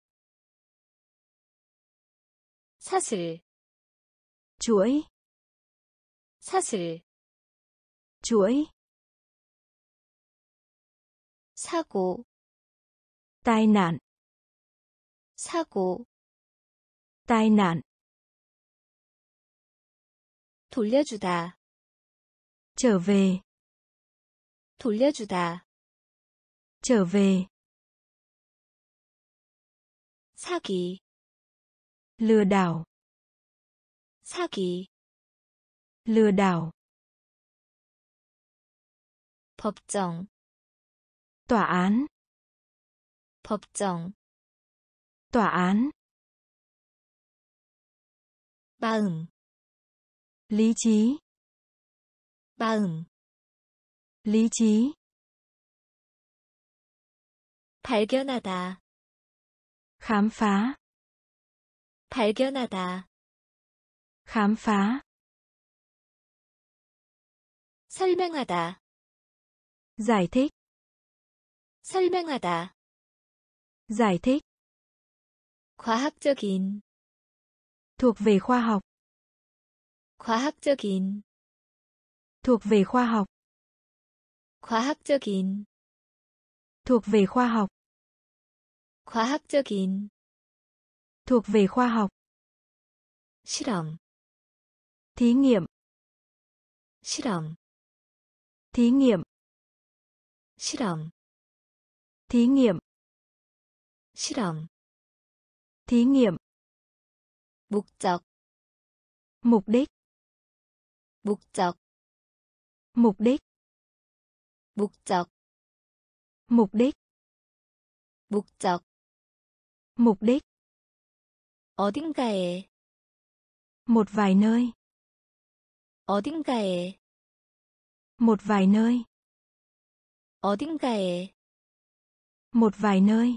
사슬, Chuỗi. 사슬, Chuỗi. 사고, Tai nạn. 사고, Tai nạn. 돌려주다, Trở về. 돌려주다, Trở về. 사기, Lừa đảo. 사기, Lừa đảo. 법정, Tòa án. 법정, Tòa án. 마음, Lý trí. 마음, Lý trí. 발견하다, Khám phá. 발견하다, Khám phá. 설명하다, Giải thích. 설명하다, Giải thích. 과학적인, Thuộc về khoa học. 과학적인, Thuộc về khoa học. 과학적인, Thuộc về khoa học. 과학적인, Thuộc về khoa học. 실험, Thí nghiệm. 실험, Thí nghiệm. 실험, Thí nghiệm. 실험, Thí nghiệm. 목적, Mục đích. 목적, Mục đích. 목적, Mục đích. 목적, Mục đích. 어딘가에, Một vài nơi. 어딘가에, Một vài nơi. 어딘가에, Một vài nơi.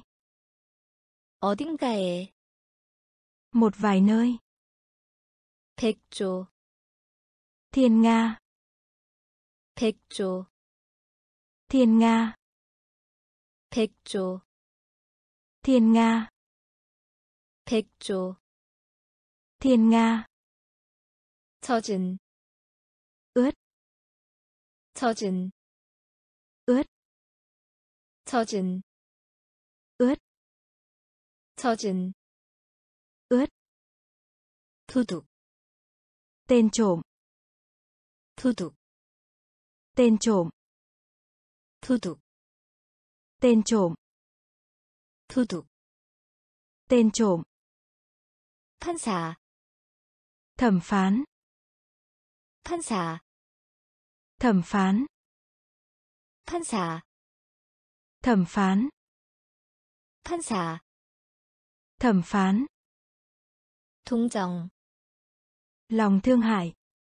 어딘가에, Một vài nơi. 백조, Thiên Nga. 백조, Thiên Nga. 백조, Thiên Nga. 백조, Thiên Nga. 젖은, ướt, 젖은, ướt, 젖은, ướt, 젖은, ướt. 도둑, Tên trộm. 도둑, Tên trộm. 도둑, Tên trộm. 도둑, Tên trộm. 판사, Thẩm phán. 판사, Thẩm phán. 판사, Thẩm phán. 판사, Thẩm phán. 동정, Lòng thương hại.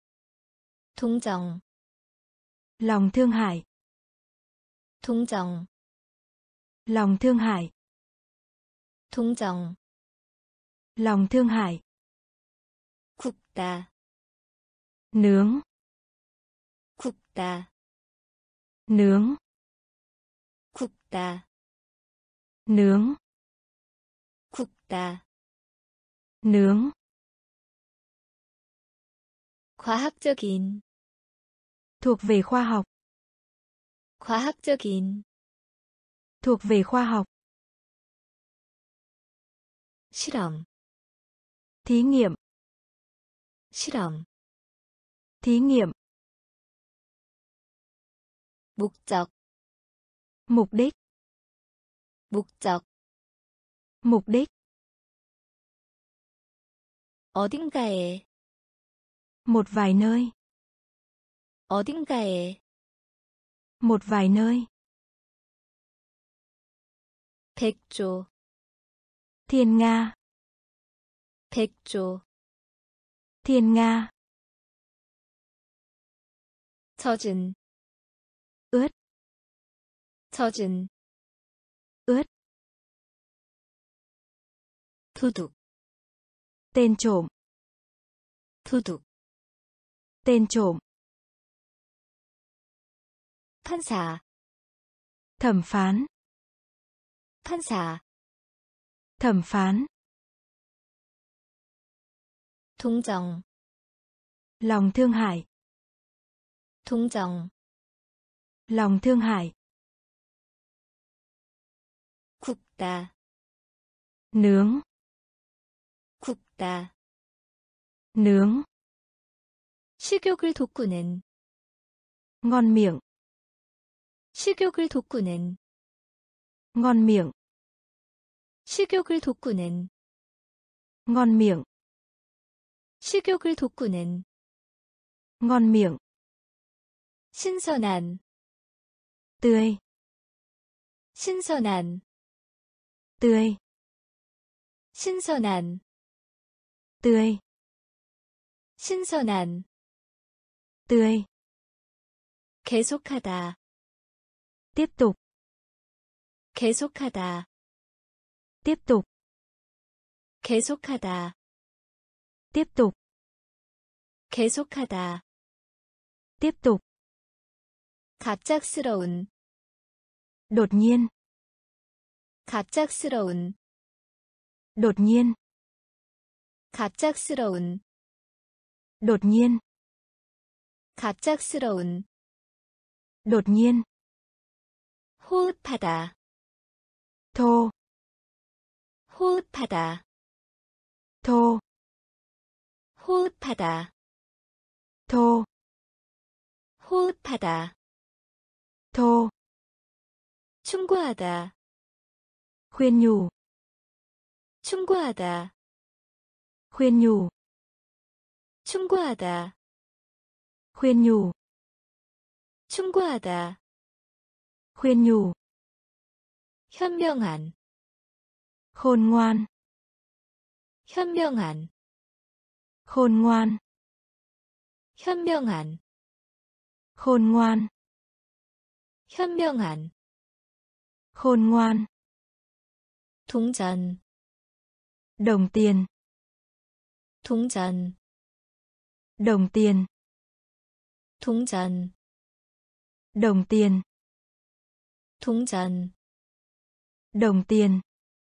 동정, Lòng thương hại. 동정, Lòng thương hại. 동정, Lòng thương hại. 굽다, Nướng. 굽다, Nướng. 굽다, Nướng. 굽다. Nướng. 과학적인, Thuộc về khoa học. 과학적인, Thuộc về khoa học. 실험, Thí nghiệm. 실험, Thí nghiệm. 목적, Mục đích. 목적, Mục đích. 어딘가에, Một vài nơi. 어딘가에, Một vài nơi. 백조, Thiên Nga. 백조, Thiên Nga. 젖은, Ướt. 젖은, Ướt. 도둑, Tên trộm. 도둑, Tên trộm. 판사, Thẩm phán. 판사, Thẩm phán. 동정, Lòng thương hại. 동정, Lòng thương hại. 굽다, Nướng. 굽다. Nướng. 식욕을 돋구는, Ngon miệng. 식욕을 돋구는, Ngon miệng. 식욕을 돋구는, Ngon miệng. 식욕을 돋구는, Ngon miệng. 신선한, Tươi. 신선한, Tươi. 신선한, Tươi. 신선한, Tươi. 계속하다, Tiếp tục. 계속하다, Tiếp tục. 계속하다, Tiếp tục. 계속하다. Tiếp tục. 갑작스러운, Đột nhiên. 갑작스러운, Đột nhiên. 갑작스러운, Đột nhiên. 갑작스러운, Đột nhiên. 호흡하다, Thô. 호흡하다, Thô. 호흡하다, Thô. 호흡하다. Thô. 충고하다, Khuyên nhủ. 충고하다, Khuyên nhủ. 충고하다, Khuyên nhủ. 충고하다. Khuyên nhủ. 현명한, Khôn ngoan. 현명한, Khôn ngoan. 현명한, Khôn ngoan. 현명한. Khôn ngoan. 동전, Đồng tiền. 동전, Đồng tiền. 동전, Đồng tiền. 동전. Đồng tiền.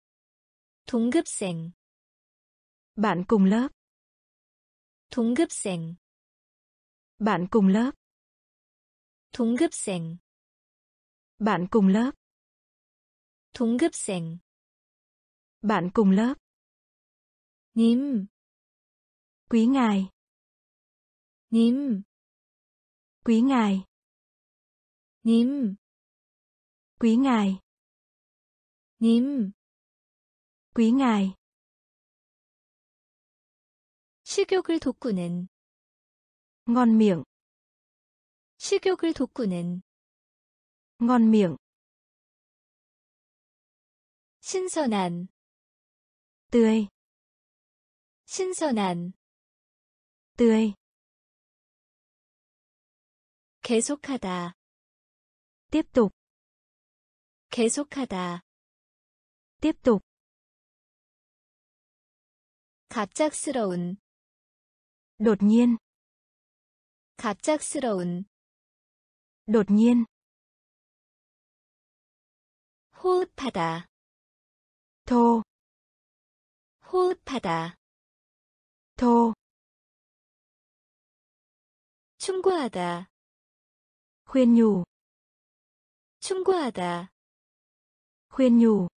동급생, Bạn cùng lớp. 동급생, Bạn cùng lớp. 동급생, Bạn cùng lớp. 동급생. Bạn cùng lớp. 님, Quý ngài. 님, Quý ngài. 님, Quý ngài. 님. Quý ngài. 식욕을 돋구는 Ngon miệng. 식욕을 돋구는 Ngon miệng. 신선한 Tươi. 신선한 Tươi. 계속하다 Tiếp tục. 계속하다 Tiếp tục. 갑작스러운 Đột nhiên. 갑작스러운 Đột nhiên. 호흡하다 Thô. 호흡하다 Thô. 충고하다 Khuyên nhủ. 충고하다 Khuyên nhủ.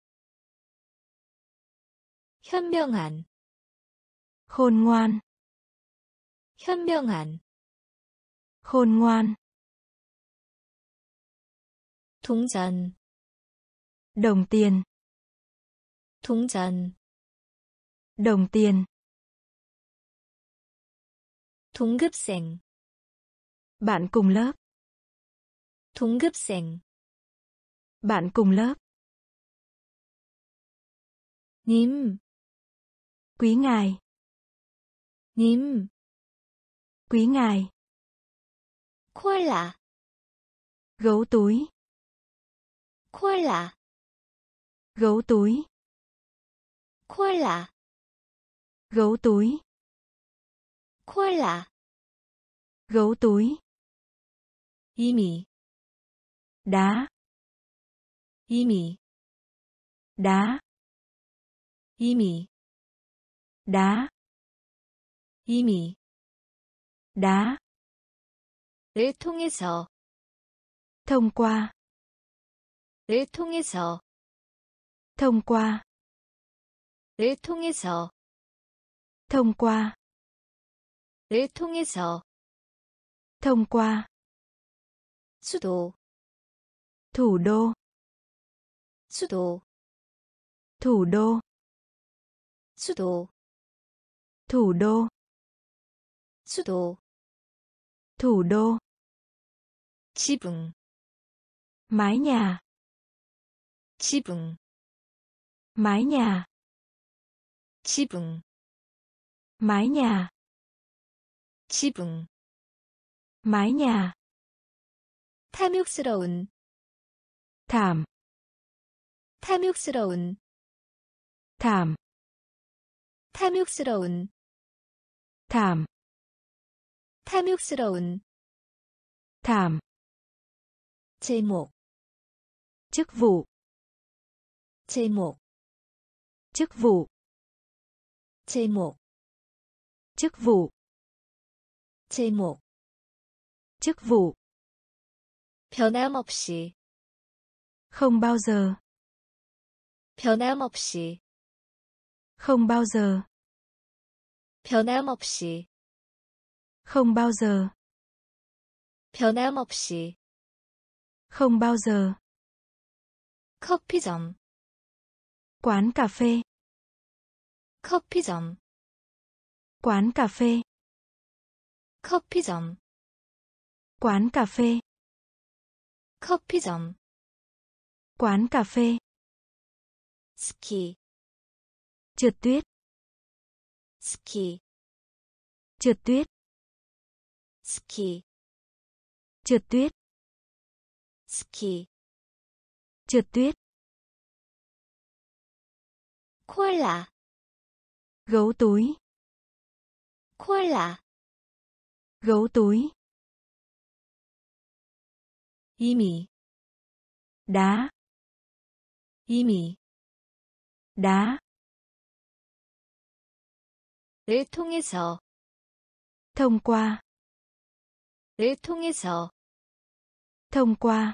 현명한 Khôn ngoan. 현명한 Khôn ngoan. 동전 Đồng tiền. 동전 Đồng tiền. 동급생 Bạn cùng lớp. 동급생 Bạn cùng lớp. 님 Quý ngài. 님 Quý ngài. 코알라 Gấu túi. 코알라 Gấu túi. 코알라 Gấu túi. 코알라 Gấu túi. 이미 Đá. 이미 Đá. 이미 Đá. 이미 Đá. 를 통해서 Thông qua. 를 통해서 Thông qua. 를 통해서 Thông qua. 를 통해서 Thông qua. 수도 Thủ đô. 수도 Thủ đô. 수도 Thủ đô. 수도 Thủ đô. 지붕 Mái nhà. 지붕 Mái nhà. 지붕 Mái nhà. 지붕 Mái nhà. 탐욕스러운 Thảm. 탐욕스러운 Thảm. 탐욕스러운 Thảm. 탐욕스러운 Thảm. 제목 Chức vụ. 제목 Chức vụ. 제목 Chức vụ. 제목 Chức vụ. 변함없이 Không bao giờ. 변함없이 Không bao giờ. 변함없이 Không bao giờ. 변함없이 Không bao giờ. 커피점 Quán cà phê. 커피점 Quán cà phê. 커피점 Quán cà phê. 커피점 Quán cà phê. 스키 Trượt tuyết. 스키 Trượt tuyết. 스키 Trượt tuyết. 스키 Trượt tuyết. 코알라 Gấu túi. 코알라 Gấu túi. 이미 Đá. 이미 Đá. 를 통해서 Thông qua. 를 통해서 Thông qua.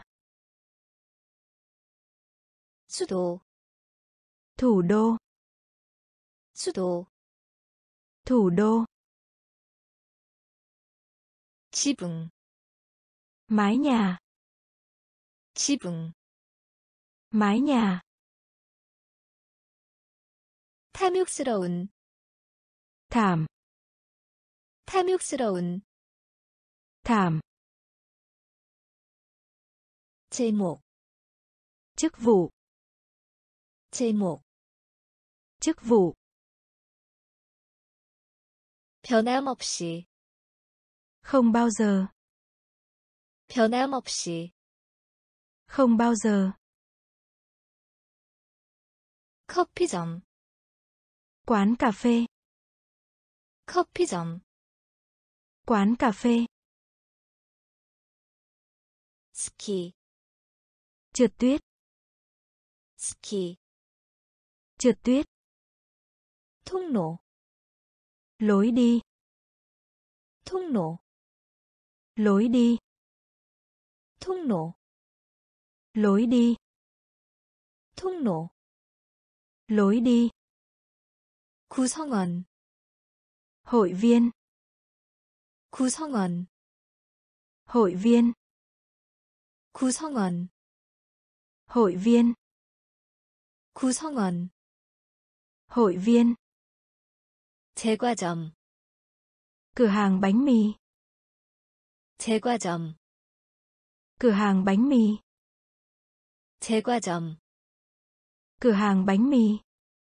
수도 Thủ đô. 수도 Thủ đô. 지붕 Mái nhà. 지붕 Mái nhà. 탐욕스러운, thảm, 탐욕스러운, thảm, 제목, chức vụ, 제목, chức vụ, 변함없이, không bao giờ, 변함없이, không bao giờ, 커피점, quán cà phê, 커피점, quán cà phê, 스키, trượt tuyết, 스키, trượt tuyết, 통로, lối đi, 통로, lối đi, 통로, lối đi, 통로, lối đi, 구성원, hội viên, 구성원, hội viên, 구성원, hội viên, 구성원, hội viên, 제과점, cửa hàng bánh mì, 제과점, cửa hàng bánh mì, 제과점, cửa hàng bánh mì,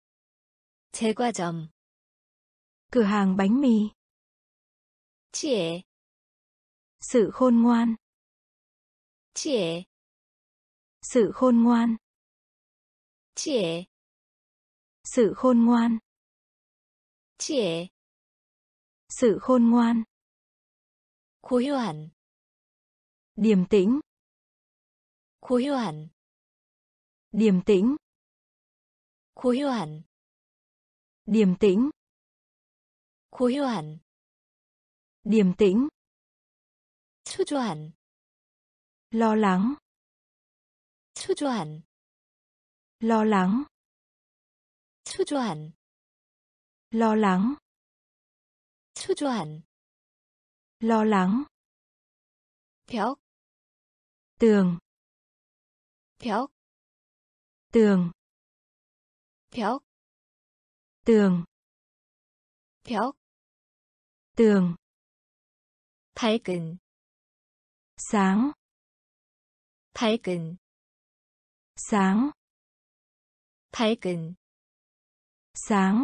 제과점, cửa hàng bánh mì, 치에, sự khôn ngoan, 치에, sự khôn ngoan, 치에, sự khôn ngoan, 치에, sự khôn ngoan, 고요한, điềm tĩnh, 고요한, điềm tĩnh, 고요한, điềm tĩnh, 고요한, điềm tĩnh, 초조한, lo lắng, 초조한, lo lắng, 초조한, lo lắng, 초조한, lo lắng, 벽, tường, 벽, tường, 벽, tường, 벽, tường, 밝은, sáng, 밝은, sáng, 밝은, sáng,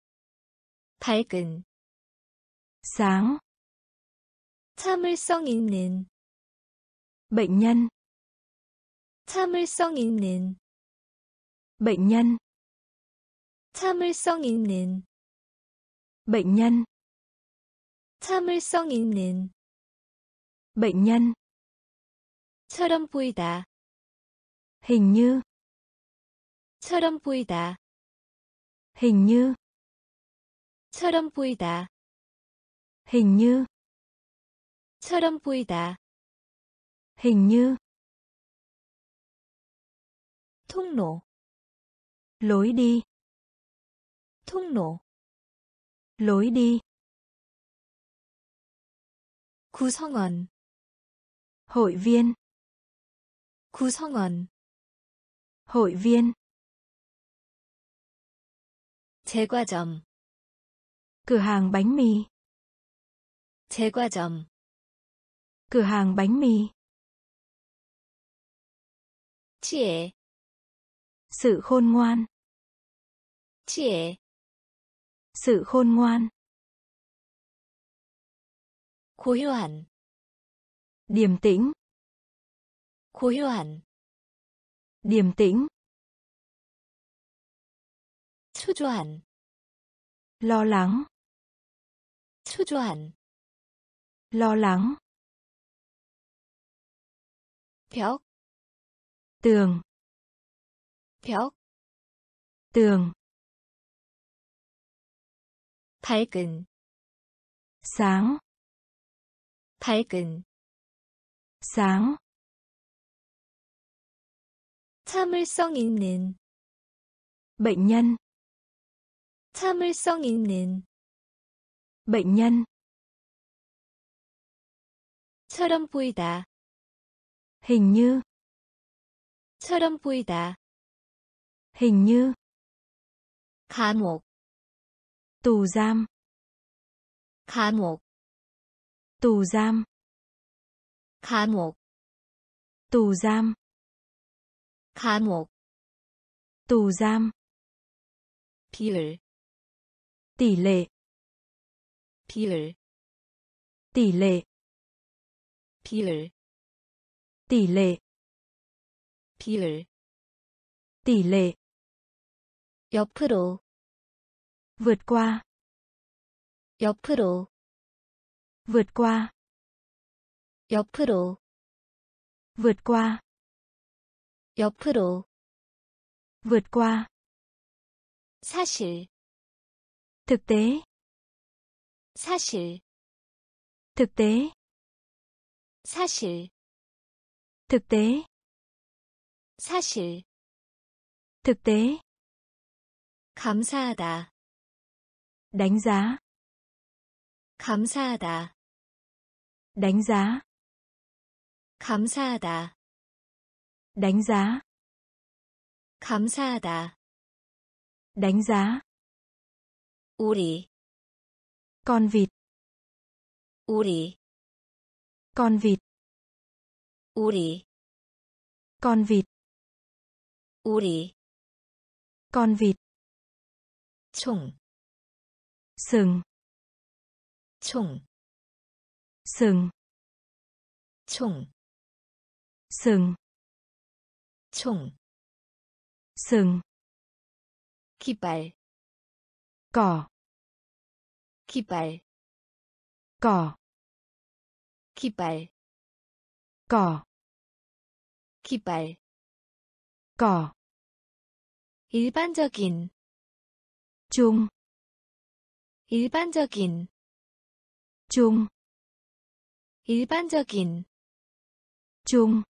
밝은, sáng, 참을성 있는, bệnh nhân, 참을성 있는, bệnh nhân, 참을성 있는, bệnh nhân, 참을성 있는, bệnh nhân, 처럼 보이다, hình như, 처럼 보이다, hình như, 처럼 보이다, hình như, 처럼 보이다, hình như, 통로, lối đi, 통로, lối đi, 구성원, hội viên, 구성원, hội viên, 제과점, cửa hàng bánh mì, 제과점, cửa hàng bánh mì, 치에, sự khôn ngoan, 치에, sự khôn ngoan, 고요한, điềm tĩnh, 고요한, điềm tĩnh, 초조한, lo lắng, 초조한, lo lắng, 벽, tường, 벽, tường, 밝은, sáng, 밝은, sáng, 참을성 있는, bệnh nhân, 참을성 있는, bệnh nhân, 처럼 보이다, hình như, 처럼 보이다, hình như, 감옥, Tù giam. 감옥, Tù giam. 감옥, Tù giam. 감옥, Tù giam. 비율, Tỷ lệ. 비율, Tỷ lệ. 비율, Tỷ lệ. 비율, Tỷ lệ. 옆으로, Vượt qua. 옆으로, Vượt qua. 옆으로, Vượt qua. 옆으로, Vượt qua. 사실, Thực tế. 사실, Thực tế. 사실, Thực tế. 사실, Thực tế. 감사하다, Đánh giá. 감사하다, Đánh giá. 감사하다, Đánh giá. 감사하다, Đánh giá. 우리, Con vịt. 우리, Con vịt. 우리, Con vịt. 우리, Con vịt. 총, Sừng. 총, Sừng. 총, Sừng. 총, Sừng. 깃발, Cỏ. 깃발, Cỏ. 깃발, Cỏ. 깃발, Cỏ. 일반적인, Chung. 일반적인, Chung. 일반적인, Chung.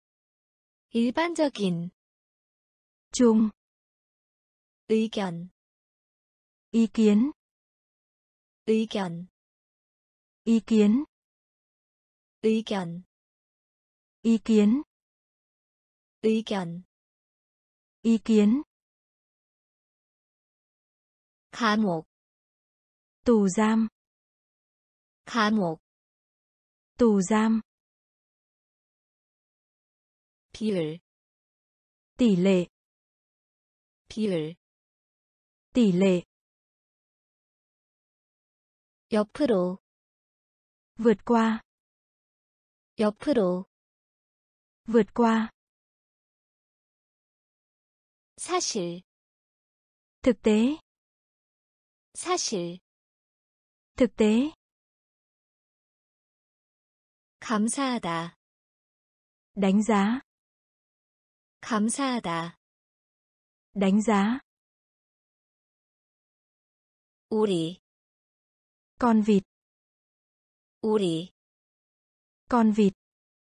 일반적인, Chung. 의견, Ý kiến. 의견, Ý kiến. 의견, Ý kiến. 의견, Ý kiến. 감옥, Tù giam. 감옥, Tù giam. 비율, Tỷ lệ. 비율, Tỷ lệ. 옆으로, Vượt qua. 옆으로, Vượt qua. 사실, Thực tế. 사실, Thực tế. 감사하다, Đánh giá. 감사하다, Đánh giá. 우리, Con vịt. 우리, Con vịt.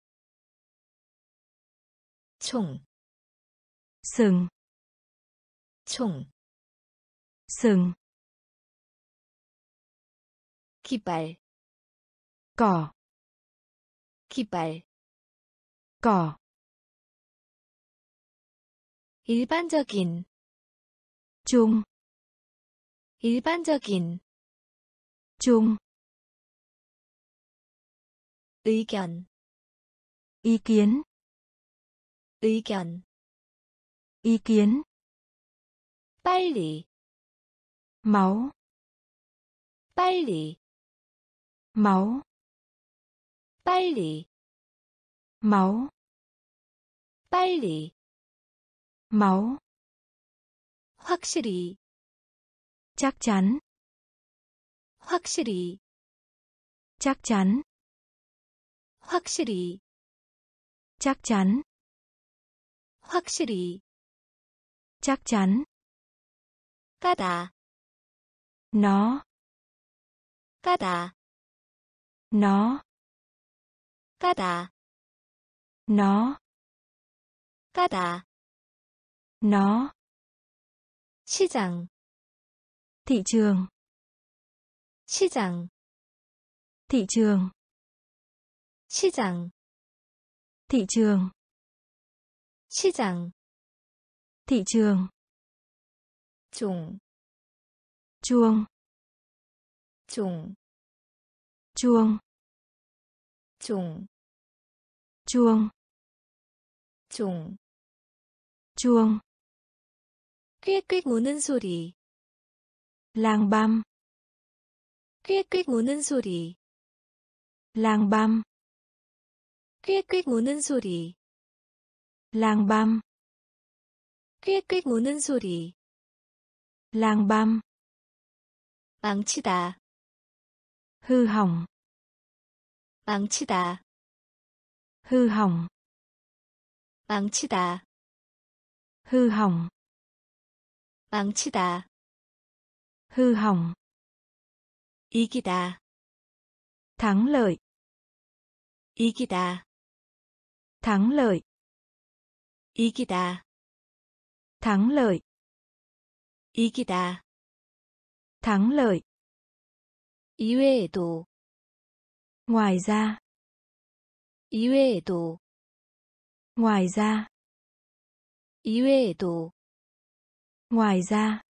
총, Sừng. 총, Sừng. 깃발, Cỏ. 깃발, Cỏ. 일반적인, Chung. 일반적인, Chung. 의견, Ý kiến. 의견, Ý kiến. 빨리, Máu. 빨리, Máu. 빨리, Máu. 빨리, Máu. 확실히, Chắc chắn. 확실히, Chắc chắn. 확실히, Chắc chắn. 확실히, Chắc chắn. 까다, Nó. 까다, Nó. 까다, Nó. 까다, Nó. 시장, Thị trường. 시장, Thị trường. 시장, Thị trường. 시장, Thị trường. 종, Chuông. 종, chuông, 종, chuông, 종. chuông, 꽥꽥 우는 소리, lang băm, 꽥꽥 우는 소리, lang băm, 꽥꽥 우는 소리, lang băm, 꽥꽥 우는 소리. lang băm, 망치다, hư hỏng, 망치다, hư hỏng, 망치다, hư hỏng, 망치다. hư hỏng, 이기다, thắng lợi, 이기다, thắng lợi, 이기다, thắng lợi, 이기다. thắng lợi, 이외에도, ngoài ra, 이외에도, ngoài ra, 이외에도, ngoài ra,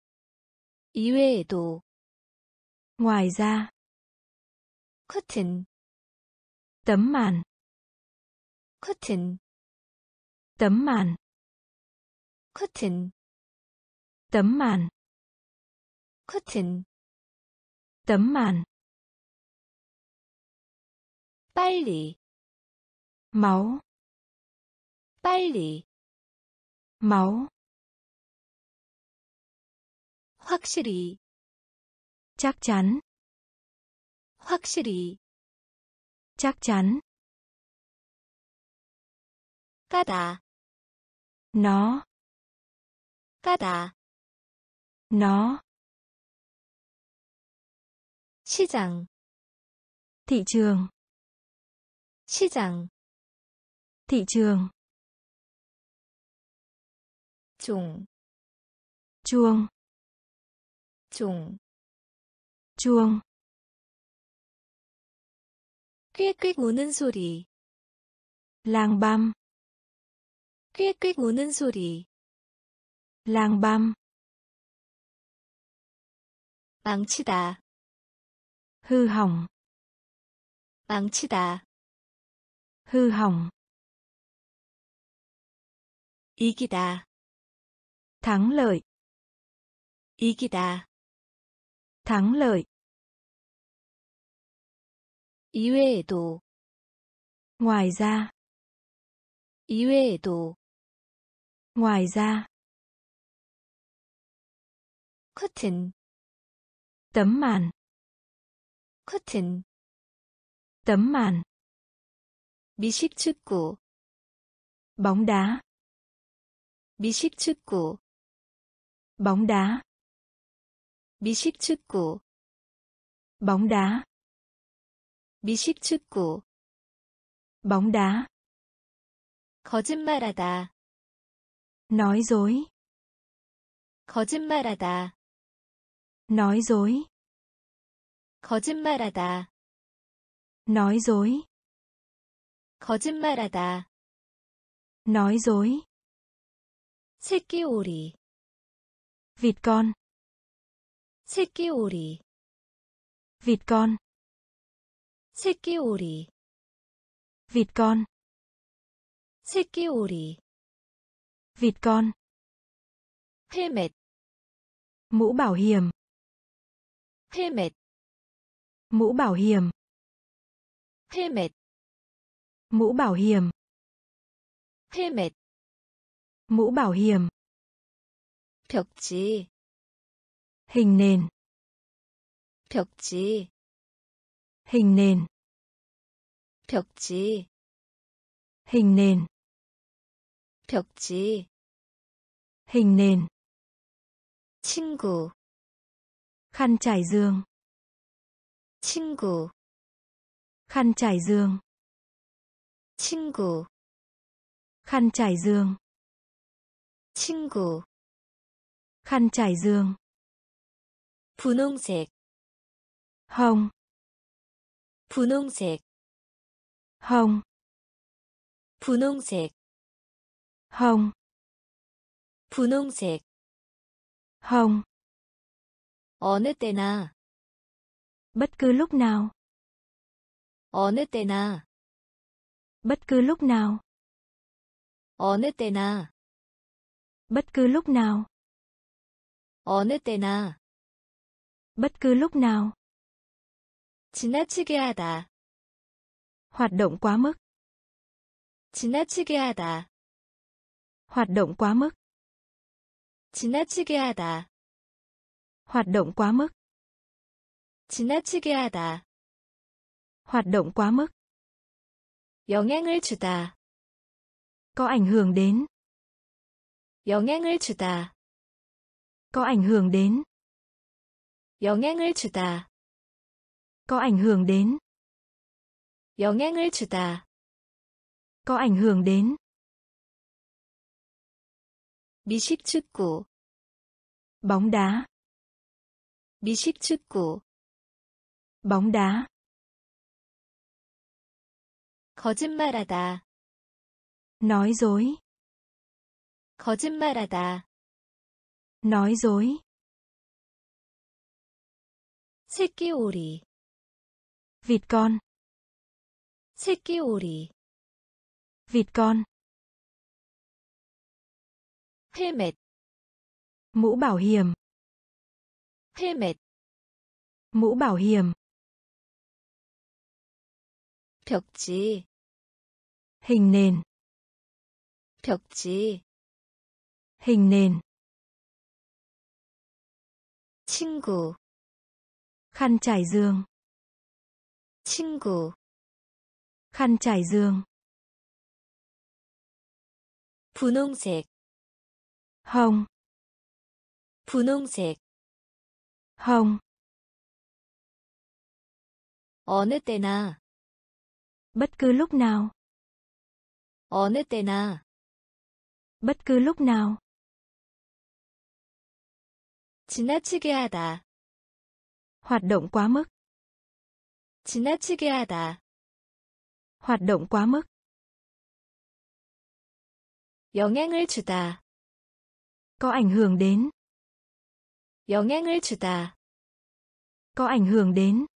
이외에도. ngoài ra, 커튼, tấm màn, 커튼, tấm màn, 커튼, tấm màn, 커튼. tấm màn, 빨리, máu, 빨리. máu, 확실히, chắc chắn, 확실히. chắc chắn, 까다, nó, 까다. nó, 시장, thị trường, 시장. thị trường, 종, chuông, 종. chuông, 꽥꽥 우는 소리, lang băm, 꽥꽥 우는 소리. lang băm, 망치다, hư hỏng, 망치다. hư hỏng, 이기다, thắng lợi, 이기다. thắng lợi, 이외에도, ngoài ra, 이외에도. ngoài ra, 커튼, tấm màn, 커튼. tấm màn, 미식축구, bóng đá, 미식축구, bóng đá, 미식축구, bóng đá, 미식축구. bóng đá, 거짓말하다, nói dối, 거짓말하다, nói dối, 거짓말하다, nói dối, 거짓말하다. nói dối, 새끼오리, vịt con, 새끼오리, vịt con, 새끼오리, vịt con, 새끼오리. vịt con, 헬멧, mũ bảo hiểm, 헬멧, mũ bảo hiểm, 헬멧, mũ bảo hiểm, 헬멧. mũ bảo hiểm, 벽지, hình nền, 벽지, hình nền, 벽지, hình nền, 벽지. hình nền, 친구, khăn trải giường, 친구, khăn trải giường, 친구, khăn trải giường, 친구. khăn trải giường, 분홍색, hồng, 분홍색, hồng, 분홍색, hồng, 분홍색. hồng, 어느 때나, Bất cứ lúc nào. 어느 때나, Bất cứ lúc nào. 어느 때나, Bất cứ lúc nào. 어느 때나, Bất cứ lúc nào. 지나치게 하다, Hoạt động quá mức. 지나치게 하다, Hoạt động quá mức. 지나치게 하다, Hoạt động quá mức. 지나치게 하다, Hoạt động quá mức. 영향을 주다, Có ảnh hưởng đến. 영향을 주다, Có ảnh hưởng đến. 영향을 주다, Có ảnh hưởng đến. 영향을 주다, Có ảnh hưởng đến. 미식축구, Bóng đá. 미식축구, Bóng đá. 거짓말하다, Nói dối. 거짓말하다, Nói dối. 새끼오리, Vịt con. 새끼오리, Vịt con. 헬멧, Mũ bảo hiểm. 헬멧, Mũ bảo hiểm. 벽지, Hình nền. 벽지, Hình nền. 친구, Khăn trải giường. 친구, Khăn trải giường. 분홍색, Hồng. 분홍색, Hồng. 어느 때나, Bất cứ lúc nào. 어느 때나, Bất cứ lúc nào. 지나치게 하다, Hoạt động quá mức. 지나치게 하다, Hoạt động quá mức. 영향을 주다, Có ảnh hưởng đến. 영향을 주다, Có ảnh hưởng đến.